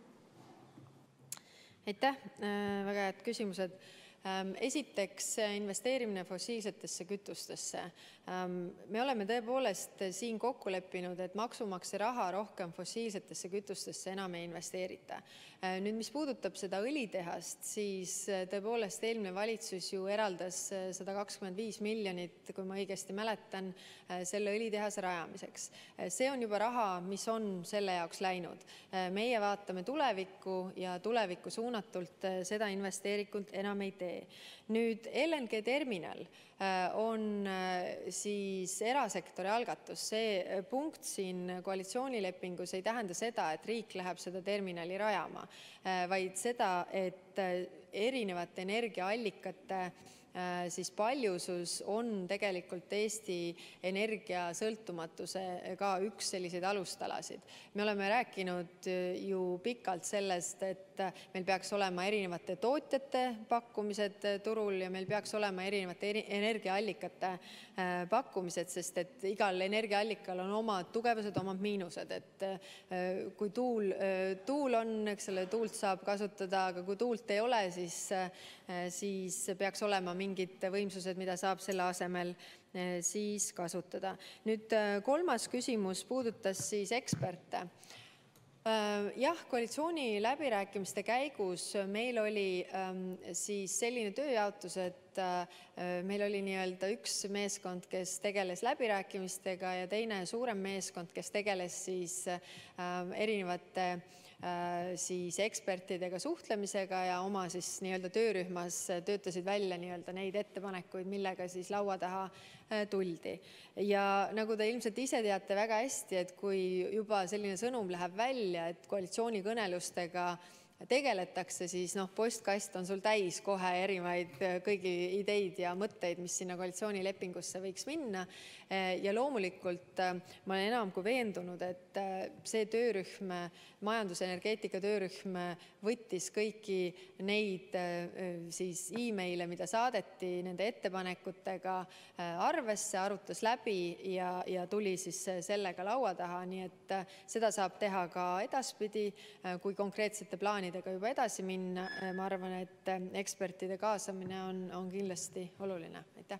Aitäh, väga head küsimused. Esiteks investeerimine fossiilsetesse kütustesse. Me oleme tõepoolest siin kokku leppinud, et maksumaksja raha rohkem fossiilsetesse kütustesse enam ei investeerita. Nüüd, mis puudutab seda õlitehast, siis tõepoolest eelmine valitsus ju eraldas sada kakskümmend viis miljonit, kui ma õigesti mäletan, selle õlitehase rajamiseks. See on juba raha, mis on selle jaoks läinud. Meie vaatame tulevikku ja tulevikku suunatult seda investeerikult enam ei tee. Nüüd L N G terminal on siis erasektori algatus. See punkt siin koalitsioonilepingus ei tähenda seda, et riik läheb seda terminali rajama, vaid seda, et erinevate energiaallikate siis paljusus on tegelikult Eesti energiasõltumatuse ka üks selliseid alustalasid. Me oleme rääkinud ju pikalt sellest, et meil peaks olema erinevate tootjate pakkumised turul ja meil peaks olema erinevate energiaallikate pakkumised, sest et igal energiaallikal on omad tugevused, omad miinused. Et kui tuul, tuul on, eks selle tuult saab kasutada, aga kui tuult ei ole, siis, siis peaks olema mingid võimsused, mida saab selle asemel siis kasutada. Nüüd kolmas küsimus puudutas siis eksperte. Jah, koalitsiooni läbirääkimiste käigus meil oli siis selline tööjaotus, et meil oli nii-öelda üks meeskond, kes tegeles läbirääkimistega ja teine suurem meeskond, kes tegeles siis erinevate siis ekspertidega suhtlemisega ja oma siis nii-öelda töörühmas töötasid välja nii-öelda neid ettepanekuid, millega siis laua taha tuldi. Ja nagu te ilmselt ise teate väga hästi, et kui juba selline sõnum läheb välja, et koalitsioonikõnelustega tegeletakse, siis noh, postkast on sul täis kohe erinevaid kõigi ideid ja mõtteid, mis sinna koalitsioonilepingusse võiks minna. Ja loomulikult ma olen enam kui veendunud, et see töörühm, majandusenergeetika töörühm võttis kõiki neid siis e-maile, mida saadeti nende ettepanekutega arvesse, arutas läbi ja, ja tuli siis sellega laua taha. Nii et seda saab teha ka edaspidi, kui konkreetsete plaanidega juba edasi minna. Ma arvan, et ekspertide kaasamine on, on kindlasti oluline. Aitäh.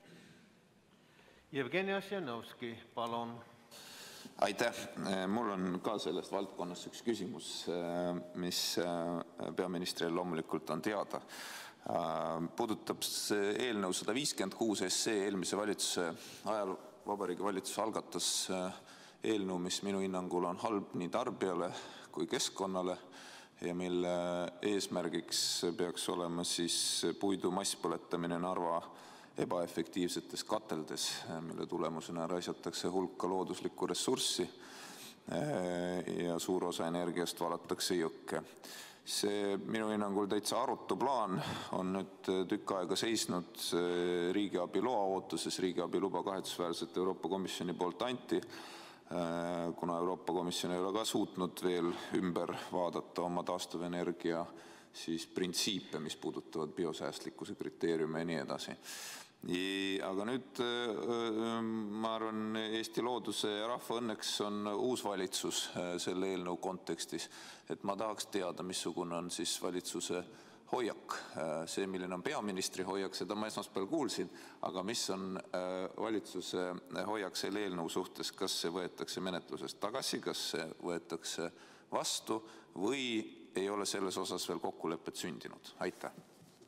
Jevgeni Ossinovski, palun. Aitäh. Mul on ka sellest valdkonnast üks küsimus, mis peaministril loomulikult on teada. Puudutab eelnõu sada viiskümmend kuus SE eelmise valitsuse ajal. Vabariigi Valitsus algatas eelnõu, mis minu hinnangul on halb nii tarbijale kui keskkonnale ja mille eesmärgiks peaks olema siis puidu masspõletamine Narva ebaefektiivsetes kateldes, mille tulemusena raisatakse hulka looduslikku ressurssi ja suur osa energiast valatakse jõkke. See minu hinnangul täitsa arutu plaan on nüüd tükk aega seisnud riigiabi loa ootuses. Riigiabi luba kahetsusväärselt Euroopa Komisjoni poolt anti, kuna Euroopa Komisjon ei ole ka suutnud veel ümber vaadata oma taastuvenergia siis printsiipe, mis puudutavad biosäästlikkuse kriteeriume ja nii edasi. Aga nüüd ma arvan, Eesti looduse ja rahva õnneks on uus valitsus selle eelnõu kontekstis, et ma tahaks teada, missugune on siis valitsuse hoiak. See, milline on peaministri hoiak, seda ma esmaspäeval kuulsin, aga mis on valitsuse hoiak selle eelnõu suhtes, kas see võetakse menetlusest tagasi, kas see võetakse vastu või ei ole selles osas veel kokkulepet sündinud? Aitäh.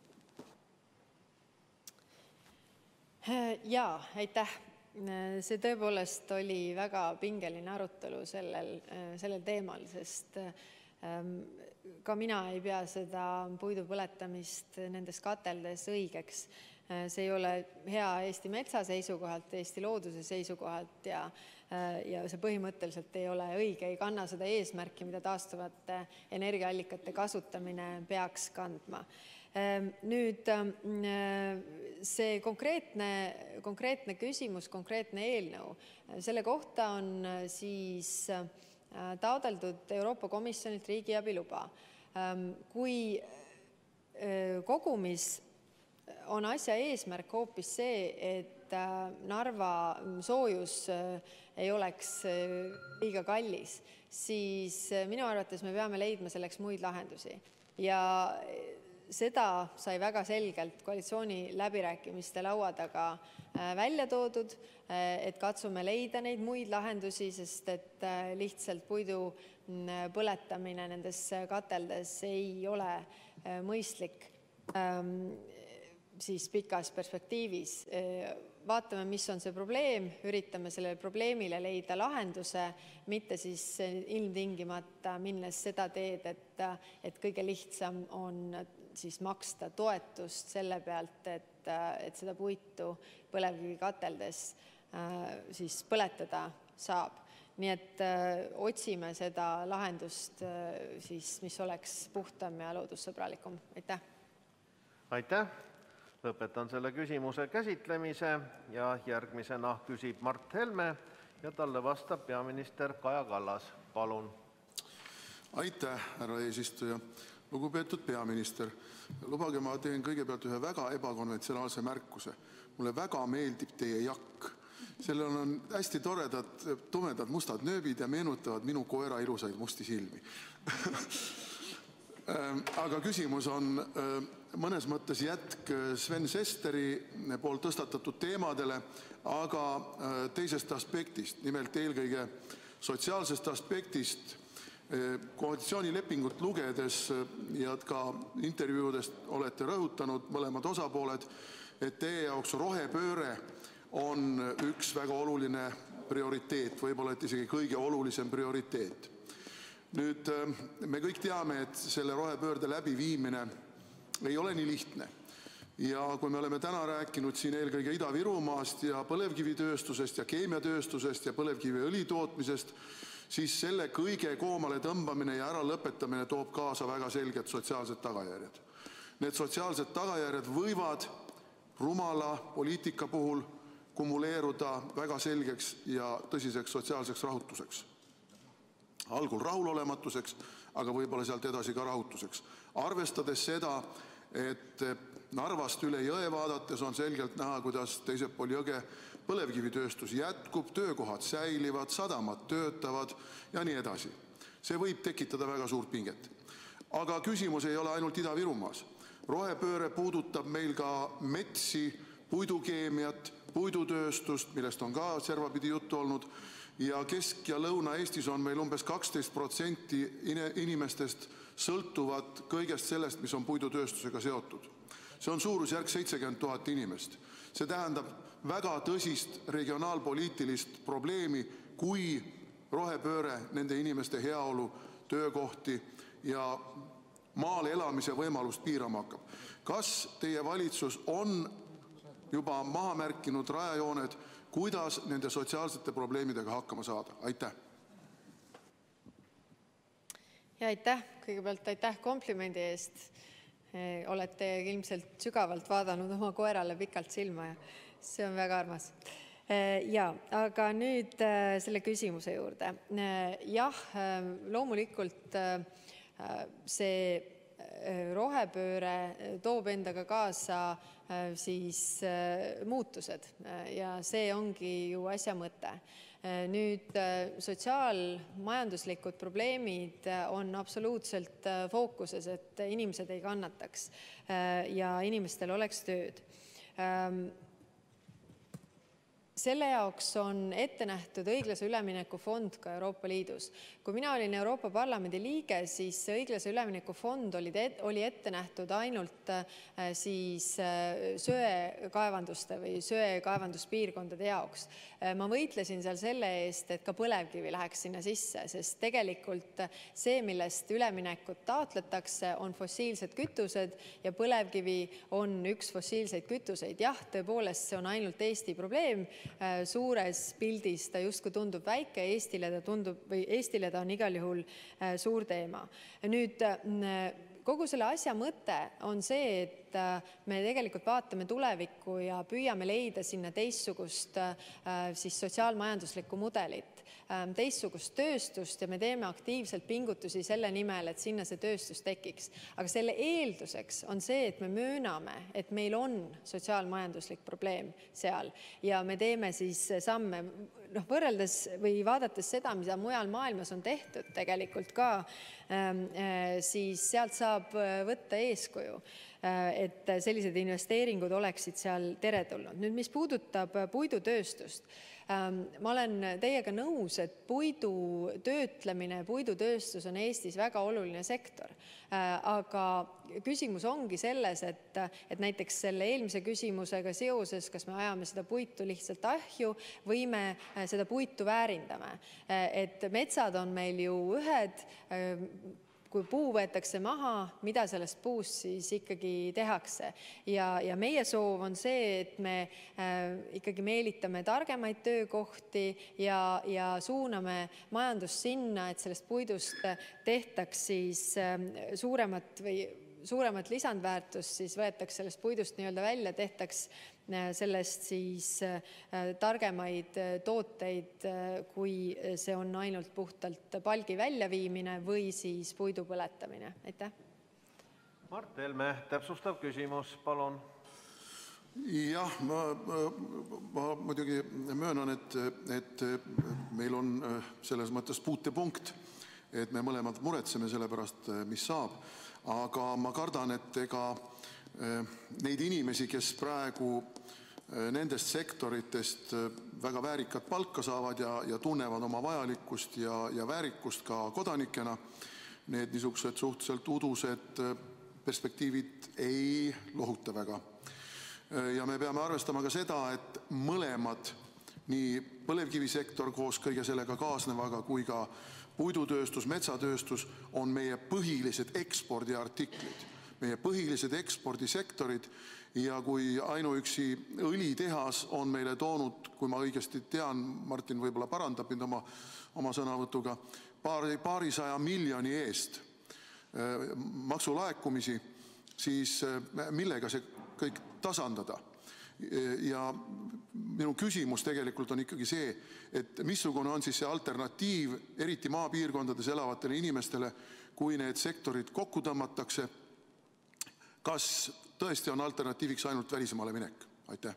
Jaa, aitäh. See tõepoolest oli väga pingeline arutelu sellel, sellel teemal, sest ka mina ei pea seda puidu põletamist nendes kateldes õigeks. See ei ole hea Eesti metsa seisukohalt, Eesti looduse seisukohalt ja, ja see põhimõtteliselt ei ole õige, ei kanna seda eesmärki, mida taastuvate energiaallikate kasutamine peaks kandma. Nüüd see konkreetne, konkreetne küsimus, konkreetne eelnõu, selle kohta on siis taodeldud Euroopa Komisjonilt riigiabi luba. Kui kogumis on asja eesmärk hoopis see, et Narva soojus ei oleks liiga kallis, siis minu arvates me peame leidma selleks muid lahendusi. Ja seda sai väga selgelt koalitsiooni läbirääkimiste laua taga välja toodud, et katsume leida neid muid lahendusi, sest et lihtsalt puidu põletamine nendes kateldes ei ole mõistlik siis pikas perspektiivis. Vaatame, mis on see probleem, üritame sellele probleemile leida lahenduse, mitte siis ilmtingimata minnes seda teed, et, et kõige lihtsam on siis maksta toetust selle pealt, et, et seda puitu põlevkivi kateldes siis põletada saab. Nii et otsime seda lahendust, siis, mis oleks puhtam ja loodussõbralikum. Aitäh! Aitäh! Lõpetan selle küsimuse käsitlemise ja järgmisena küsib Mart Helme ja talle vastab peaminister Kaja Kallas. Palun! Aitäh, härra eesistuja! Lugupeetud peaminister, lubage ma teen kõigepealt ühe väga ebakonventsionaalse märkuse. Mulle väga meeldib teie jakk. Sellel on hästi toredad, tumedad mustad nööbid ja meenutavad minu koera ilusaid musti silmi. Aga küsimus on mõnes mõttes jätk Sven Sesteri poolt tõstatatud teemadele, aga teisest aspektist, nimelt eelkõige sotsiaalsest aspektist. Koalitsioonilepingut lugedes ja ka intervjuudest olete rõhutanud mõlemad osapooled, et teie jaoks rohepööre on üks väga oluline prioriteet, võib-olla et isegi kõige olulisem prioriteet. Nüüd me kõik teame, et selle rohepöörde läbiviimine ei ole nii lihtne. Ja kui me oleme täna rääkinud siin eelkõige Ida-Virumaast ja põlevkivitööstusest ja keemiatööstusest ja põlevkiviõli tootmisest, siis selle kõige koomale tõmbamine ja ära lõpetamine toob kaasa väga selged sotsiaalsed tagajärjed. Need sotsiaalsed tagajärjed võivad rumala poliitika puhul kumuleeruda väga selgeks ja tõsiseks sotsiaalseks rahutuseks. Algul rahulolematuseks, aga võib-olla sealt edasi ka rahutuseks. Arvestades seda, et Narvast üle jõe vaadates on selgelt näha, kuidas teisel pool jõge põlevkivitööstus jätkub, töökohad säilivad, sadamad töötavad ja nii edasi. See võib tekitada väga suurt pinget. Aga küsimus ei ole ainult Ida-Virumaas. Rohepööre puudutab meil ka metsi, puidukeemiat, puidutööstust, millest on ka servapidi juttu olnud, ja Kesk- ja Lõuna-Eestis on meil umbes kaksteist protsenti inimestest sõltuvad kõigest sellest, mis on puidutööstusega seotud. See on suurusjärk seitsekümmend tuhat inimest. See tähendab väga tõsist regionaalpoliitilist probleemi, kui rohepööre nende inimeste heaolu, töökohti ja maal elamise võimalust piirama hakkab. Kas teie valitsus on juba maha märkinud rajajooned, kuidas nende sotsiaalsete probleemidega hakkama saada? Aitäh! Ja aitäh! Kõigepealt aitäh komplimendi eest. Olete ilmselt sügavalt vaadanud oma koerale pikalt silma ja see on väga armas. Ja, aga nüüd selle küsimuse juurde. Jah, loomulikult see rohepööre toob endaga kaasa siis muutused ja see ongi ju asja mõte. Nüüd sotsiaalmajanduslikud probleemid on absoluutselt fookuses, et inimesed ei kannataks ja inimestel oleks tööd. Selle jaoks on ette nähtud õiglase ülemineku fond ka Euroopa Liidus. Kui mina olin Euroopa Parlamendi liige, siis õiglase ülemineku fond oli ette nähtud ainult siis söekaevanduste või söekaevanduspiirkondade jaoks. Ma võitlesin seal selle eest, et ka põlevkivi läheks sinna sisse, sest tegelikult see, millest üleminekut taotletakse, on fossiilsed kütused ja põlevkivi on üks fossiilseid kütuseid. Jah, tõepoolest see on ainult Eesti probleem. Suures pildis ta justkui tundub väike, Eestile ta tundub või Eestile ta on igal juhul suur teema. Nüüd kogu selle asja mõte on see, et me tegelikult vaatame tulevikku ja püüame leida sinna teistsugust siis sotsiaalmajanduslikku mudelit, teistsugust tööstust ja me teeme aktiivselt pingutusi selle nimel, et sinna see tööstus tekiks. Aga selle eelduseks on see, et me mööname, et meil on sotsiaalmajanduslik probleem seal ja me teeme siis samme, noh, võrreldes või vaadates seda, mida mujal maailmas on tehtud tegelikult ka, siis sealt saab võtta eeskuju, et sellised investeeringud oleksid seal teretulnud. Nüüd, mis puudutab puidutööstust, ma olen teiega nõus, et puidu töötlemine, puidutööstus on Eestis väga oluline sektor, aga küsimus ongi selles, et, et näiteks selle eelmise küsimusega seoses, kas me ajame seda puitu lihtsalt ahju või me seda puitu väärindame. Et metsad on meil ju ühed, kui puu võetakse maha, mida sellest puust siis ikkagi tehakse. Ja, ja meie soov on see, et me äh, ikkagi meelitame targemaid töökohti ja, ja suuname majandust sinna, et sellest puidust tehtaks siis äh, suuremat või suuremat lisandväärtust, siis võetaks sellest puidust nii-öelda välja, tehtaks sellest siis targemaid tooteid, kui see on ainult puhtalt palgi väljaviimine või siis puidu põletamine. Aitäh. Mart Helme, täpsustav küsimus, palun. Jah, ma, ma muidugi möönan, et, et meil on selles mõttes puutepunkt, et me mõlemad muretseme selle pärast, mis saab. Aga ma kardan, et ega neid inimesi, kes praegu nendest sektoritest väga väärikat palka saavad ja, ja tunnevad oma vajalikkust ja, ja väärikust ka kodanikena. Need niisugused suhteliselt udused perspektiivid ei lohuta väga. Ja me peame arvestama ka seda, et mõlemad, nii põlevkivisektor koos kõige sellega kaasnevaga kui ka puidutööstus, metsatööstus on meie põhilised ekspordiartiklid, meie põhilised ekspordisektorid. Ja kui ainuüksi õlitehas on meile toonud, kui ma õigesti tean, Martin võib-olla parandab mind oma, oma sõnavõtuga, paari, paarisaja miljoni eest maksulaekumisi, siis millega see kõik tasandada? Ja minu küsimus tegelikult on ikkagi see, et missugune on siis see alternatiiv, eriti maapiirkondades elavatele inimestele, kui need sektorid kokku tõmmatakse. Kas tõesti on alternatiiviks ainult välismaale minek? Aitäh.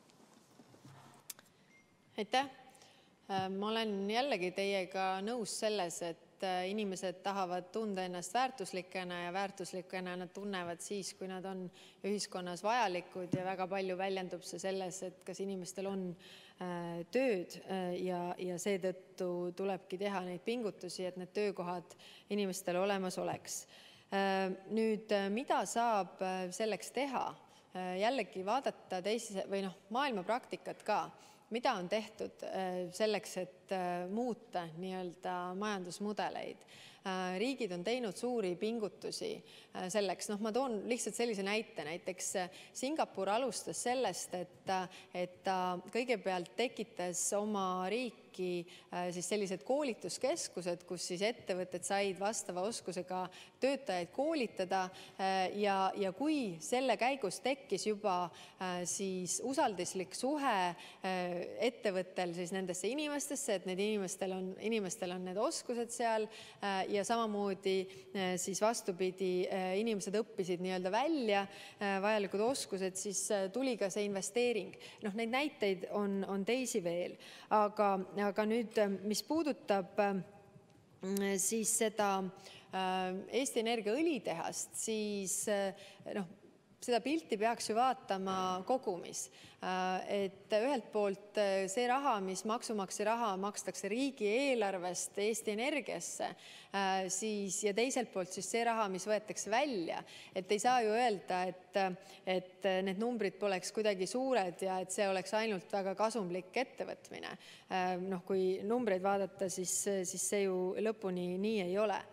Aitäh. Ma olen jällegi teiega nõus selles, et inimesed tahavad tunda ennast väärtuslikena ja väärtuslikena nad tunnevad siis, kui nad on ühiskonnas vajalikud ja väga palju väljendub see selles, et kas inimestel on tööd ja, ja seetõttu tulebki teha neid pingutusi, et need töökohad inimestel olemas oleks. Nüüd, mida saab selleks teha? Jällegi vaadata teisi või noh, maailma praktikat ka. Mida on tehtud selleks, et muuta nii-öelda majandusmudeleid? Riigid on teinud suuri pingutusi selleks. Noh, ma toon lihtsalt sellise näite. Näiteks Singapur alustas sellest, et, et ta kõigepealt tekitas oma riiki siis sellised koolituskeskused, kus siis ettevõtted said vastava oskusega töötajaid koolitada ja, ja kui selle käigus tekkis juba siis usalduslik suhe ettevõttel siis nendesse inimestesse, et need inimestel on, inimestel on need oskused seal ja samamoodi siis vastupidi inimesed õppisid nii-öelda välja vajalikud oskused, siis tuli ka see investeering. Noh, neid näiteid on, on teisi veel, aga Aga nüüd, mis puudutab siis seda Eesti Energia õlitehast, siis noh, seda pilti peaks ju vaatama kogumis. Et ühelt poolt see raha, mis maksumaksja raha makstakse riigi eelarvest Eesti Energiasse, siis, ja teiselt poolt siis see raha, mis võetakse välja. Et ei saa ju öelda, et, et need numbrid poleks kuidagi suured ja et see oleks ainult väga kasumlik ettevõtmine. Noh, kui numbreid vaadata, siis, siis see ju lõpuni nii ei ole.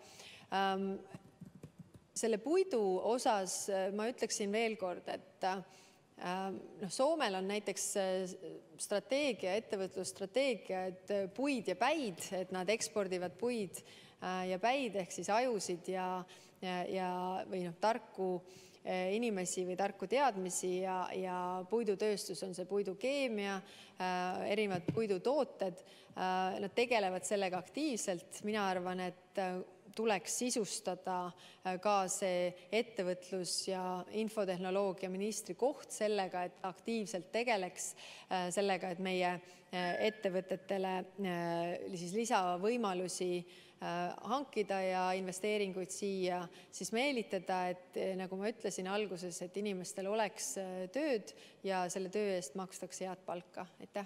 Selle puidu osas ma ütleksin veel kord, et no, Soomel on näiteks strateegia, ettevõtlusstrateegia, et puid ja päid, et nad ekspordivad puid ja päid ehk siis ajusid ja, ja, või noh, tarku inimesi või tarku teadmisi ja, ja puidutööstus on see puidukeemia, erinevad puidutooted. Nad tegelevad sellega aktiivselt. Mina arvan, et tuleks sisustada ka see ettevõtlus ja infotehnoloogia ministri koht sellega, et aktiivselt tegeleks sellega, et meie ettevõtetele siis lisavõimalusi hankida ja investeeringuid siia siis meelitada, et nagu ma ütlesin alguses, et inimestel oleks tööd ja selle töö eest makstakse head palka. Aitäh.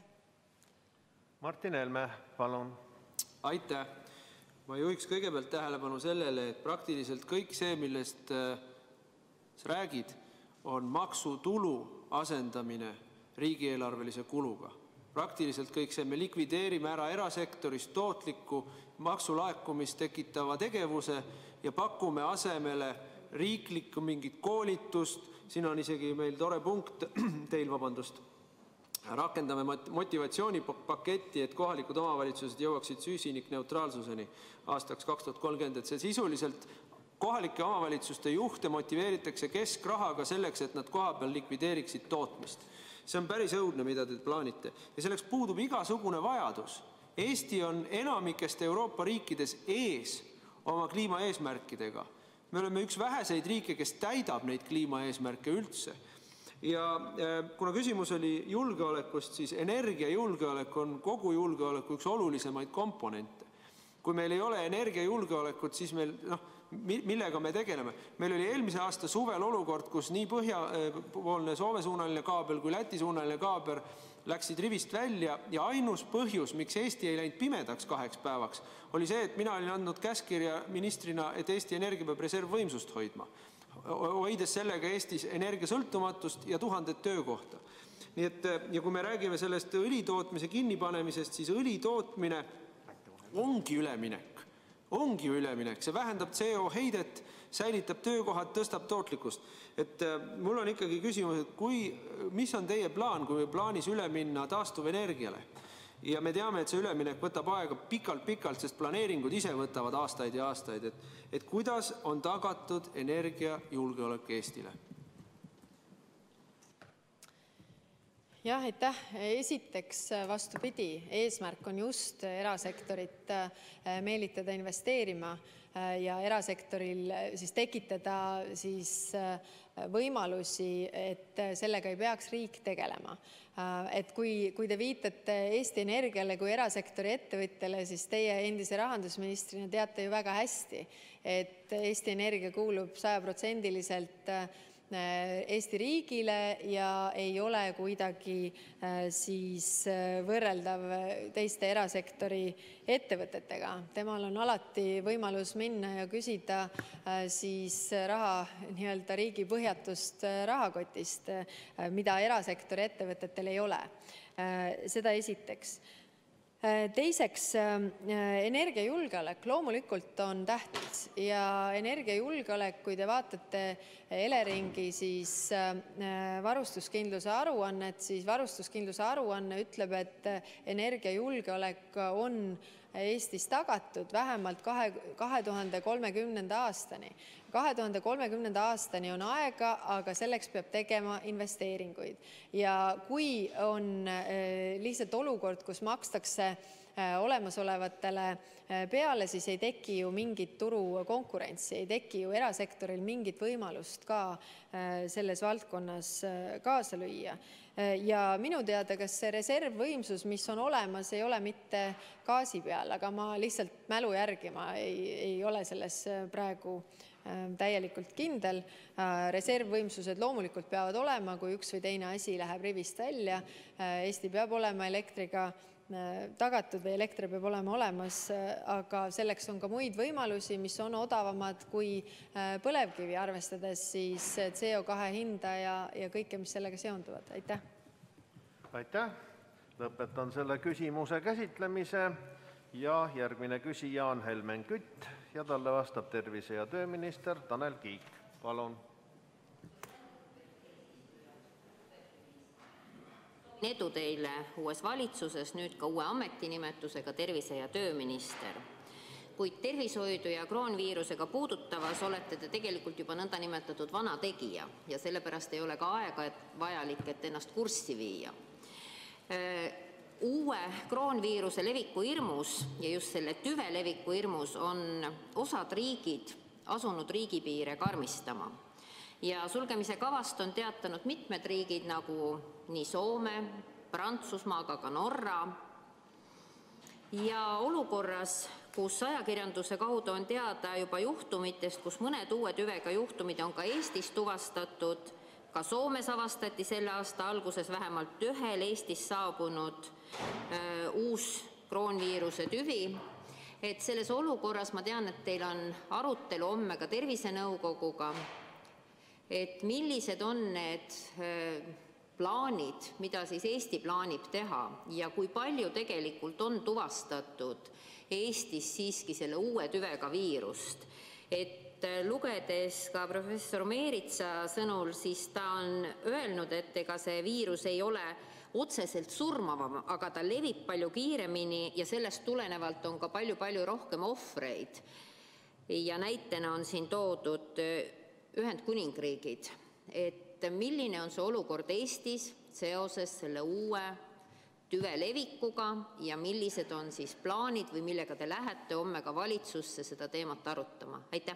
Martin Helme, palun. Aitäh. Ma juhiks kõigepealt tähelepanu sellele, et praktiliselt kõik see, millest sa räägid, on maksutulu asendamine riigieelarvelise kuluga. Praktiliselt kõik see, me likvideerime ära erasektoris tootliku maksulaekumist tekitava tegevuse ja pakume asemele riiklikku mingit koolitust. Siin on isegi meil tore punkt teil, vabandust. Rakendame motivatsioonipaketti, et kohalikud omavalitsused jõuaksid süsinikneutraalsuseni aastaks kaks tuhat kolmkümmend. Et see sisuliselt kohalike omavalitsuste juhte motiveeritakse keskrahaga selleks, et nad kohapeal likvideeriksid tootmist. See on päris õudne, mida te plaanite. Ja selleks puudub igasugune vajadus. Eesti on enamikest Euroopa riikides ees oma kliimaeesmärkidega. Me oleme üks väheseid riike, kes täidab neid kliimaeesmärke üldse. Ja kuna küsimus oli julgeolekust, siis energiajulgeolek on kogu julgeoleku üks olulisemaid komponente. Kui meil ei ole energiajulgeolekut, siis meil, noh, millega me tegeleme. Meil oli eelmise aasta suvel olukord, kus nii põhjapoolne Soome-suunaline kaabel kui Läti-suunaline kaabel läksid rivist välja ja ainus põhjus, miks Eesti ei läinud pimedaks kaheks päevaks, oli see, et mina olin andnud käskkirja ministrina, et Eesti Energia peab reservvõimsust hoidma, hoides sellega Eestis energiasõltumatust ja tuhandet töökohta. Nii et, ja kui me räägime sellest õlitootmise kinnipanemisest, siis õlitootmine ongi üleminek. Ongi üleminek. See vähendab C O heidet, säilitab töökohad, tõstab tootlikkust. Et mul on ikkagi küsimus, et kui, mis on teie plaan, kui plaanis üle minna taastuvenergiale? Ja me teame, et see üleminek võtab aega pikalt-pikalt, sest planeeringud ise võtavad aastaid ja aastaid. Et, et kuidas on tagatud energiajulgeolek Eestile? Jah, aitäh. Esiteks vastupidi, eesmärk on just erasektorit meelitada investeerima ja erasektoril siis tekitada siis võimalusi, et sellega ei peaks riik tegelema. Et kui, kui te viitate Eesti Energiale kui erasektori ettevõtjale, siis teie endise rahandusministrina teate ju väga hästi, et Eesti Energia kuulub sajaprotsendiliselt Eesti riigile ja ei ole kuidagi siis võrreldav teiste erasektori ettevõtetega. Temal on alati võimalus minna ja küsida siis raha nii-öelda riigi põhjatust rahakotist, mida erasektori ettevõtetel ei ole. Seda esiteks. Teiseks, energiajulgeolek loomulikult on tähtis ja energiajulgeolek, kui te vaatate Eleringi siis varustuskindluse aruannet, siis varustuskindluse aruanne ütleb, et energiajulgeolek on Eestis tagatud vähemalt kahe tuhande kolmekümnenda aastani. kahe tuhande kolmekümnenda aastani on aega, aga selleks peab tegema investeeringuid. Ja kui on lihtsalt olukord, kus makstakse olemasolevatele peale, siis ei teki ju mingit turu konkurentsi, ei teki ju erasektoril mingit võimalust ka selles valdkonnas kaasa lüüa. Ja minu teada, kas see reservvõimsus, mis on olemas, ei ole mitte gaasi peal, aga ma lihtsalt mälu järgi, ma ei, ei ole selles praegu täielikult kindel. Reservvõimsused loomulikult peavad olema, kui üks või teine asi läheb rivist välja. Eesti peab olema elektriga tagatud või elekter peab olema olemas, aga selleks on ka muid võimalusi, mis on odavamad kui põlevkivi, arvestades siis C O kahe hinda ja, ja kõike, mis sellega seonduvad. Aitäh! Aitäh! Lõpetan selle küsimuse käsitlemise ja järgmine küsija on Helmen Kütt ja talle vastab tervise- ja tööminister Tanel Kiik. Palun! Edu teile uues valitsuses, nüüd ka uue ametinimetusega tervise- ja tööminister. Kuid tervishoidu ja kroonviirusega puudutavas olete te tegelikult juba nõnda nimetatud vana tegija ja sellepärast ei ole ka aega et vajalik, et ennast kurssi viia. Uue kroonviiruse leviku hirmus ja just selle tüve leviku hirmus on osad riigid asunud riigipiire karmistama. Ja sulgemise kavast on teatanud mitmed riigid nagu nii Soome, Prantsusmaa, aga ka Norra. Ja olukorras, kus ajakirjanduse kaudu on teada juba juhtumitest, kus mõned uue tüvega juhtumid on ka Eestis tuvastatud, ka Soomes avastati selle aasta alguses vähemalt ühel Eestis saabunud öö, uus kroonviiruse tüvi. Et selles olukorras ma tean, et teil on arutelu homme ka Tervisenõukoguga, et millised on need plaanid, mida siis Eesti plaanib teha ja kui palju tegelikult on tuvastatud Eestis siiski selle uue tüvega viirust. Et lugedes ka professor Meeritsa sõnul, siis ta on öelnud, et ega see viirus ei ole otseselt surmavam, aga ta levib palju kiiremini ja sellest tulenevalt on ka palju-palju rohkem ohvreid. Ja näitena on siin toodud Ühendkuningriigid, et milline on see olukord Eestis seoses selle uue tüve levikuga ja millised on siis plaanid või millega te lähete homme ka valitsusse seda teemat arutama? Aitäh!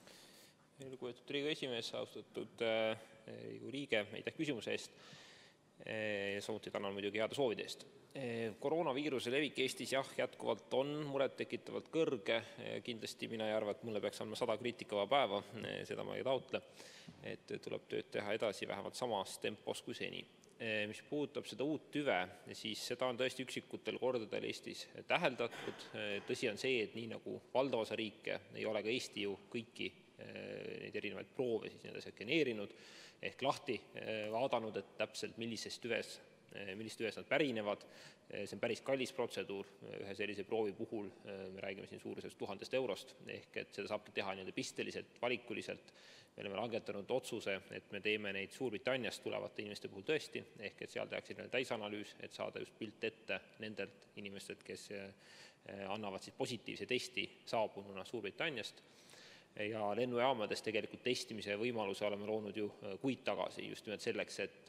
Lugupeetud Riigikogu esimees, austatud Riigikogu liige, aitäh küsimuse eest. Samuti tänan muidugi heade soovide eest. Koroonaviiruse levik Eestis jah, jätkuvalt on murettekitavalt kõrge. Kindlasti mina ei arva, et mulle peaks andma sada kriitikavaba päeva, seda ma ei taotle. Et tuleb tööd teha edasi vähemalt samas tempos kui seni. Mis puudutab seda uut tüve, siis seda on tõesti üksikutel kordadel Eestis täheldatud. Tõsi on see, et nii nagu valdav osa riike ei ole ka Eesti ju kõiki neid erinevaid proove siis nii-öelda sekeneerinud ehk lahti vaadanud, et täpselt millisest tüves, millist tüves nad pärinevad. See on päris kallis protseduur. Ühe sellise proovi puhul me räägime siin suurusest tuhandest eurost ehk et seda saabki teha nii-öelda pisteliselt, valikuliselt. Me oleme langetanud otsuse, et me teeme neid Suurbritanniast tulevate inimeste puhul tõesti, ehk et seal tehakse täisanalüüs, et saada just pilt ette nendelt inimestelt, kes annavad siis positiivse testi saabununa Suurbritanniast. Ja lennujaamades tegelikult testimise võimaluse oleme loonud ju kuid tagasi just nimelt selleks, et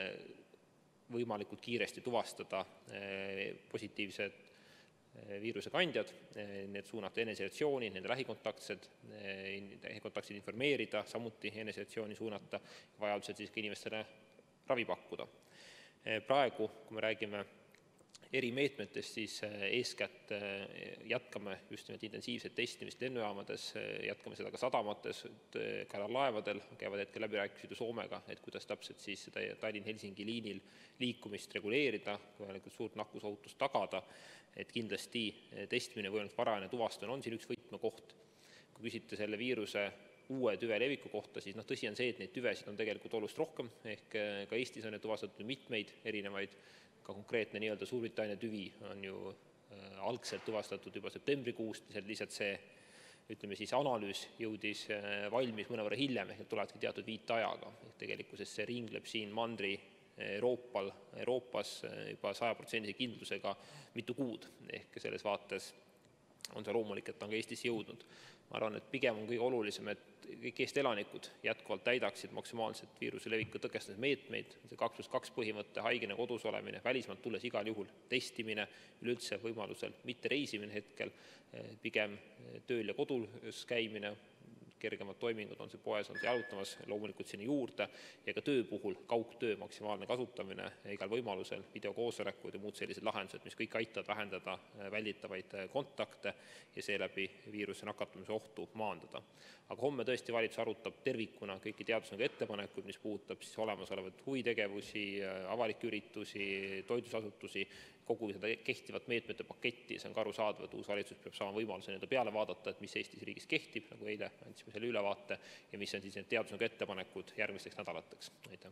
võimalikult kiiresti tuvastada positiivsed viirusekandjad, need suunata eneseisolatsiooni, nende lähikontaktsed, lähikontaktsed informeerida, samuti eneseisolatsiooni suunata, vajadusel siis ka inimestele ravi pakkuda. Praegu, kui me räägime erimeetmetest, siis eeskätt jätkame just nimelt intensiivset testimist lennujaamades, jätkame seda ka sadamates, ka laevadel käivad hetkel läbirääkimised Soomega, et kuidas täpselt siis seda Tallinn-Helsingi liinil liikumist reguleerida, võimalikult suurt nakkusohutust tagada, et kindlasti testimine võimalikult varajane tuvastamine on siin üks võtmekoht. Kui küsite selle viiruse uue tüve leviku kohta, siis noh, tõsi on see, et neid tüvesid on tegelikult oluliselt rohkem, ehk ka Eestis on need tuvastatud mitmeid erinevaid. Ka konkreetne nii-öelda Suurbritannia tüvi on ju algselt tuvastatud juba septembrikuust, lihtsalt see, ütleme siis, analüüs jõudis valmis mõnevõrra hiljem, ehk tulevadki teatud viitajaga. Tegelikkuses see ringleb siin mandri Euroopal, Euroopas juba saja protsendi kindlusega mitu kuud, ehk selles vaates on see loomulik, et on ka Eestis jõudnud. Ma arvan, et pigem on kõige olulisem, et kõik Eesti elanikud jätkuvalt täidaksid maksimaalselt viiruse leviku tõkestamise meetmeid, see kaks pluss kaks põhimõte, haigena kodus olemine, välismaalt tulles igal juhul testimine, üleüldse võimalusel mitte reisimine hetkel, pigem tööl ja kodus käimine, kergemad toimingud, on see poes, on see jalutamas, loomulikult sinna juurde ja ka töö puhul kaugtöö maksimaalne kasutamine igal võimalusel, videokoosolekud ja muud sellised lahendused, mis kõik aitavad vähendada välditavaid kontakte ja seeläbi viiruse nakatumise ohtu maandada. Aga homme tõesti valitsus arutab tervikuna kõiki teadusnõukoja ettepanekuid, mis puudutab siis olemasolevat huvitegevusi, avalikke üritusi, toitlustusasutusi, kogu seda kehtivat meetmete paketti, see on ka arusaadav, et uus valitsus peab saama võimaluse nii-öelda peale vaadata, et mis Eestis riigis kehtib, nagu eile andsime selle ülevaate, ja mis on siis need teadusnõukoja ettepanekud järgmisteks nädalateks. Aitäh.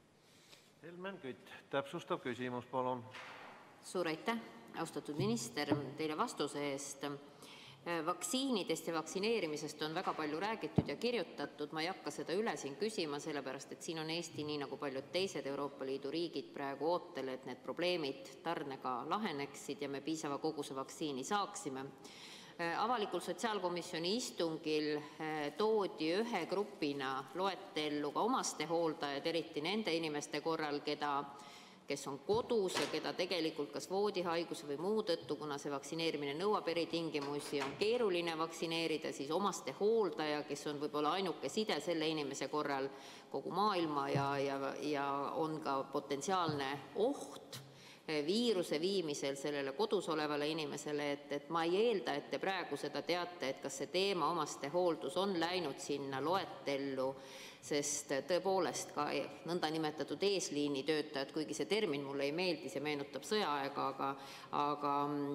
Helmen Kütt, täpsustav küsimus, palun. Suur aitäh, austatud minister, teile vastuse eest. Vaktsiinidest ja vaktsineerimisest on väga palju räägitud ja kirjutatud. Ma ei hakka seda üle siin küsima, sellepärast, et siin on Eesti nii nagu paljud teised Euroopa Liidu riigid praegu ootel, et need probleemid tarnega laheneksid ja me piisava koguse vaktsiini saaksime. Avalikul sotsiaalkomisjoni istungil toodi ühe grupina loetellu ka omastehooldajad, eriti nende inimeste korral, keda kes on kodus ja keda tegelikult kas voodihaiguse või muu tõttu, kuna see vaktsineerimine nõuab eritingimusi, on keeruline vaktsineerida, siis omastehooldaja, kes on võib-olla ainuke side selle inimese korral kogu maailma ja, ja, ja on ka potentsiaalne oht viiruse viimisel sellele kodus olevale inimesele, et, et ma ei eelda, et te praegu seda teate, et kas see teema omastehooldus on läinud sinna loetellu, sest tõepoolest ka nõndanimetatud eesliini töötajad, kuigi see termin mulle ei meeldi, see meenutab sõjaaega, aga, aga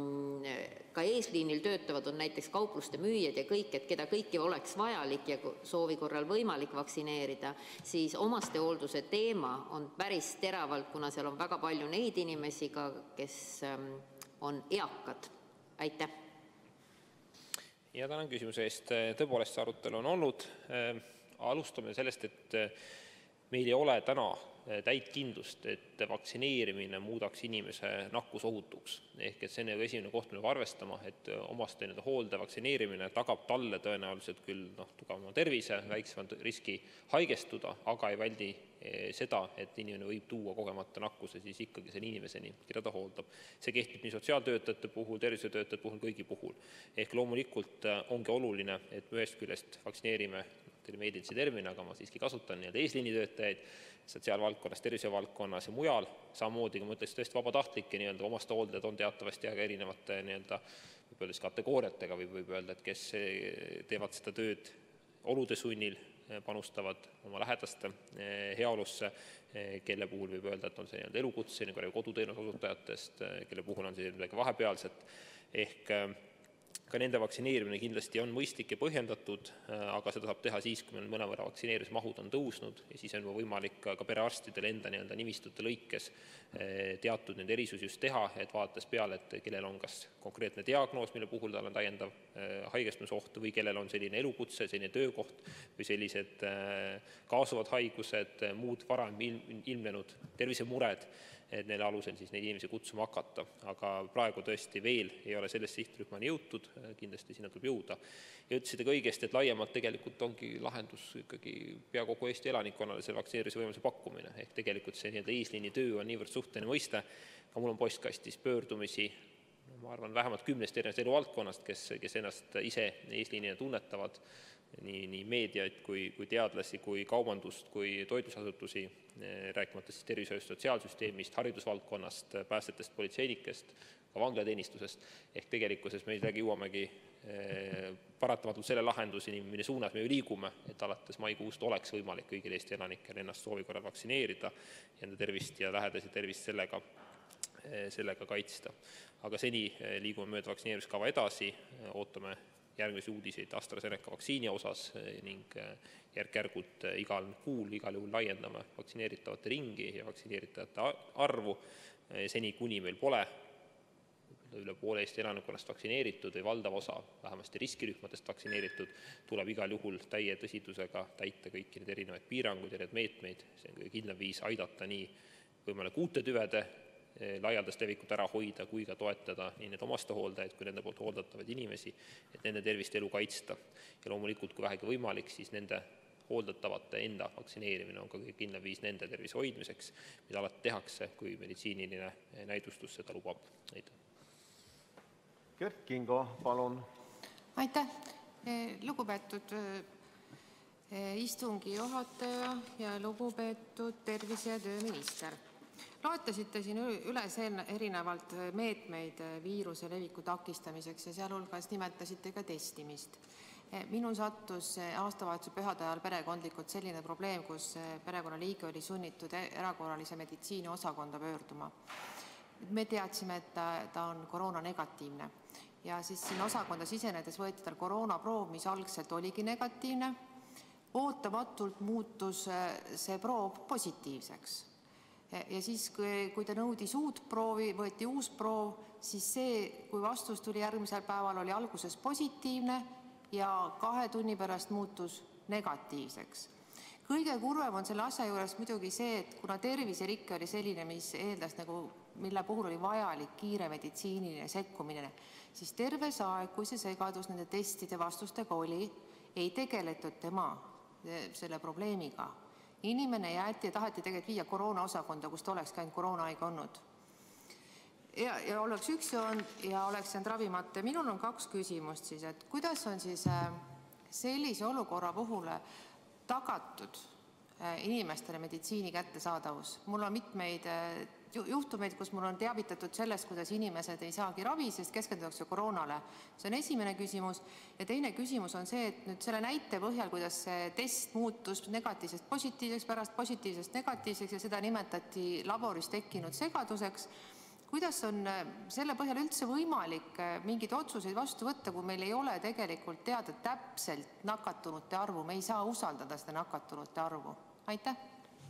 ka eesliinil töötavad on näiteks kaupluste müüjad ja kõik, et keda kõiki oleks vajalik ja soovi korral võimalik vaktsineerida, siis omastehoolduse teema on päris teravalt, kuna seal on väga palju neid inimesi, ka, kes on eakad. Aitäh. Ja tänan küsimuse eest. Tõepoolest see arutelu on olnud. Alustame sellest, et meil ei ole täna täit kindlust, et vaktsineerimine muudaks inimese nakkusohutuks. Ehk et see on esimene koht, mille arvestama, et omaste hoolde vaktsineerimine tagab talle tõenäoliselt küll no, tugevama tervise, väiksema riski haigestuda, aga ei väldi seda, et inimene võib tuua kogemata nakkuse siis ikkagi selle inimeseni, keda ta hooldab. See kehtib nii sotsiaaltöötajate puhul, tervishoiutöötajate puhul, kõigi puhul. Ehk loomulikult ongi oluline, et me ühest küljest vaktsineerime meediatsi termin, aga ma siiski kasutan nii-öelda eesliinitöötajaid sotsiaalvaldkonnas, tervisevaldkonnas ja mujal. Samamoodi, kui ma ütleks tõesti vabatahtlikke nii-öelda omastehooldajad on teatavasti aga erinevate nii-öelda võib öelda kategooriatega või võib öelda, et kes teevad seda tööd olude sunnil, panustavad oma lähedaste heaolusse, kelle puhul võib öelda, et on see nii-öelda elukutse, nagu koduteenuse osutajatest, kelle puhul on see midagi vahepealset. Ehk ka nende vaktsineerimine kindlasti on mõistlik ja põhjendatud, aga seda saab teha siis, kui meil mõnevõrra vaktsineerimismahud on tõusnud ja siis on võimalik ka perearstidel enda nii-öelda nimistute lõikes teatud nende erisusi just teha, et vaadates peale, et kellel on kas konkreetne diagnoos, mille puhul tal on täiendav haigestumisoht või kellel on selline elukutse, selline töökoht või sellised kaasuvad haigused, muud varem ilmnenud tervisemured, et neile alusel siis neid inimesi kutsuma hakata. Aga praegu tõesti veel ei ole sellest sihtrühmani jõutud, kindlasti sinna tuleb jõuda. Ja ütlesite ka õigesti, et laiemalt tegelikult ongi lahendus ikkagi pea kogu Eesti elanikkonnale selle vaktsineerimise võimaluse pakkumine. Ehk tegelikult see nii-öelda eesliini töö on niivõrd suhteline mõiste. Ka mul on postkastis pöördumisi, ma arvan, vähemalt kümnest erinevast eluvaldkonnast, kes, kes ennast ise eesliinina tunnetavad, nii, nii meediaid kui, kui teadlasi, kui kaubandust, kui toitlusasutusi, rääkimata siis tervishoiust, sotsiaalsüsteemist, haridusvaldkonnast, päästetest, politseinikest, ka vanglateenistusest. Ehk tegelikkuses me isegi jõuamegi paratamatult selle lahenduseni, mille suunas me ju liigume, et alates maikuust oleks võimalik kõigil Eesti elanikel ennast soovi korral vaktsineerida ja enda tervist ja lähedasi tervist sellega, sellega kaitsta. Aga seni liigume mööda vaktsineerimiskava edasi, ootame järgmisi uudiseid AstraZeneca vaktsiini osas ning järk-järgult igal kuul, igal juhul laiendame vaktsineeritavate ringi ja vaktsineeritajate arvu. Seni kuni meil pole üle poole Eesti elanikkonnast vaktsineeritud või valdav osa, vähemasti riskirühmadest vaktsineeritud, tuleb igal juhul täie tõsidusega täita kõiki need erinevaid piiranguid ja need meetmeid. See on kõige kindlam viis aidata nii võimalik uute tüvede laialdast levikut ära hoida, kui ka toetada nii need omastehooldajaid kui nende poolt hooldatavaid inimesi, et nende tervist elu kaitsta. Ja loomulikult, kui vähegi võimalik, siis nende hooldatavate enda vaktsineerimine on ka kõige kindlam viis nende tervise hoidmiseks, mida alati tehakse, kui meditsiiniline näidustus seda lubab. Aitäh. Kert Kingo, palun. Aitäh. Lugupeetud istungi juhataja ja lugupeetud tervise- ja tööminister. Loetasite siin üles erinevalt meetmeid viiruse leviku takistamiseks ja sealhulgas nimetasite ka testimist. Minu sattus aastavahetuse pühade ajal perekondlikult selline probleem, kus perekonnaliige oli sunnitud erakorralise meditsiini osakonda pöörduma. Me teadsime, et ta, ta on koroona negatiivne ja siis siin osakonda sisenedes võeti tal koroonaproov, mis algselt oligi negatiivne. Ootamatult muutus see proov positiivseks. Ja siis, kui ta nõudis uut proovi, võeti uus proov, siis see, kui vastus tuli järgmisel päeval, oli alguses positiivne ja kahe tunni pärast muutus negatiivseks. Kõige kurvem on selle asja juures muidugi see, et kuna terviserikke oli selline, mis eeldas nagu, mille puhul oli vajalik kiire meditsiiniline sekkumine, siis terve see aeg, kui see segadus nende testide vastustega oli, ei tegeletud tema selle probleemiga. Inimene jäeti ja taheti tegelikult viia koroona osakonda, kus ta oleks käinud koroonahaige olnud. Ja, ja oleks üksi olnud ja oleks jäänud ravimata. Minul on kaks küsimust siis, et kuidas on siis sellise olukorra puhul tagatud inimestele meditsiini kättesaadavus? Mul on mitmeid juhtumeid, kus mul on teavitatud sellest, kuidas inimesed ei saagi ravi, sest keskendutakse koroonale. See on esimene küsimus. Ja teine küsimus on see, et nüüd selle näite põhjal, kuidas see test muutus negatiivsest positiivseks, pärast positiivsest negatiivseks ja seda nimetati laboris tekkinud segaduseks. Kuidas on selle põhjal üldse võimalik mingeid otsuseid vastu võtta, kui meil ei ole tegelikult teada täpselt nakatunute arvu? Me ei saa usaldada seda nakatunute arvu. Aitäh!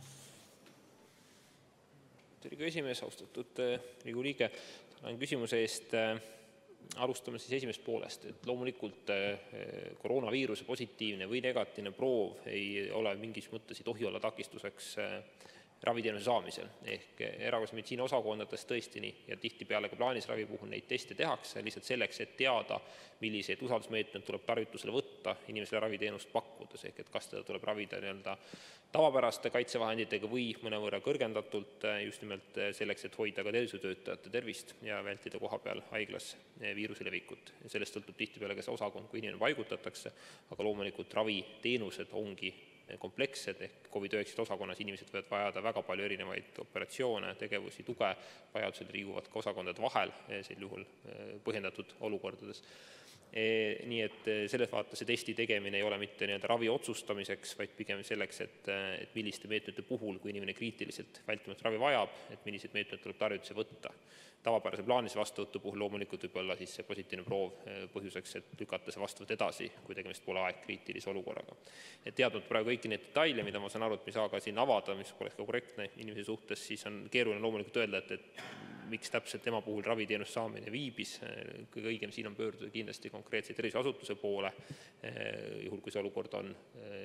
Riigikogu esimees, austatud Riigikogu liige, tänan küsimuse eest. Alustame siis esimest poolest. Et loomulikult koroonaviiruse positiivne või negatiivne proov ei ole mingis mõttes, ei tohi olla takistuseks raviteenuse saamisel. Ehk erakorralise meditsiini osakondades tõesti nii ja tihtipeale ka plaanisravi puhul neid teste tehakse lihtsalt selleks, et teada, milliseid usaldusmeetmeid tuleb tarvitusele võtta oodata inimesele raviteenust pakkudes, ehk et kas teda tuleb ravida nii-öelda tavapäraste kaitsevahenditega või mõnevõrra kõrgendatult just nimelt selleks, et hoida ka tervishoiutöötajate tervist ja vältida kohapeal haiglas viiruse levikut. Ja sellest sõltub tihtipeale ka see osakond, kui inimene paigutatakse, aga loomulikult raviteenused ongi komplekssed ehk COVID üheksateist osakonnas inimesed võivad vajada väga palju erinevaid operatsioone, tegevusi, tuge, vajadusel liiguvad ka osakondade vahel, sel juhul põhjendatud olukordades. Nii et selles vaates see testi tegemine ei ole mitte nii-öelda ravi otsustamiseks, vaid pigem selleks, et, et milliste meetmete puhul, kui inimene kriitiliselt vältimatu ravi vajab, et milliseid meetmeid tuleb tarvitusse võtta. Tavapärase plaanilise vastuvõtu puhul loomulikult võib olla siis see positiivne proov põhjuseks, et lükata see vastuvõtt edasi, kui tegemist pole aeg kriitilise olukorraga. Et teadnud praegu kõiki neid detaile, mida ma saan aru, et me ei saa ka siin avada, mis poleks ka korrektne inimese suhtes, siis on keeruline loomulikult öelda, et, et miks täpselt tema puhul raviteenust saamine viibis. Kõige õigem siin on pöörduda kindlasti konkreetse terviseasutuse poole, juhul kui see olukord on,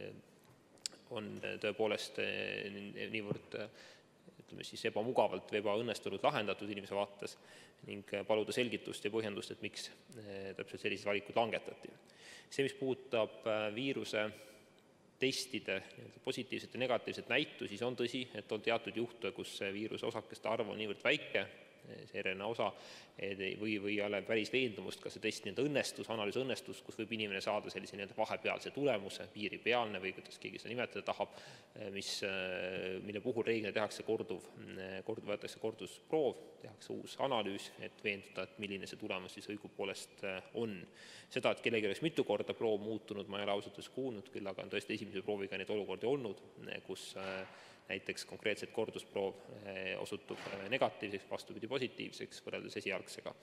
on tõepoolest niivõrd ütleme siis ebamugavalt või ebaõnnestunult lahendatud inimese vaates ning paluda selgitust ja põhjendust, et miks täpselt sellised valikud langetati. See, mis puudutab viiruse testide positiivset ja negatiivset näitu, siis on tõsi, et on teatud juhte, kus viiruse osakeste arv on niivõrd väike, see R N A osa, või, või ei ole päris veendumust, kas see test nii-öelda õnnestus, analüüs õnnestus, kus võib inimene saada sellise nii-öelda vahepealse tulemuse, piiripealne või kuidas keegi seda nimetada tahab, mis, mille puhul reeglina tehakse korduv, korduv, võetakse kordusproov, tehakse uus analüüs, et veenduda, et milline see tulemus siis õigupoolest on. Seda, et kellegi oleks mitu korda proov muutunud, ma ei ole ausalt öeldes kuulnud, küll aga on tõesti esimese prooviga neid olukordi olnud, kus näiteks konkreetselt kordusproov osutub negatiivseks, vastupidi positiivseks võrreldes esialgsega.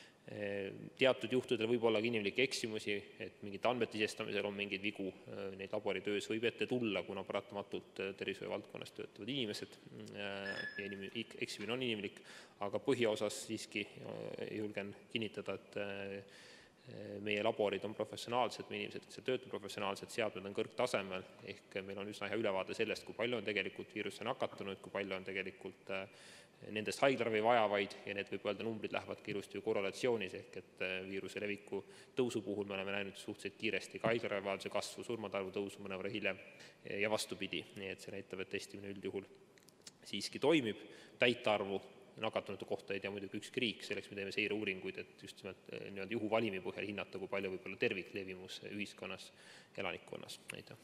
Teatud juhtudel võib olla ka inimlikke eksimusi, et mingite andmete sisestamisel on mingeid vigu, neid laboritöös võib ette tulla, kuna paratamatult tervishoiu valdkonnas töötavad inimesed ja eksimine on inimlik, aga põhiosas siiski julgen kinnitada, et meie laborid on professionaalsed, meie inimesed, kes töötavad professionaalselt, seadmed on kõrgtasemel, ehk meil on üsna hea ülevaade sellest, kui palju on tegelikult viiruse nakatunud, kui palju on tegelikult nendest haiglaravi vajavaid ja need võib öelda numbrid lähevad ilusti korrelatsioonis, ehk et viiruse leviku tõusu puhul me oleme näinud suhteliselt kiiresti ka haiglaravi vajaduse kasvu, surmade arvu tõusu mõnevõrra hiljem ja vastupidi, nii et see näitab, et testimine üldjuhul siiski toimib, täitarvu nakatunute kohta ei tea muidugi ükski riik, selleks me teeme seireuuringuid, et just nimelt juhuvalimi põhjal hinnata, kui palju võib olla terviklevimus ühiskonnas, elanikkonnas. Aitäh.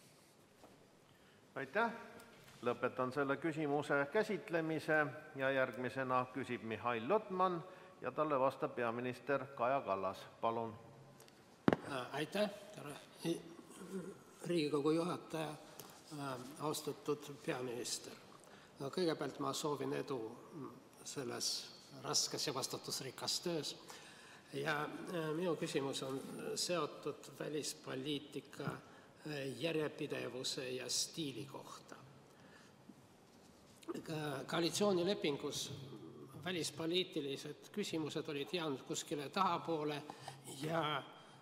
Aitäh. Lõpetan selle küsimuse käsitlemise ja järgmisena küsib Mihhail Lotman ja talle vastab peaminister Kaja Kallas. Palun. Aitäh, Riigikogu juhataja, austatud peaminister. Kõigepealt ma soovin edu selles raskes ja vastutusrikas töös. Ja minu küsimus on seotud välispoliitika järjepidevuse ja stiili kohta. Koalitsioonilepingus välispoliitilised küsimused olid jäänud kuskile tahapoole ja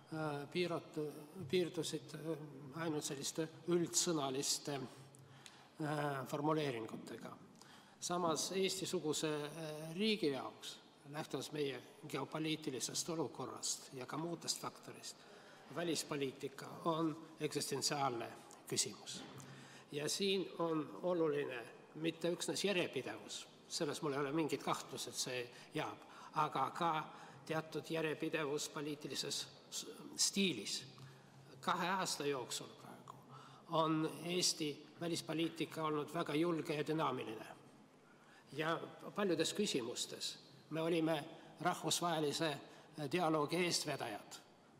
piirdusid ainult selliste üldsõnaliste formuleeringutega. Samas Eesti-suguse riigi jaoks, lähtudes meie geopoliitilisest olukorrast ja ka muudest faktorist, välispoliitika on eksistentsiaalne küsimus. Ja siin on oluline mitte üksnes järjepidevus, selles mul ei ole mingit kahtlust, et see jääb, aga ka teatud järjepidevus poliitilises stiilis. Kahe aasta jooksul praegu on Eesti välispoliitika olnud väga julge ja dünaamiline. Ja paljudes küsimustes me olime rahvusvahelise dialoogi eestvedajad,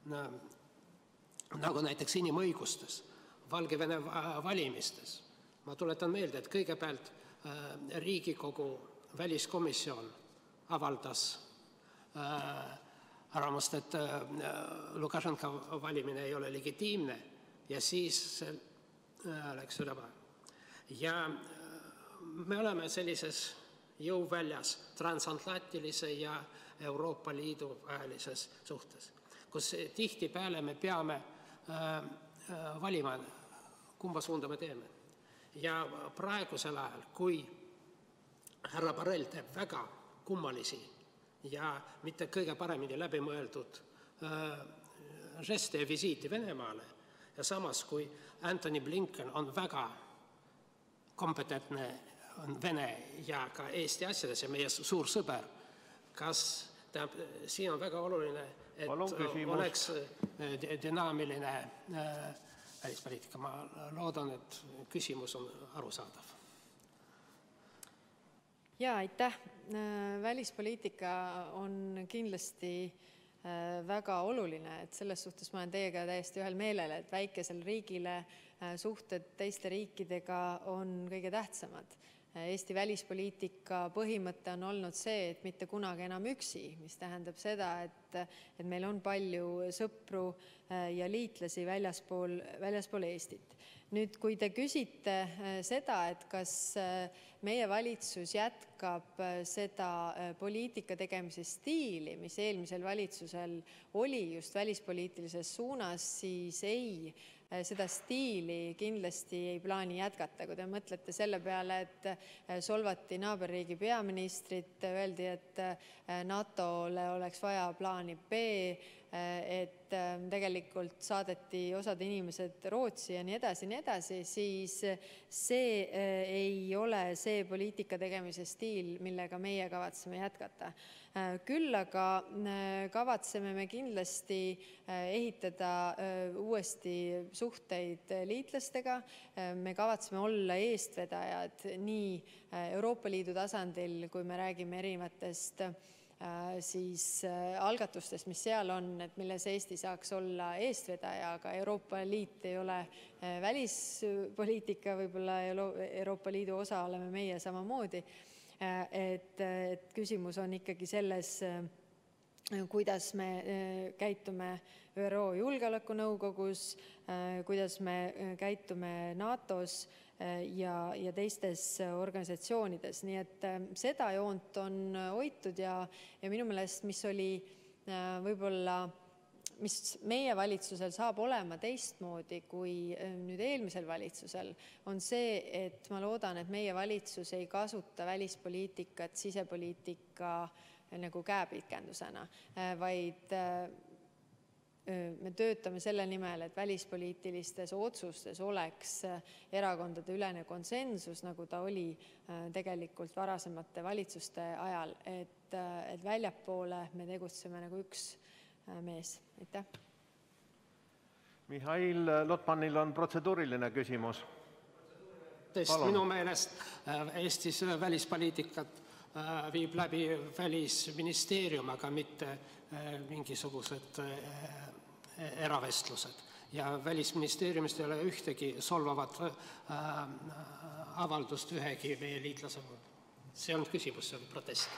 nagu näiteks inimõigustes, Valgevene valimistes. Ma tuletan meelde, et kõigepealt Riigikogu väliskomisjon avaldas arvamust, et Lukašenka valimine ei ole legitiimne ja siis läks üle päev. Ja me oleme sellises jõuväljas transatlantilise ja Euroopa Liidu vahelises suhtes, kus tihtipeale me peame valima, kumba suunda me teeme. Ja praegusel ajal, kui härra Borrell teeb väga kummalisi ja mitte kõige paremini läbimõeldud žeste ja visiiti Venemaale Ja samas, kui Antony Blinken on väga kompetentne on Vene ja ka Eesti asjades ja meie suur sõber, kas tähendab, siin on väga oluline, et oleks dünaamiline välispoliitika. Ma loodan, et küsimus on arusaadav. Jaa, aitäh. Välispoliitika on kindlasti väga oluline, et selles suhtes ma olen teiega täiesti ühel meelel, et väikesel riigile suhted teiste riikidega on kõige tähtsamad. Eesti välispoliitika põhimõte on olnud see, et mitte kunagi enam üksi, mis tähendab seda, et, et meil on palju sõpru ja liitlasi väljaspool, väljaspool Eestit. Nüüd, kui te küsite seda, et kas meie valitsus jätkab seda poliitika tegemise stiili, mis eelmisel valitsusel oli just välispoliitilises suunas, siis ei, seda stiili kindlasti ei plaani jätkata. Kui te mõtlete selle peale, et solvati naaberriigi peaministrit, öeldi, et NATOle oleks vaja plaani B, et tegelikult saadeti osad inimesed Rootsi ja nii edasi, nii edasi, siis see ei ole see poliitika tegemise stiil, millega meie kavatseme jätkata. Küll aga kavatseme me kindlasti ehitada uuesti suhteid liitlastega. Me kavatseme olla eestvedajad nii Euroopa Liidu tasandil, kui me räägime erinevatest siis algatustest, mis seal on, et milles Eesti saaks olla eestvedaja, aga Euroopa Liit ei ole välispoliitika, võib-olla Euroopa Liidu osa oleme meie samamoodi. Et, et küsimus on ikkagi selles, kuidas me käitume ÜRO Julgeolekunõukogus, kuidas me käitume NATOs ja, ja teistes organisatsioonides. Nii et seda joont on hoitud ja, ja minu meelest, mis oli võib-olla, mis meie valitsusel saab olema teistmoodi kui nüüd eelmisel valitsusel, on see, et ma loodan, et meie valitsus ei kasuta välispoliitikat sisepoliitika nagu käepikendusena, vaid me töötame selle nimel, et välispoliitilistes otsustes oleks erakondade ülene konsensus, nagu ta oli tegelikult varasemate valitsuste ajal, et, et väljapoole me tegutseme nagu üks mees. Aitäh. Mihhail Lotmanil on protseduuriline küsimus. Minu meelest Eestis välispoliitikat viib läbi välisministeerium, aga mitte mingisugused eravestlused. Ja välisministeeriumist ei ole ühtegi solvavat avaldust ühegi meie liitlase. See on küsimus, see on protest.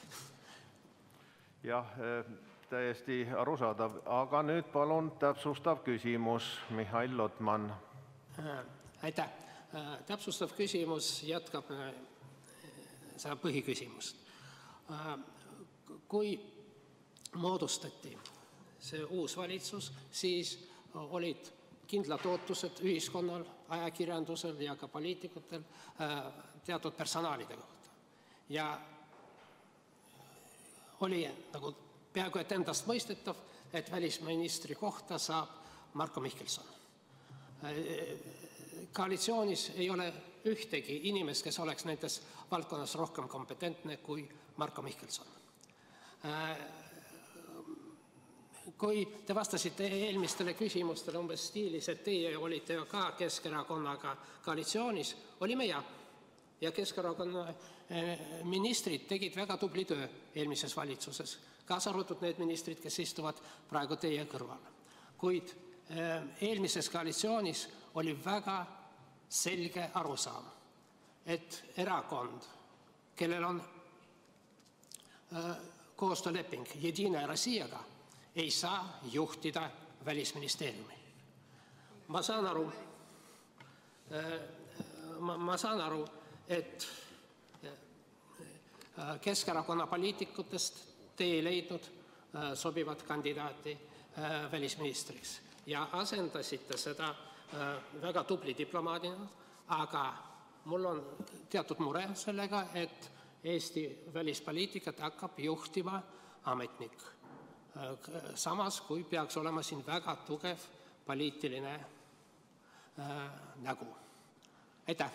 Jah, täiesti arusaadav. Aga nüüd palun täpsustav küsimus, Mihhail Lotman. Aitäh. Täpsustav küsimus jätkab seda põhiküsimust. Kui moodustati see uus valitsus, siis olid kindlad ootused ühiskonnal, ajakirjandusel ja ka poliitikutel teatud personaalide kohta. Ja oli nagu peaaegu et endast mõistetav, et välisministri kohta saab Marko Mihkelson. Koalitsioonis ei ole ühtegi inimest, kes oleks nendes valdkonnas rohkem kompetentne kui Marko Mihkelson. Kui te vastasite eelmistele küsimustele umbes stiilis, et teie olite ju ka Keskerakonnaga koalitsioonis, olime ja. Ja Keskerakonna ministrid tegid väga tubli töö eelmises valitsuses, kaasa arvatud need ministrid, kes istuvad praegu teie kõrval. Kuid eelmises koalitsioonis oli väga selge arusaam, et erakond, kellel on koostööleping Jedina Rossijaga, ei saa juhtida välisministeeriumi. Ma saan aru, ma, ma saan aru, et Keskerakonna poliitikutest te ei leidnud sobivat kandidaati välisministriks ja asendasite seda väga tubli diplomaadina, aga mul on teatud mure sellega, et Eesti välispoliitikat hakkab juhtima ametnik. Samas, kui peaks olema siin väga tugev poliitiline nägu. Aitäh!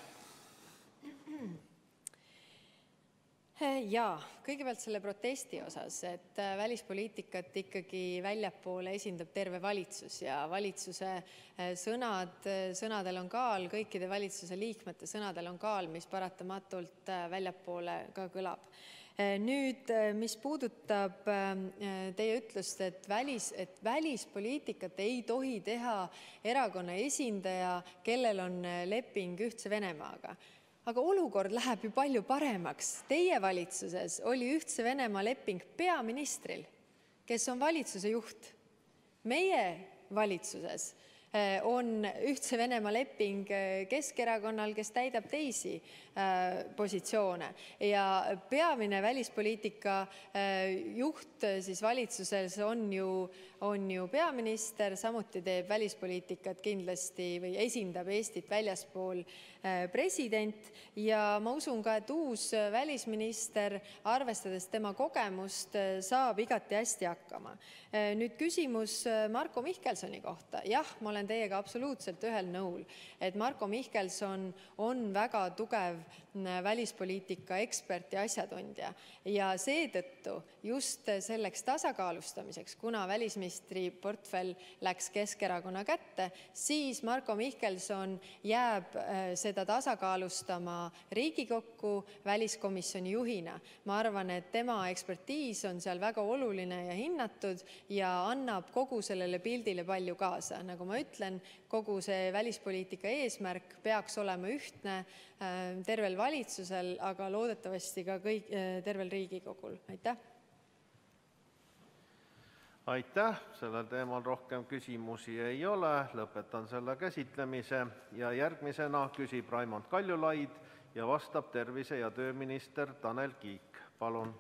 Jaa, kõigepealt selle protesti osas, et välispoliitikat ikkagi väljapoole esindab terve valitsus ja valitsuse sõnad, sõnadel on kaal, kõikide valitsuse liikmete sõnadel on kaal, mis paratamatult väljapoole ka kõlab. Nüüd, mis puudutab teie ütlust, et, välis, et välispoliitikat ei tohi teha erakonna esindaja, kellel on leping Ühtse Venemaaga. Aga olukord läheb ju palju paremaks. Teie valitsuses oli Ühtse Venemaa leping peaministril, kes on valitsuse juht. Meie valitsuses on Ühtse Venemaa leping Keskerakonnal, kes täidab teisi positsioone. Ja peamine välispoliitika juht siis valitsuses on ju, on ju peaminister, samuti teeb välispoliitikat kindlasti või esindab Eestit väljaspool president ja ma usun ka, et uus välisminister, arvestades tema kogemust, saab igati hästi hakkama. Nüüd küsimus Marko Mihkelsoni kohta. Jah, ma olen teiega absoluutselt ühel nõul, et Marko Mihkelson on väga tugev välispoliitika ekspert ja asjatundja ja seetõttu just selleks tasakaalustamiseks, kuna välisministri portfell läks Keskerakonna kätte, siis Marko Mihkelson jääb seda tasakaalustama Riigikokku väliskomisjoni juhina. Ma arvan, et tema ekspertiis on seal väga oluline ja hinnatud ja annab kogu sellele pildile palju kaasa. Nagu ma ütlen, kogu see välispoliitika eesmärk peaks olema ühtne tervel valitsusel, aga loodetavasti ka kõik, tervel Riigikogul. Aitäh! Aitäh! Sellel teemal rohkem küsimusi ei ole. Lõpetan selle käsitlemise ja järgmisena küsib Raimond Kaljulaid ja vastab tervise- ja tööminister Tanel Kiik. Palun!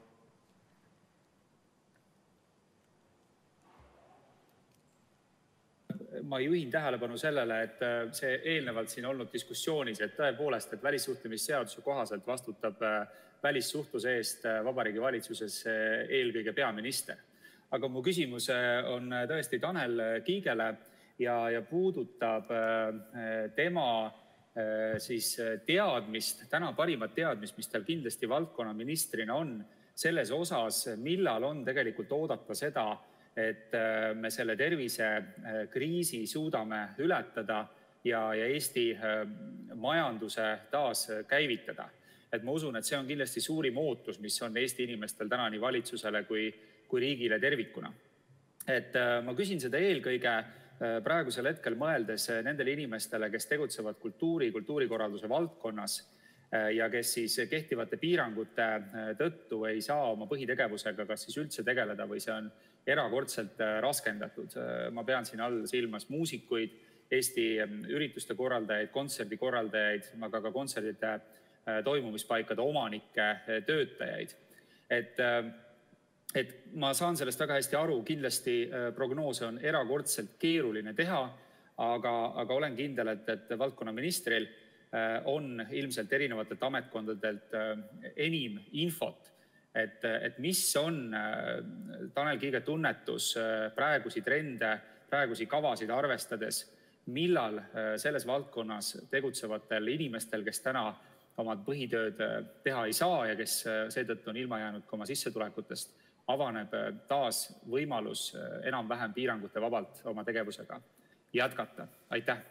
Ma juhin tähelepanu sellele, et see eelnevalt siin olnud diskussioonis, et tõepoolest, et välissuhtlemisseaduse kohaselt vastutab välissuhtluse eest Vabariigi Valitsuses eelkõige peaminister. Aga mu küsimus on tõesti Tanel Kiigele ja, ja puudutab tema siis teadmist, täna parimat teadmist, mis tal kindlasti valdkonnaministrina on, selles osas, millal on tegelikult oodata seda, et me selle tervisekriisi suudame ületada ja, ja Eesti majanduse taas käivitada. Et ma usun, et see on kindlasti suurim ootus, mis on Eesti inimestel täna nii valitsusele kui, kui riigile tervikuna. Et ma küsin seda eelkõige praegusel hetkel mõeldes nendele inimestele, kes tegutsevad kultuuri, kultuurikorralduse valdkonnas ja kes siis kehtivate piirangute tõttu ei saa oma põhitegevusega kas siis üldse tegeleda või see on erakordselt raskendatud. Ma pean siin all silmas muusikuid, Eesti ürituste korraldajaid, kontserdikorraldajaid, aga ka kontserdite toimumispaikade omanikke, töötajaid. Et, et ma saan sellest väga hästi aru, kindlasti prognoose on erakordselt keeruline teha, aga, aga olen kindel, et, et valdkonnaministril on ilmselt erinevatelt ametkondadelt enim infot, et, et mis on Tanel Kiige tunnetus praegusi trende, praegusi kavasid arvestades, millal selles valdkonnas tegutsevatel inimestel, kes täna oma põhitööd teha ei saa ja kes seetõttu on ilma jäänud ka oma sissetulekutest, avaneb taas võimalus enam-vähem piirangute vabalt oma tegevusega jätkata. Aitäh!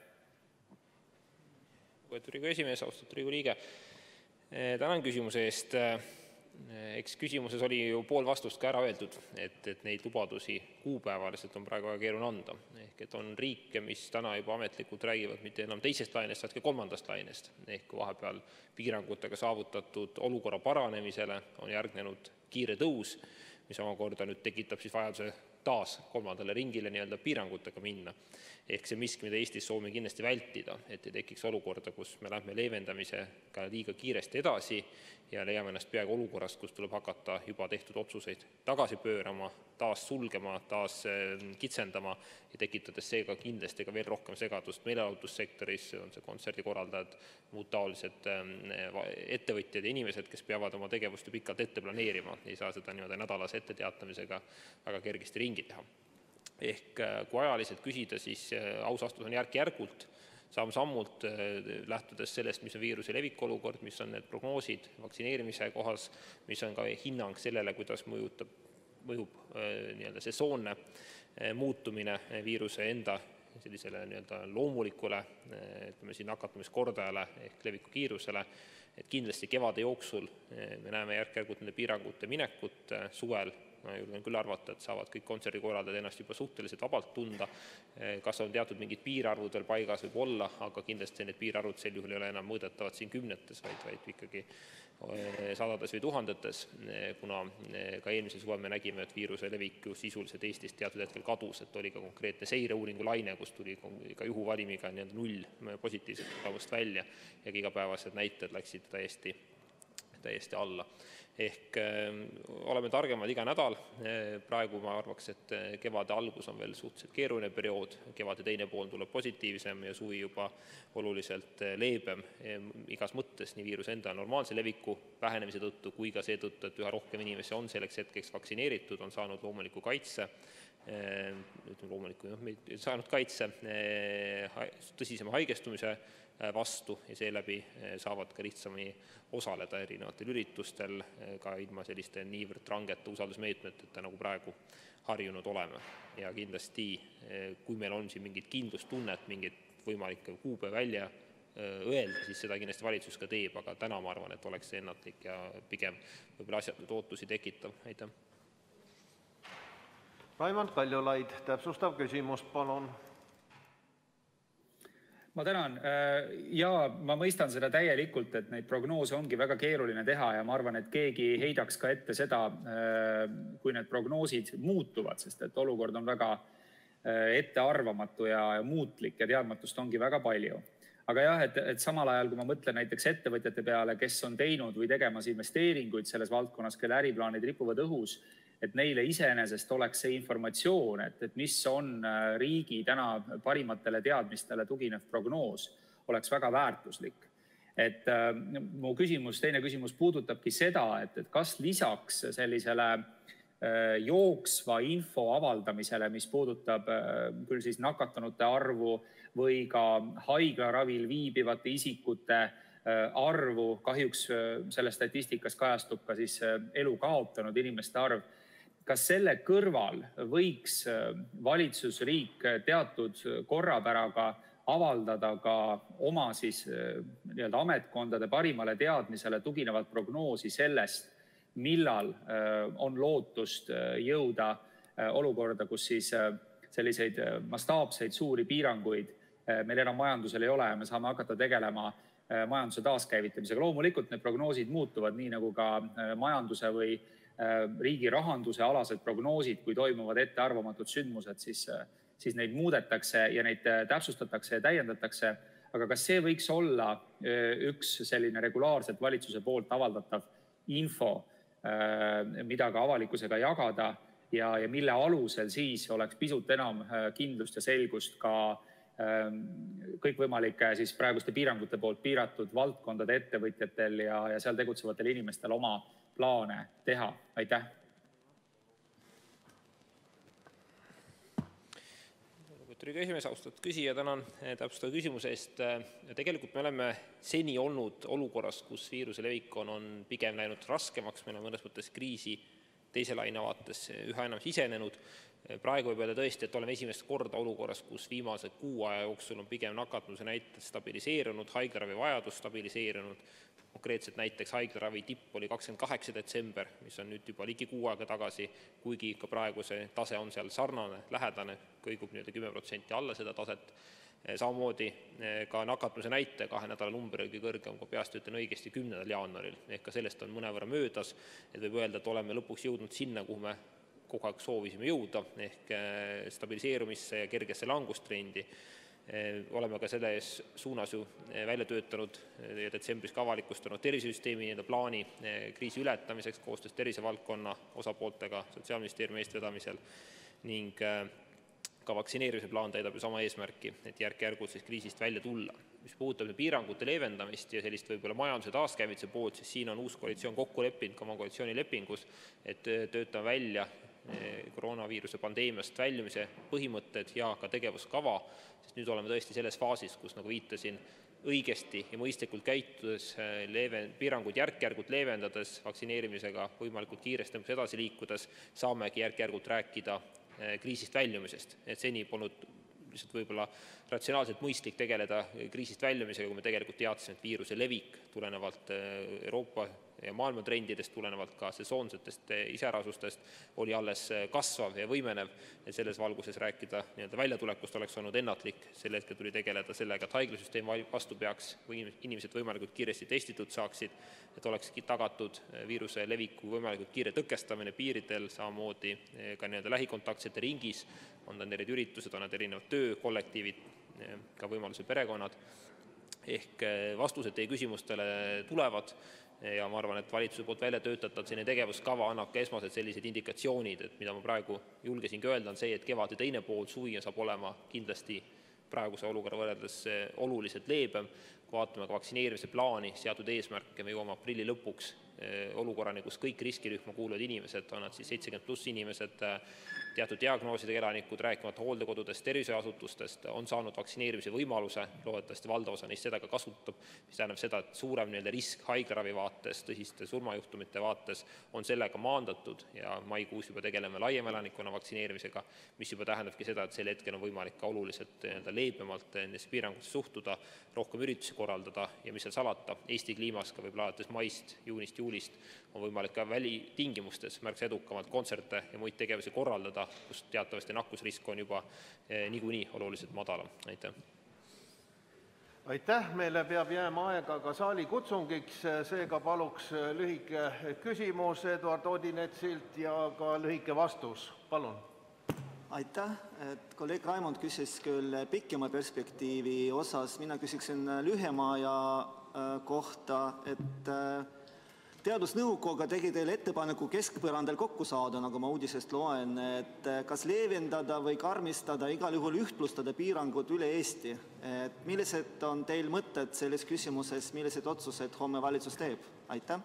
Lugupeetud Riigikogu esimees, austatud Riigikogu liige. Tänan küsimuse eest. Eks küsimuses oli ju pool vastust ka ära öeldud, et, et neid lubadusi kuupäevaliselt on praegu väga keeruline anda. Ehk et on riike, mis täna juba ametlikult räägivad mitte enam teisest lainest, vaid ka kolmandast lainest. Ehk vahepeal piirangutega saavutatud olukorra paranemisele on järgnenud kiire tõus, mis omakorda nüüd tekitab siis vajaduse taas kolmandale ringile nii-öelda piirangutega minna. Ehk see miski, mida Eestis soovime kindlasti vältida, et ei tekiks olukorda, kus me lähme leevendamisega liiga kiiresti edasi ja leiame ennast peaaegu olukorrast, kus tuleb hakata juba tehtud otsuseid tagasi pöörama, taas sulgema, taas kitsendama ja tekitades seega kindlasti ka veel rohkem segadust meelelahutussektoris, on see kontserdikorraldajad, muud taolised ettevõtjad ja inimesed, kes peavad oma tegevust ju pikalt ette planeerima, ei saa seda niimoodi nädalase etteteatamisega väga kergesti ringi teha. Ehk kui ajaliselt küsida, siis aus vastus on järk-järgult. samm-sammult, lähtudes sellest, mis on viiruse leviku olukord, mis on need prognoosid vaktsineerimise kohas, mis on ka hinnang sellele, kuidas mõjutab, mõjub nii-öelda sesoonne muutumine viiruse enda sellisele nii-öelda loomulikule ütleme siin nakatumiskordajale ehk leviku kiirusele, et kindlasti kevade jooksul me näeme järk-järgult nende piirangute minekut suvel. Ma julgen küll arvata, et saavad kõik kontserdikorraldajad ennast juba suhteliselt vabalt tunda. Kas on teatud mingid piirarvud veel paigas võib olla, aga kindlasti need piirarvud sel juhul ei ole enam mõõdetavad siin kümnetes, vaid, vaid ikkagi sadades või tuhandetes, kuna ka eelmisel suvel me nägime, et viiruse levik sisuliselt Eestis teatud hetkel kadus, et oli ka konkreetne seireuuringu laine, kus tuli ka juhuvalimiga null positiivset tulemust välja ja igapäevased näited läksid täiesti, täiesti alla. Ehk oleme targemad iga nädal. Praegu ma arvaks, et kevade algus on veel suhteliselt keeruline periood. Kevade teine pool tuleb positiivsem ja suvi juba oluliselt leebem igas mõttes nii viiruse enda normaalse leviku vähenemise tõttu kui ka seetõttu, et üha rohkem inimesi on selleks hetkeks vaktsineeritud, on saanud loomuliku kaitse, loomuliku, saanud kaitse tõsisema haigestumise vastu ja seeläbi saavad ka lihtsamini osaleda erinevatel üritustel ka ilma selliste niivõrd rangete usaldusmeetmeteta, nagu praegu harjunud oleme. Ja kindlasti, kui meil on siin mingit kindlustunnet, mingit võimalikke kuupäeva välja öelda, siis seda kindlasti valitsus ka teeb, aga täna ma arvan, et oleks see ennatlik ja pigem võib-olla asjatud ootusi tekitav. Aitäh. Raimond Kaljulaid, täpsustav küsimus, palun. Ma tänan. Ja ma mõistan seda täielikult, et neid prognoose ongi väga keeruline teha ja ma arvan, et keegi heidaks ka ette seda, kui need prognoosid muutuvad, sest et olukord on väga ettearvamatu ja muutlik ja teadmatust ongi väga palju. Aga jah, et, et samal ajal, kui ma mõtlen näiteks ettevõtjate peale, kes on teinud või tegemas investeeringuid selles valdkonnas, kelle äriplaanid ripuvad õhus, et neile iseenesest oleks see informatsioon, et, et mis on riigi täna parimatele teadmistele tuginev prognoos, oleks väga väärtuslik. Et mu küsimus, teine küsimus puudutabki seda, et, et kas lisaks sellisele jooksva info avaldamisele, mis puudutab küll siis nakatunute arvu või ka haiglaravil viibivate isikute arvu, kahjuks selle statistikas kajastub ka siis elu kaotanud inimeste arv, kas selle kõrval võiks valitsusriik teatud korrapäraga avaldada ka oma siis nii-öelda ametkondade parimale teadmisele tuginevat prognoosi sellest, millal on lootust jõuda olukorda, kus siis selliseid mastaapseid suuri piiranguid meil enam majandusel ei ole ja me saame hakata tegelema majanduse taaskäivitamisega. Loomulikult need prognoosid muutuvad nii nagu ka majanduse või riigi rahanduse alased prognoosid, kui toimuvad ettearvamatud sündmused, siis, siis neid muudetakse ja neid täpsustatakse ja täiendatakse. Aga kas see võiks olla üks selline regulaarselt valitsuse poolt avaldatav info, mida ka avalikkusega jagada ja, ja mille alusel siis oleks pisut enam kindlust ja selgust ka kõikvõimalike siis praeguste piirangute poolt piiratud valdkondade ettevõtjatel ja, ja seal tegutsevatel inimestel oma plaane teha. Aitäh. Lugupeetud esimees, austatud küsija, tänan täpsustava küsimuse eest. Tegelikult me oleme seni olnud olukorras, kus viiruse levik on, on pigem läinud raskemaks, meil on mõnes mõttes kriisi teise laine vaates üha enam sisenenud. Praegu võib öelda tõesti, et oleme esimest korda olukorras, kus viimase kuu aja jooksul on pigem nakatumise näited stabiliseerunud, haiglaravi vajadus stabiliseerunud. Konkreetselt näiteks haiglaravi tipp oli kakskümmend kaheksa detsember, mis on nüüd juba ligi kuu aega tagasi, kuigi ka praegu see tase on seal sarnane, lähedane, kõigub nüüd kümme protsenti alla seda taset. Samamoodi ka nakatumise näite kahe nädala number oli kõrgem, kui peast ütlen õigesti kümnendal jaanuaril. Ehk ka sellest on mõnevõrra möödas, et võib öelda, et oleme lõpuks jõudnud sinna, kuhu me kogu aeg soovisime jõuda, ehk stabiliseerumisse ja kergesse langustrendi. Oleme ka selles suunas ju välja töötanud ja detsembris ka avalikustanud tervisesüsteemi plaani kriisi ületamiseks koostöös tervisevaldkonna osapooltega Sotsiaalministeeriumi eestvedamisel ning ka vaktsineerimise plaan täidab ju sama eesmärki, et järk-järgult siis kriisist välja tulla. Mis puudutab piirangute leevendamist ja sellist võib-olla majanduse taaskäivituse poolt, siis siin on uus koalitsioon kokku leppinud ka oma koalitsioonilepingus, et töötame välja koroonaviiruse pandeemiast väljumise põhimõtted ja ka tegevuskava, sest nüüd oleme tõesti selles faasis, kus, nagu viitasin, õigesti ja mõistlikult käitudes, leeven, piiranguid järk-järgult leevendades, vaktsineerimisega võimalikult kiiresti edasi liikudes, saamegi järk-järgult rääkida kriisist väljumisest. Et seni polnud lihtsalt võib-olla ratsionaalselt mõistlik tegeleda kriisist väljumisega, kui me tegelikult teadsime, et viiruse levik tulenevalt Euroopa ja maailma trendidest, tulenevalt ka sesoonsetest iseärasustest oli alles kasvav ja võimenev. Ja selles valguses rääkida nii-öelda väljatulekust oleks olnud ennatlik. Sel hetkel tuli tegeleda sellega, et haiglasüsteem vastu peaks või inimesed võimalikult kiiresti testitud saaksid, et oleks tagatud viiruse leviku võimalikult kiire tõkestamine piiridel, samamoodi ka nii-öelda lähikontaktsete ringis, on need erinevad üritused, on need erinevad töökollektiivid, ka võimalused perekonnad. Ehk vastused teie küsimustele tulevad ja ma arvan, et valitsuse poolt välja töötatud selline tegevuskava annab ka esmased sellised indikatsioonid, et mida ma praegu julgesingi öelda, on see, et kevade teine pool suvi saab olema kindlasti praeguse olukorra võrreldes oluliselt leebem. Kui vaatame ka vaktsineerimise plaani, seatud eesmärke, me jõuame aprilli lõpuks olukorrani, kus kõik riskirühma kuuluvad inimesed, on nad siis seitsekümmend pluss inimesed, teatud diagnoosidega elanikud, rääkimata hooldekodudest, tervishoiuasutustest, on saanud vaktsineerimise võimaluse, loodetavasti valdav osa neist seda ka kasutab, mis tähendab seda, et suurem nii-öelda risk haiglaravi vaates, tõsiste surmajuhtumite vaates on sellega maandatud ja maikuus juba tegeleme laiema elanikkonna vaktsineerimisega, mis juba tähendabki seda, et sel hetkel on võimalik ka oluliselt leebemalt nendesse piirangutesse suhtuda, rohkem üritusi korraldada ja mis seal salata, Eesti kliimas ka võib-olla alates maist, juunist, juulist on võimalik ka välitingimustes märksa edukamalt kontserte ja muid tegevusi korraldada, kus teatavasti nakkusrisk on juba niikuinii oluliselt madalam. Aitäh! Aitäh! Meile peab jääma aega ka saali kutsungiks, seega paluks lühike küsimus Eduard Odinetsilt ja ka lühike vastus. Palun! Aitäh! Et kolleeg Raimond küsis küll pikema perspektiivi osas, mina küsiksin lühema ja kohta, et Teadusnõukoga tegi teile ettepaneku keskpõrandal kokku saada, nagu ma uudisest loen, et kas leevendada või karmistada, igal juhul ühtlustada piirangud üle Eesti. Et millised on teil mõtted selles küsimuses, millised otsused homme valitsus teeb? Aitäh!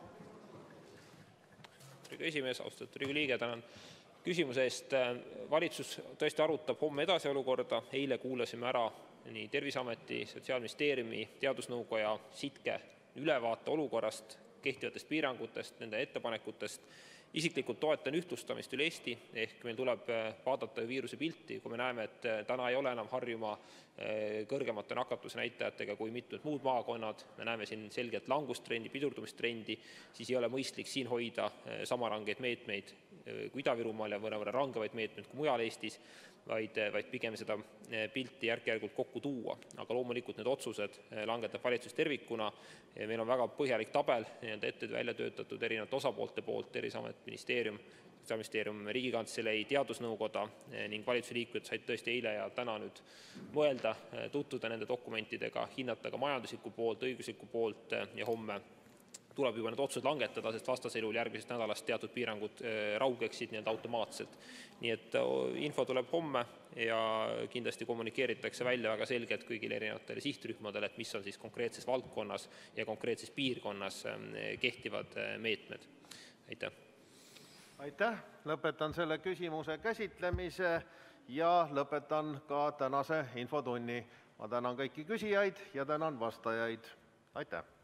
Riigikogu esimees, austatud Riigikogu liige, tänan küsimuse eest. Valitsus tõesti arutab homme edasi olukorda. Eile kuulasime ära nii Terviseameti, Sotsiaalministeeriumi, Teadusnõukoja, SITKE ülevaate olukorrast, kehtivatest piirangutest, nende ettepanekutest. Isiklikult toetan ühtlustamist üle Eesti, ehk meil tuleb vaadata viiruse pilti, kui me näeme, et täna ei ole enam Harjumaa kõrgemate nakatuse näitajatega kui mitmed muud maakonnad, me näeme siin selgelt langustrendi, pidurdumistrendi, siis ei ole mõistlik siin hoida sama rangeid meetmeid kui Ida-Virumaal ja võrra rangevaid meetmeid kui mujal Eestis, vaid, vaid pigem seda pilti järk-järgult kokku tuua. Aga loomulikult need otsused langetab valitsus tervikuna. Meil on väga põhjalik tabel ette välja töötatud erinevate osapoolte poolt, Terviseamet, ministeerium, Sotsiaalministeerium, Riigikantselei, Teadusnõukoda ning valitsuse liikmed said tõesti eile ja täna nüüd mõelda, tutvuda nende dokumentidega, hinnata ka majanduslikku poolt, õiguslikku poolt ja homme tuleb juba need otsused langetada, sest vastasel juhul järgmisest nädalast teatud piirangud raugeksid nii-öelda automaatselt. Nii et info tuleb homme ja kindlasti kommunikeeritakse välja väga selgelt kõigile erinevatele sihtrühmadele, et mis on siis konkreetses valdkonnas ja konkreetses piirkonnas kehtivad meetmed. Aitäh! Aitäh! Lõpetan selle küsimuse käsitlemise ja lõpetan ka tänase infotunni. Ma tänan kõiki küsijaid ja tänan vastajaid. Aitäh!